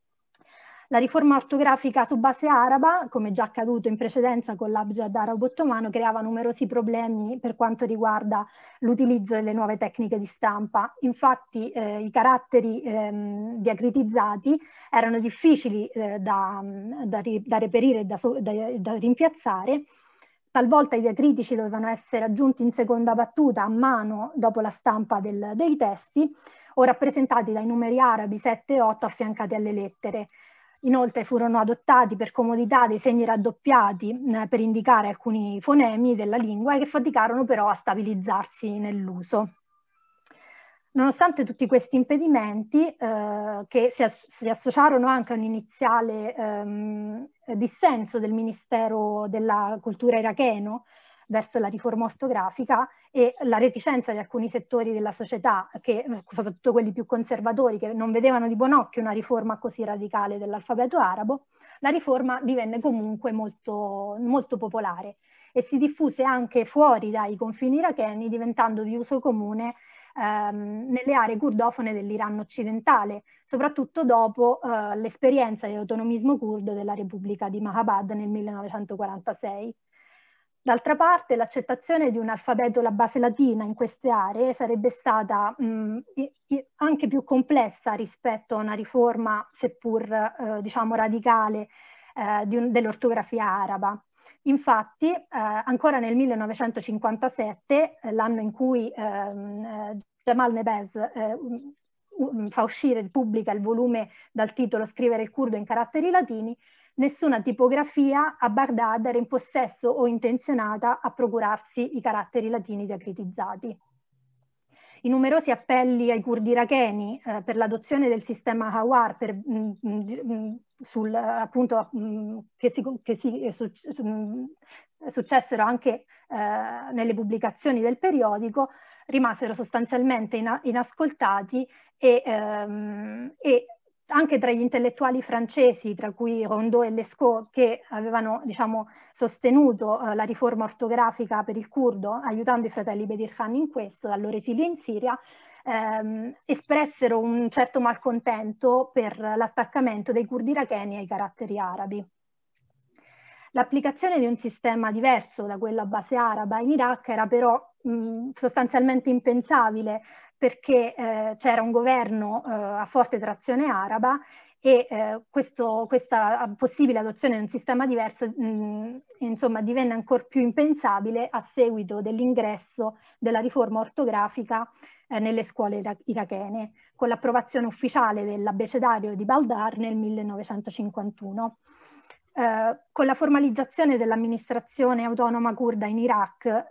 La riforma ortografica su base araba, come già accaduto in precedenza con l'abjad arabo ottomano, creava numerosi problemi per quanto riguarda l'utilizzo delle nuove tecniche di stampa. Infatti i caratteri diacritizzati erano difficili da reperire e da rimpiazzare. Talvolta i diacritici dovevano essere aggiunti in seconda battuta a mano dopo la stampa dei testi, o rappresentati dai numeri arabi 7 e 8 affiancati alle lettere. Inoltre furono adottati per comodità dei segni raddoppiati per indicare alcuni fonemi della lingua, che faticarono però a stabilizzarsi nell'uso. Nonostante tutti questi impedimenti, che si associarono anche a un iniziale dissenso del Ministero della Cultura iracheno verso la riforma ortografica e la reticenza di alcuni settori della società, soprattutto quelli più conservatori, che non vedevano di buon occhio una riforma così radicale dell'alfabeto arabo, la riforma divenne comunque molto, molto popolare e si diffuse anche fuori dai confini iracheni, diventando di uso comune nelle aree kurdofone dell'Iran occidentale, soprattutto dopo l'esperienza di autonomismo curdo della Repubblica di Mahabad nel 1946. D'altra parte, l'accettazione di un alfabeto alla base latina in queste aree sarebbe stata anche più complessa rispetto a una riforma, seppur diciamo radicale, dell'ortografia araba. Infatti, ancora nel 1957, l'anno in cui Jamal Nebez fa uscire, pubblica il volume dal titolo Scrivere il curdo in caratteri latini, nessuna tipografia a Baghdad era in possesso o intenzionata a procurarsi i caratteri latini diacritizzati. I numerosi appelli ai curdi iracheni per l'adozione del sistema Hawar, che successero anche nelle pubblicazioni del periodico, rimasero sostanzialmente inascoltati e anche tra gli intellettuali francesi, tra cui Rondeau e Lescaut, che avevano, diciamo, sostenuto la riforma ortografica per il curdo, aiutando i fratelli Bedir Khan in questo, dal loro esilio in Siria, espressero un certo malcontento per l'attaccamento dei curdi iracheni ai caratteri arabi. L'applicazione di un sistema diverso da quello a base araba in Iraq era però sostanzialmente impensabile, perché c'era un governo a forte trazione araba e questa possibile adozione di un sistema diverso insomma, divenne ancora più impensabile a seguito dell'ingresso della riforma ortografica nelle scuole irachene, con l'approvazione ufficiale dell'abbecedario di Baldar nel 1951. Con la formalizzazione dell'amministrazione autonoma curda in Iraq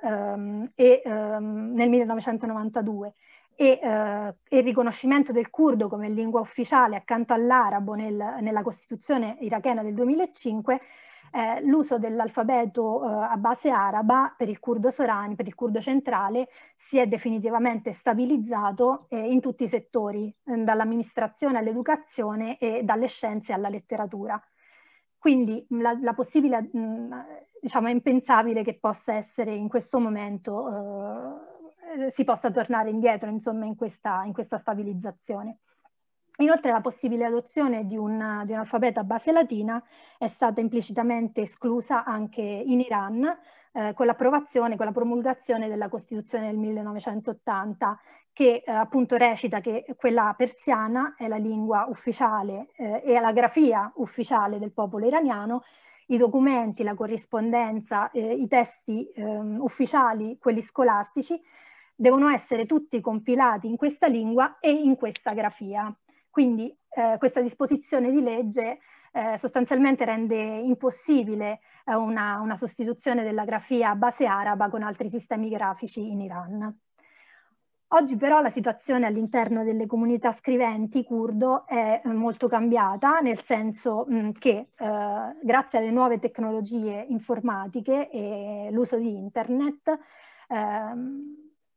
nel 1992 e il riconoscimento del curdo come lingua ufficiale accanto all'arabo nella Costituzione irachena del 2005, l'uso dell'alfabeto a base araba per il curdo sorani, per il curdo centrale, si è definitivamente stabilizzato in tutti i settori, dall'amministrazione all'educazione e dalle scienze alla letteratura. Quindi la possibile, diciamo, è impensabile che possa essere in questo momento, si possa tornare indietro, insomma, in questa stabilizzazione. Inoltre la possibile adozione di un alfabeto a base latina è stata implicitamente esclusa anche in Iran, con l'approvazione, con la promulgazione della Costituzione del 1980, che appunto recita che quella persiana è la lingua ufficiale e la grafia ufficiale del popolo iraniano. I documenti, la corrispondenza, i testi ufficiali, quelli scolastici, devono essere tutti compilati in questa lingua e in questa grafia. Quindi questa disposizione di legge sostanzialmente rende impossibile una sostituzione della grafia a base araba con altri sistemi grafici in Iran. Oggi però la situazione all'interno delle comunità scriventi curdo è molto cambiata, nel senso che grazie alle nuove tecnologie informatiche e l'uso di internet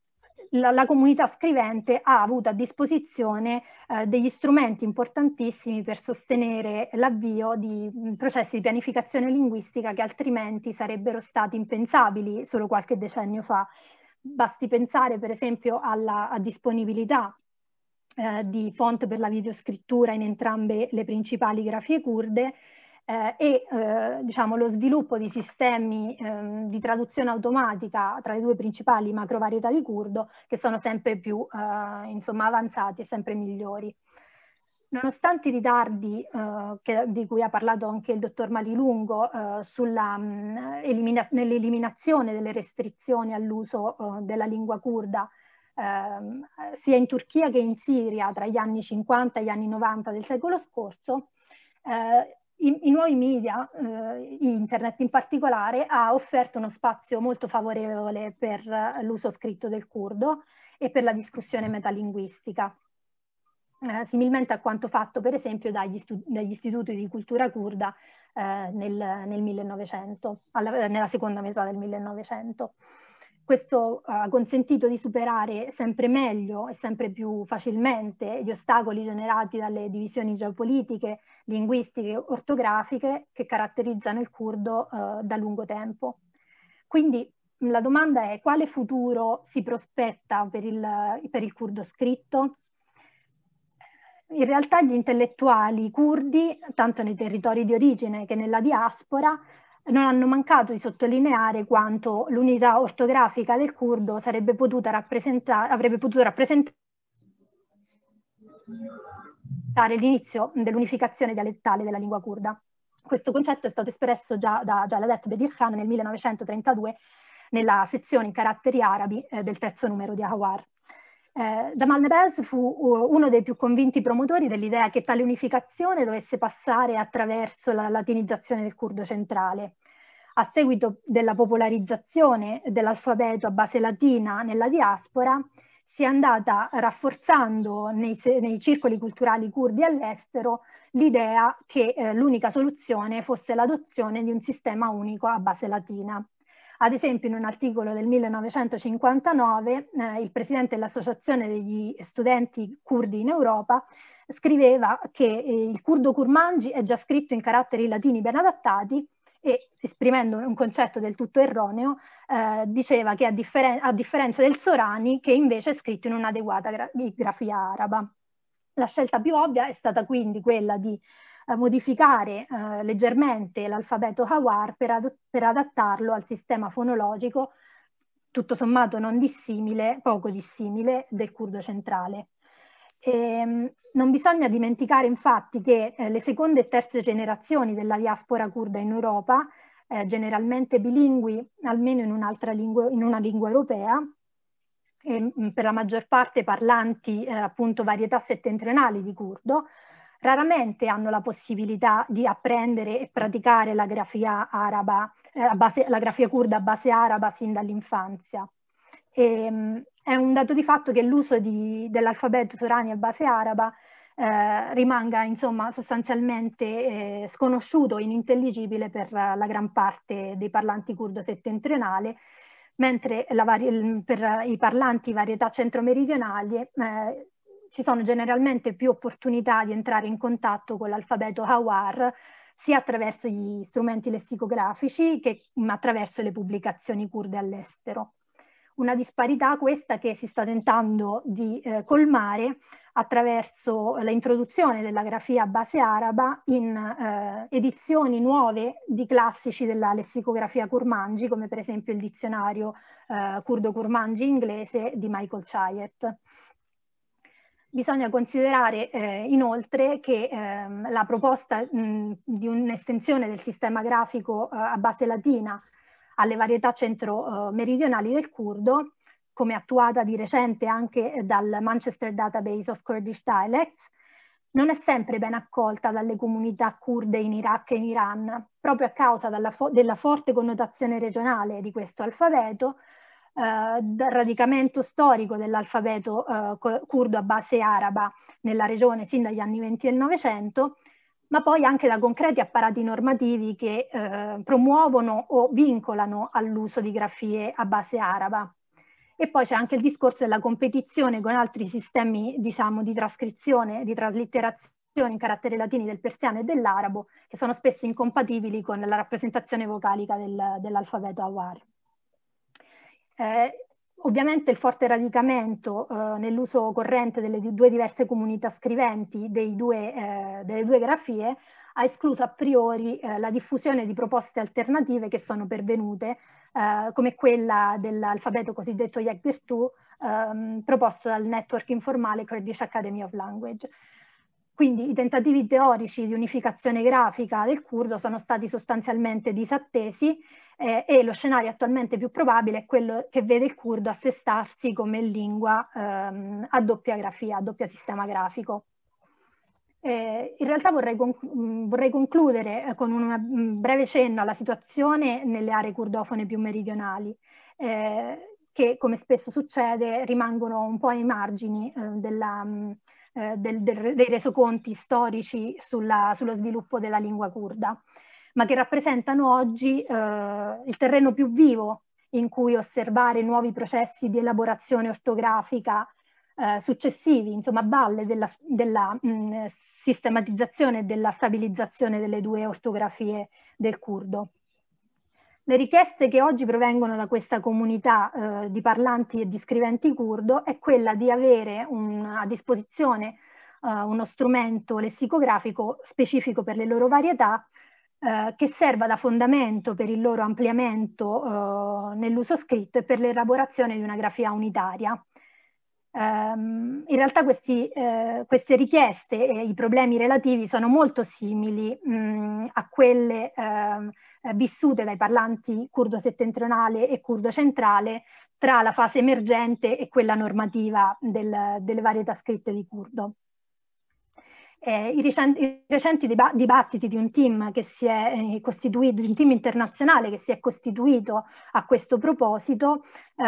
la comunità scrivente ha avuto a disposizione degli strumenti importantissimi per sostenere l'avvio di processi di pianificazione linguistica che altrimenti sarebbero stati impensabili solo qualche decennio fa. Basti pensare per esempio alla disponibilità di font per la videoscrittura in entrambe le principali grafie curde diciamo, lo sviluppo di sistemi di traduzione automatica tra le due principali macrovarietà di curdo, che sono sempre più insomma, avanzati e sempre migliori. Nonostante i ritardi di cui ha parlato anche il dottor Malilungo nell'eliminazione delle restrizioni all'uso della lingua curda, sia in Turchia che in Siria tra gli anni 50 e gli anni 90 del secolo scorso, i nuovi media, internet in particolare, ha offerto uno spazio molto favorevole per l'uso scritto del curdo e per la discussione metalinguistica, similmente a quanto fatto per esempio dagli istituti di cultura curda nel 1900, nella seconda metà del 1900. Questo ha consentito di superare sempre meglio e sempre più facilmente gli ostacoli generati dalle divisioni geopolitiche, linguistiche e ortografiche che caratterizzano il curdo da lungo tempo. Quindi la domanda è: quale futuro si prospetta per il curdo scritto? In realtà gli intellettuali curdi, tanto nei territori di origine che nella diaspora, non hanno mancato di sottolineare quanto l'unità ortografica del curdo avrebbe potuto rappresentare l'inizio dell'unificazione dialettale della lingua curda. Questo concetto è stato espresso già da Jaladet Bedirkhan nel 1932 nella sezione in caratteri arabi del terzo numero di Ahawar. Jamal Nebez fu uno dei più convinti promotori dell'idea che tale unificazione dovesse passare attraverso la latinizzazione del curdo centrale. A seguito della popolarizzazione dell'alfabeto a base latina nella diaspora, si è andata rafforzando nei circoli culturali curdi all'estero l'idea che l'unica soluzione fosse l'adozione di un sistema unico a base latina. Ad esempio, in un articolo del 1959, il presidente dell'Associazione degli studenti curdi in Europa scriveva che il curdo kurmanji è già scritto in caratteri latini ben adattati e, esprimendo un concetto del tutto erroneo, diceva che a differenza del Sorani, che invece è scritto in un'adeguata grafia araba. La scelta più ovvia è stata quindi quella di modificare leggermente l'alfabeto Hawar per adattarlo al sistema fonologico tutto sommato non dissimile, poco dissimile, del curdo centrale. Non bisogna dimenticare infatti che le seconde e terze generazioni della diaspora curda in Europa, generalmente bilingui almeno in una lingua europea, e per la maggior parte parlanti appunto varietà settentrionali di curdo, raramente hanno la possibilità di apprendere e praticare la grafia araba, la grafia curda a base araba sin dall'infanzia. È un dato di fatto che l'uso dell'alfabeto Sorani a base araba rimanga insomma sostanzialmente sconosciuto e inintelligibile per la gran parte dei parlanti curdo settentrionale, mentre per i parlanti varietà centro-meridionali ci sono generalmente più opportunità di entrare in contatto con l'alfabeto Hawar, sia attraverso gli strumenti lessicografici che attraverso le pubblicazioni curde all'estero. Una disparità questa che si sta tentando di colmare attraverso l'introduzione della grafia a base araba in edizioni nuove di classici della lessicografia kurmanji, come per esempio il dizionario curdo-kurmanji inglese di Michael Chayet. Bisogna considerare inoltre che la proposta di un'estensione del sistema grafico a base latina alle varietà centro-meridionali del curdo, come attuata di recente anche dal Manchester Database of Kurdish Dialects, non è sempre ben accolta dalle comunità kurde in Iraq e in Iran, proprio a causa della forte connotazione regionale di questo alfabeto, dal radicamento storico dell'alfabeto curdo a base araba nella regione sin dagli anni 20 del Novecento, ma poi anche da concreti apparati normativi che promuovono o vincolano all'uso di grafie a base araba. E poi c'è anche il discorso della competizione con altri sistemi, diciamo, di trascrizione, di traslitterazione in caratteri latini del persiano e dell'arabo, che sono spesso incompatibili con la rappresentazione vocalica dell'alfabeto Hawar. Ovviamente il forte radicamento nell'uso corrente delle due diverse comunità scriventi delle due grafie ha escluso a priori la diffusione di proposte alternative che sono pervenute, come quella dell'alfabeto cosiddetto Yekbirtu, proposto dal Network informale Kurdish Academy of Language. Quindi i tentativi teorici di unificazione grafica del curdo sono stati sostanzialmente disattesi e lo scenario attualmente più probabile è quello che vede il curdo assestarsi come lingua a doppia grafia, a doppio sistema grafico. In realtà vorrei concludere con un breve cenno alla situazione nelle aree curdofone più meridionali, che come spesso succede rimangono un po' ai margini dei resoconti storici sullo sviluppo della lingua curda, ma che rappresentano oggi il terreno più vivo in cui osservare nuovi processi di elaborazione ortografica successivi, insomma, a valle della sistematizzazione e della stabilizzazione delle due ortografie del curdo. Le richieste che oggi provengono da questa comunità di parlanti e di scriventi curdo è quella di avere a disposizione uno strumento lessicografico specifico per le loro varietà, che serva da fondamento per il loro ampliamento nell'uso scritto e per l'elaborazione di una grafia unitaria. In realtà queste richieste e i problemi relativi sono molto simili a quelle vissute dai parlanti curdo settentrionale e curdo centrale tra la fase emergente e quella normativa delle varietà scritte di curdo. I recenti dibattiti di un team che si è costituito, di un team internazionale che si è costituito a questo proposito,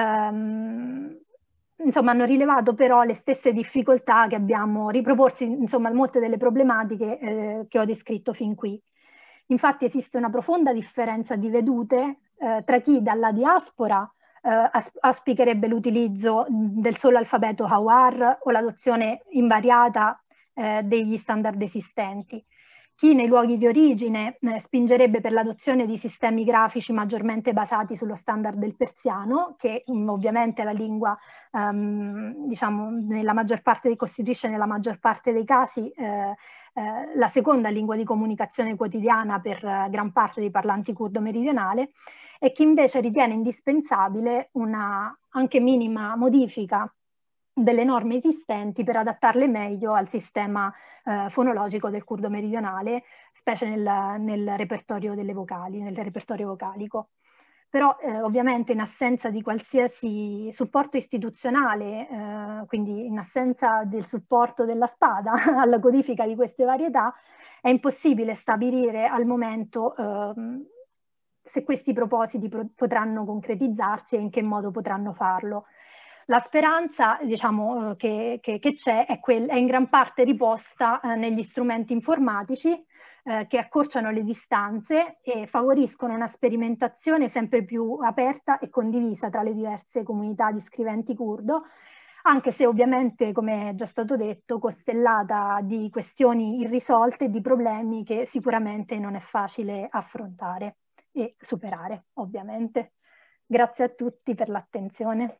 insomma, hanno rilevato però le stesse difficoltà che abbiamo riproporsi, insomma, molte delle problematiche che ho descritto fin qui. Infatti esiste una profonda differenza di vedute tra chi dalla diaspora auspicherebbe l'utilizzo del solo alfabeto Hawar o l'adozione invariata degli standard esistenti. Chi nei luoghi di origine spingerebbe per l'adozione di sistemi grafici maggiormente basati sullo standard del persiano, che ovviamente è la lingua, diciamo, costituisce nella maggior parte dei casi la seconda lingua di comunicazione quotidiana per gran parte dei parlanti curdo meridionale, e chi invece ritiene indispensabile una anche minima modifica delle norme esistenti per adattarle meglio al sistema fonologico del curdo meridionale, specie nel repertorio delle vocali, nel repertorio vocalico. Però ovviamente in assenza di qualsiasi supporto istituzionale, quindi in assenza del supporto della spada alla codifica di queste varietà, è impossibile stabilire al momento se questi propositi potranno concretizzarsi e in che modo potranno farlo. La speranza, diciamo, che c'è è in gran parte riposta negli strumenti informatici che accorciano le distanze e favoriscono una sperimentazione sempre più aperta e condivisa tra le diverse comunità di scriventi curdo, anche se ovviamente, come è già stato detto, costellata di questioni irrisolte e di problemi che sicuramente non è facile affrontare e superare, ovviamente. Grazie a tutti per l'attenzione.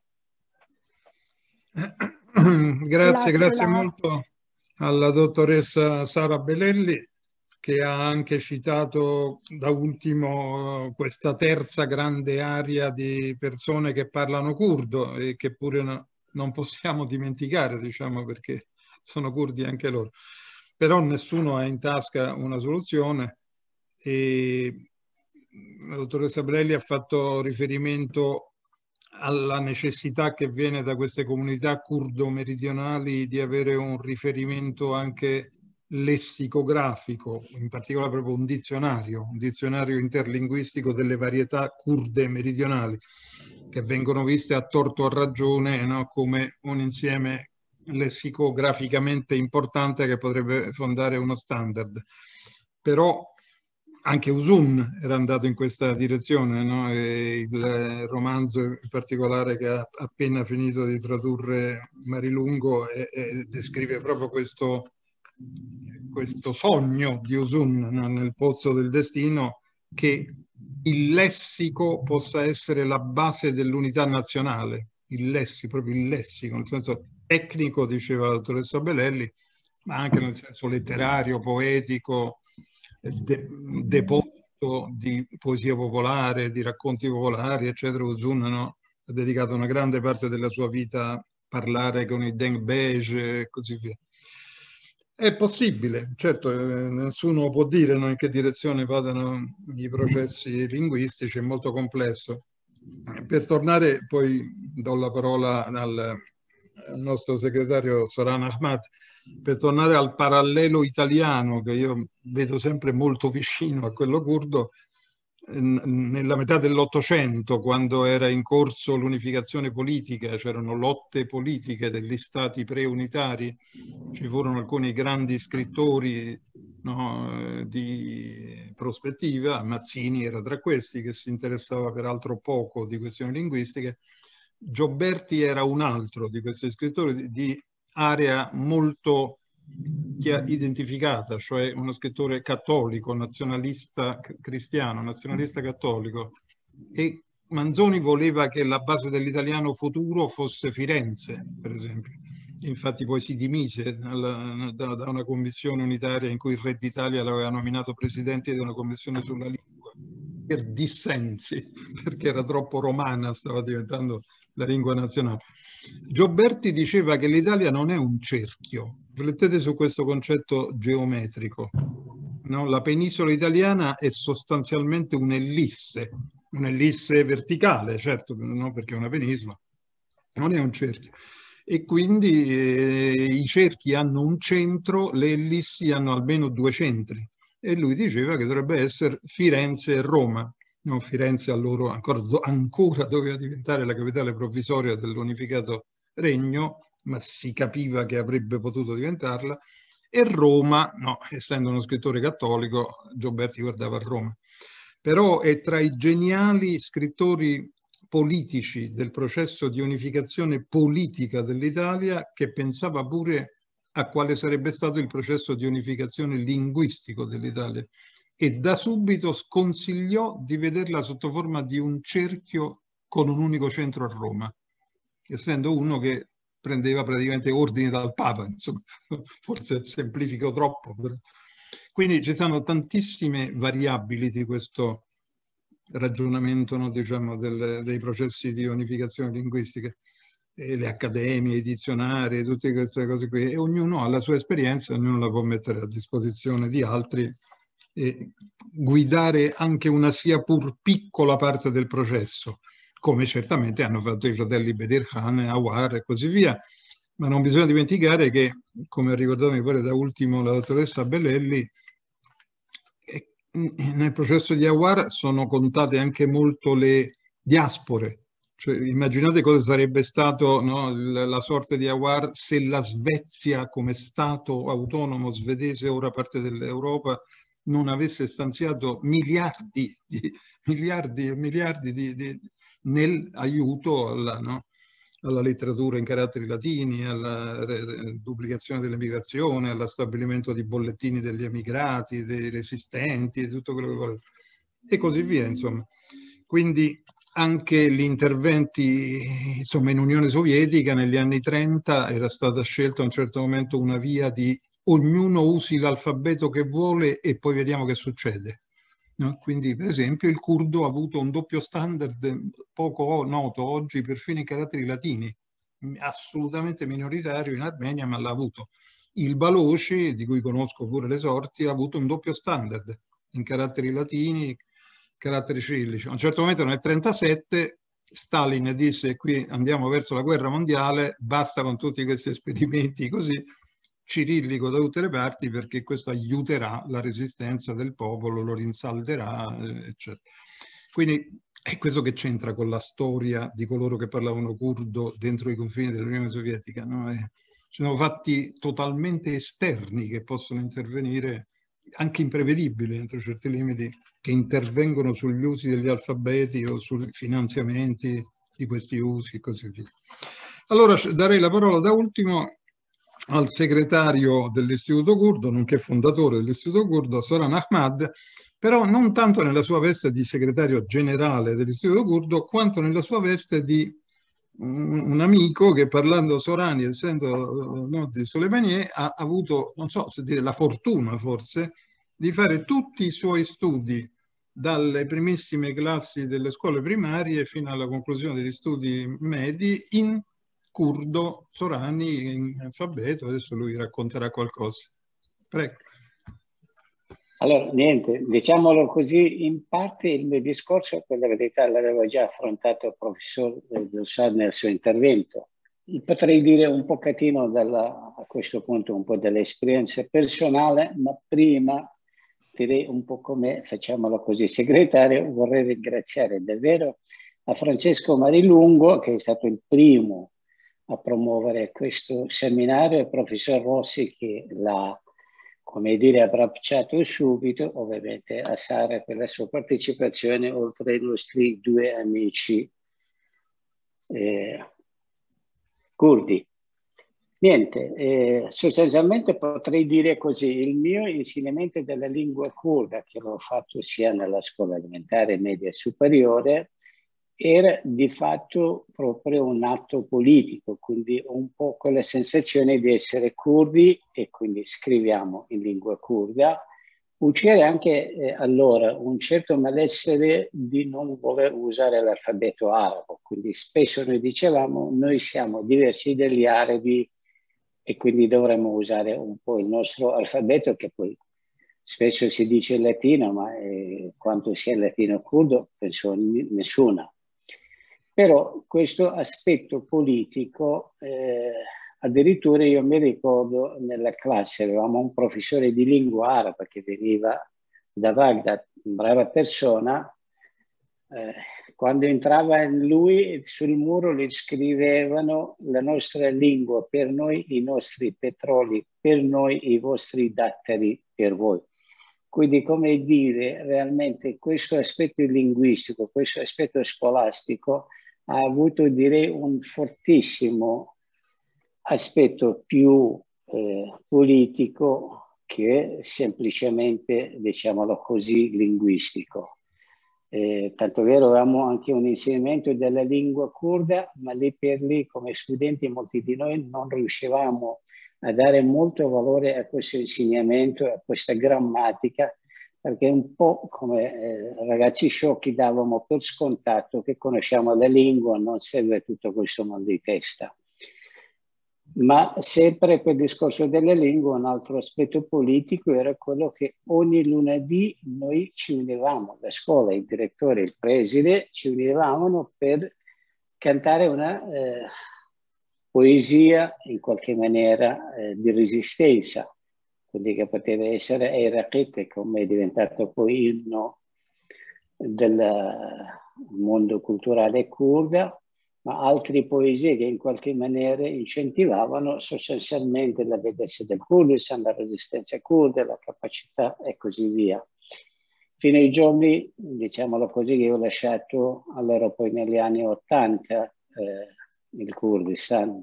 Grazie molto alla dottoressa Sara Belelli, che ha anche citato da ultimo questa terza grande area di persone che parlano curdo e che pure non possiamo dimenticare, diciamo, perché sono curdi anche loro. Però nessuno ha in tasca una soluzione e la dottoressa Belelli ha fatto riferimento alla necessità che viene da queste comunità curdo meridionali di avere un riferimento anche lessicografico, in particolare proprio un dizionario interlinguistico delle varietà curde meridionali, che vengono viste a torto o a ragione, no, come un insieme lessicograficamente importante che potrebbe fondare uno standard. Però anche Uzun era andato in questa direzione, no? E il romanzo in particolare che ha appena finito di tradurre Marilungo descrive proprio questo sogno di Uzun, no? Nel pozzo del destino, che il lessico possa essere la base dell'unità nazionale, proprio il lessico, nel senso tecnico, diceva la dottoressa Belelli, ma anche nel senso letterario, poetico, deposito di poesia popolare, di racconti popolari, eccetera. Uzun, no? Ha dedicato una grande parte della sua vita a parlare con i Dengbej e così via. È possibile, certo, nessuno può dire, no, in che direzione vadano i processi linguistici, è molto complesso. Per tornare, poi do la parola al nostro segretario Soran Ahmad, per tornare al parallelo italiano che io vedo sempre molto vicino a quello curdo. Nella metà dell'Ottocento, quando era in corso l'unificazione politica, c'erano lotte politiche degli stati preunitari, ci furono alcuni grandi scrittori, no, di prospettiva, Mazzini era tra questi, che si interessava peraltro poco di questioni linguistiche. Gioberti era un altro di questi scrittori di area molto identificata, cioè uno scrittore cattolico, nazionalista cristiano, nazionalista cattolico, e Manzoni voleva che la base dell'italiano futuro fosse Firenze, per esempio. Infatti poi si dimise da una commissione unitaria in cui il re d'Italia l'aveva nominato presidente di una commissione sulla lingua, per dissensi, perché era troppo romana, stava diventando la lingua nazionale. Gioberti diceva che l'Italia non è un cerchio. Riflettete su questo concetto geometrico. No? La penisola italiana è sostanzialmente un'ellisse verticale, certo, no? Perché è una penisola, non è un cerchio. E quindi i cerchi hanno un centro, le ellissi hanno almeno due centri. E lui diceva che dovrebbe essere Firenze e Roma. No, Firenze allora ancora doveva diventare la capitale provvisoria dell'unificato regno, ma si capiva che avrebbe potuto diventarla, e Roma, no, essendo uno scrittore cattolico, Gioberti guardava a Roma. Però è tra i geniali scrittori politici del processo di unificazione politica dell'Italia che pensava pure a quale sarebbe stato il processo di unificazione linguistico dell'Italia. E da subito sconsigliò di vederla sotto forma di un cerchio con un unico centro a Roma, essendo uno che prendeva praticamente ordini dal Papa, insomma, forse semplifico troppo. Però. Quindi ci sono tantissime variabili di questo ragionamento, no, diciamo, dei processi di unificazione linguistica, le accademie, i dizionari, tutte queste cose qui, e ognuno ha la sua esperienza, ognuno la può mettere a disposizione di altri e guidare anche una sia pur piccola parte del processo, come certamente hanno fatto i fratelli Bedir Khan, Awar e così via. Ma non bisogna dimenticare che, come ha ricordato mi pare da ultimo la dottoressa Belelli, nel processo di Awar sono contate anche molto le diaspore. Cioè, immaginate cosa sarebbe stato, no, la sorte di Awar se la Svezia, come Stato autonomo svedese, ora parte dell'Europa, non avesse stanziato miliardi e miliardi nell'aiuto alla, no, alla letteratura in caratteri latini, alla duplicazione dell'emigrazione, allo stabilimento di bollettini degli emigrati, dei resistenti, tutto quello che volete, e così via, insomma. Quindi anche gli interventi, insomma, in Unione Sovietica negli anni 30 era stata scelta a un certo momento una via di ognuno usi l'alfabeto che vuole e poi vediamo che succede. No? Quindi, per esempio, il curdo ha avuto un doppio standard poco noto oggi, perfino in caratteri latini, assolutamente minoritario in Armenia, ma l'ha avuto. Il Balochi, di cui conosco pure le sorti, ha avuto un doppio standard in caratteri latini, caratteri cirillici. A un certo momento, nel 1937, Stalin disse: qui andiamo verso la guerra mondiale, basta con tutti questi esperimenti così, cirillico da tutte le parti, perché questo aiuterà la resistenza del popolo, lo rinsalderà, eccetera. Quindi è questo che c'entra con la storia di coloro che parlavano curdo dentro i confini dell'Unione Sovietica, no? Ci sono fatti totalmente esterni che possono intervenire anche imprevedibili entro certi limiti, che intervengono sugli usi degli alfabeti o sui finanziamenti di questi usi e così via. Allora darei la parola da ultimo al segretario dell'Istituto Curdo, nonché fondatore dell'Istituto Curdo, Soran Ahmad, però non tanto nella sua veste di segretario generale dell'Istituto Curdo, quanto nella sua veste di un amico che, parlando Sorani, essendo di Soleimani, ha avuto, non so se dire la fortuna forse, di fare tutti i suoi studi dalle primissime classi delle scuole primarie fino alla conclusione degli studi medi in curdo, Sorani, in alfabeto. Adesso lui racconterà qualcosa. Prego. Allora, niente, diciamolo così, in parte il mio discorso, per la verità, l'aveva già affrontato il professor Dossard nel suo intervento. Potrei dire un pochettino a questo punto un po' dell'esperienza personale, ma prima direi un po' come, facciamolo così, segretario, vorrei ringraziare davvero a Francesco Marilungo, che è stato il primo a promuovere questo seminario, e il professor Rossi che l'ha, come dire, abbracciato subito, ovviamente a Sara per la sua partecipazione, oltre ai nostri due amici curdi. Niente, sostanzialmente potrei dire così, il mio insegnamento della lingua curda, che l'ho fatto sia nella scuola elementare, media e superiore, era di fatto proprio un atto politico, quindi un po' con la sensazione di essere curdi e quindi scriviamo in lingua curda. C'era anche allora un certo malessere di non voler usare l'alfabeto arabo, quindi spesso noi dicevamo noi siamo diversi dagli arabi e quindi dovremmo usare un po' il nostro alfabeto, che poi spesso si dice latino, ma quanto sia latino curdo penso nessuna. Però questo aspetto politico, addirittura io mi ricordo nella classe avevamo un professore di lingua araba che veniva da Baghdad, brava persona, quando entrava lui sul muro gli scrivevano la nostra lingua per noi, i nostri petroli per noi, i vostri datteri per voi. Quindi, come dire, realmente questo aspetto linguistico, questo aspetto scolastico ha avuto, direi, un fortissimo aspetto più politico che semplicemente, diciamolo così, linguistico. Tanto vero, avevamo anche un insegnamento della lingua curda, ma lì per lì, come studenti, molti di noi non riuscivamo a dare molto valore a questo insegnamento, a questa grammatica, perché un po' come ragazzi sciocchi davamo per scontato che conosciamo la lingua, non serve tutto questo mal di testa. Ma sempre per il discorso delle lingue, un altro aspetto politico era quello che ogni lunedì noi ci univamo, la scuola, il direttore, il preside, ci univamo per cantare una poesia in qualche maniera di resistenza, quindi che poteva essere Eraqit, che come è diventato poi inno del mondo culturale curda, ma altre poesie che in qualche maniera incentivavano sostanzialmente la bellezza del Kurdistan, la resistenza kurda, la capacità e così via. Fino ai giorni, diciamolo così, che ho lasciato allora poi negli anni 80 il Kurdistan.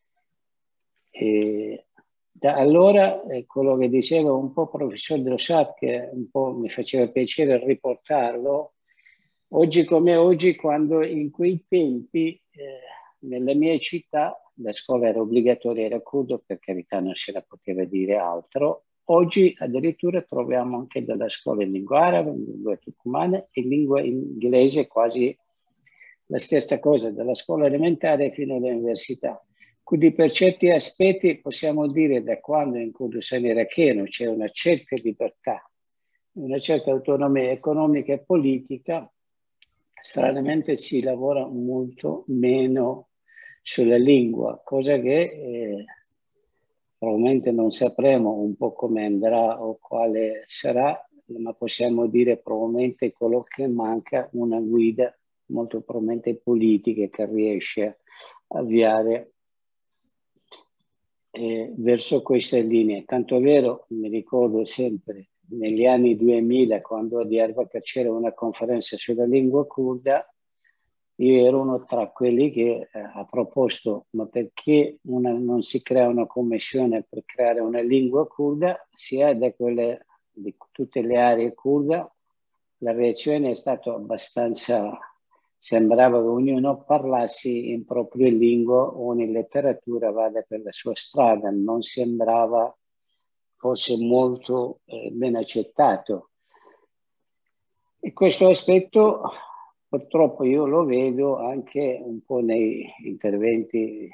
E da allora, quello che diceva un po' il professor Dossard, che un po' mi faceva piacere riportarlo, oggi come oggi, quando in quei tempi nella mia città la scuola era obbligatoria, era curdo, per carità non se la poteva dire altro. Oggi addirittura troviamo anche della scuola in lingua araba, in lingua turcumana e in lingua inglese, quasi la stessa cosa, dalla scuola elementare fino all'università. Quindi per certi aspetti possiamo dire da quando in Kurdistan iracheno c'è una certa libertà, una certa autonomia economica e politica, stranamente si lavora molto meno sulla lingua, cosa che probabilmente non sapremo un po' come andrà o quale sarà, ma possiamo dire probabilmente quello che manca una guida molto probabilmente politica che riesce a avviare verso queste linee. Tanto è vero, mi ricordo sempre negli anni 2000, quando a Diyarbakir c'era una conferenza sulla lingua curda, io ero uno tra quelli che ha proposto, ma perché non si crea una commissione per creare una lingua curda, sia da quelle di tutte le aree curda. La reazione è stata abbastanza, sembrava che ognuno parlasse in propria lingua, ogni letteratura vada per la sua strada, non sembrava fosse molto ben accettato. E questo aspetto purtroppo io lo vedo anche un po' nei interventi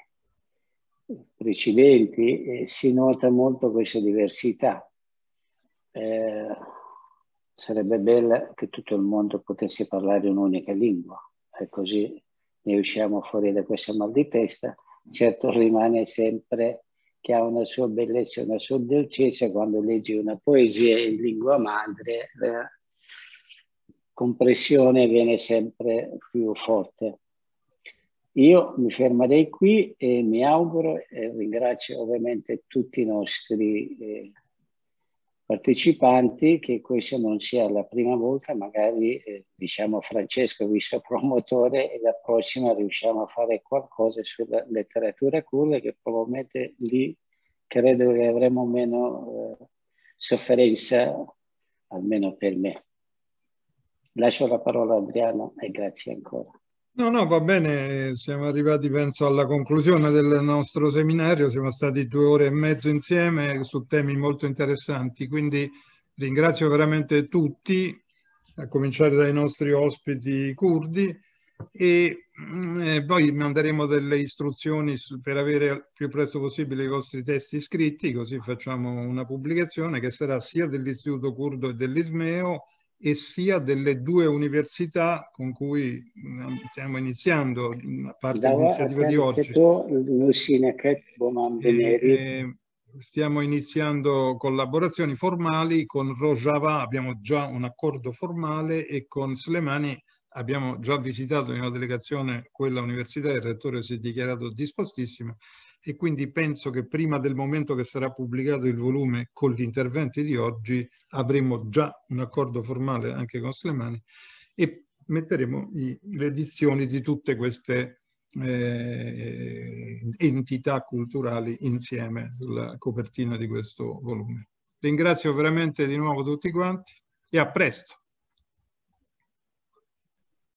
precedenti, si nota molto questa diversità. Sarebbe bello che tutto il mondo potesse parlare un'unica lingua e così ne usciamo fuori da questa mal di testa. Certo rimane sempre che ha una sua bellezza e una sua dolcezza quando leggi una poesia in lingua madre, la compressione viene sempre più forte. Io mi fermerei qui e mi auguro e ringrazio ovviamente tutti i nostri partecipanti, che questa non sia la prima volta, magari diciamo Francesco, visto promotore, e la prossima riusciamo a fare qualcosa sulla letteratura curda, che probabilmente lì credo che avremo meno sofferenza, almeno per me. Lascio la parola a Adriano e grazie ancora. No, va bene, siamo arrivati penso alla conclusione del nostro seminario, siamo stati 2 ore e mezzo insieme su temi molto interessanti, quindi ringrazio veramente tutti, a cominciare dai nostri ospiti curdi, e poi manderemo delle istruzioni per avere il più presto possibile i vostri testi scritti, così facciamo una pubblicazione che sarà sia dell'Istituto Curdo e dell'Ismeo, e sia delle 2 università con cui stiamo iniziando, a parte l'iniziativa di oggi. Stiamo iniziando collaborazioni formali con Rojava, abbiamo già un accordo formale, e con Slemani abbiamo già visitato in una delegazione quella università, il rettore si è dichiarato dispostissimo, e quindi penso che prima del momento che sarà pubblicato il volume con gli interventi di oggi avremo già un accordo formale anche con Slemani, e metteremo le edizioni di tutte queste entità culturali insieme sulla copertina di questo volume. Ringrazio veramente di nuovo tutti quanti e a presto.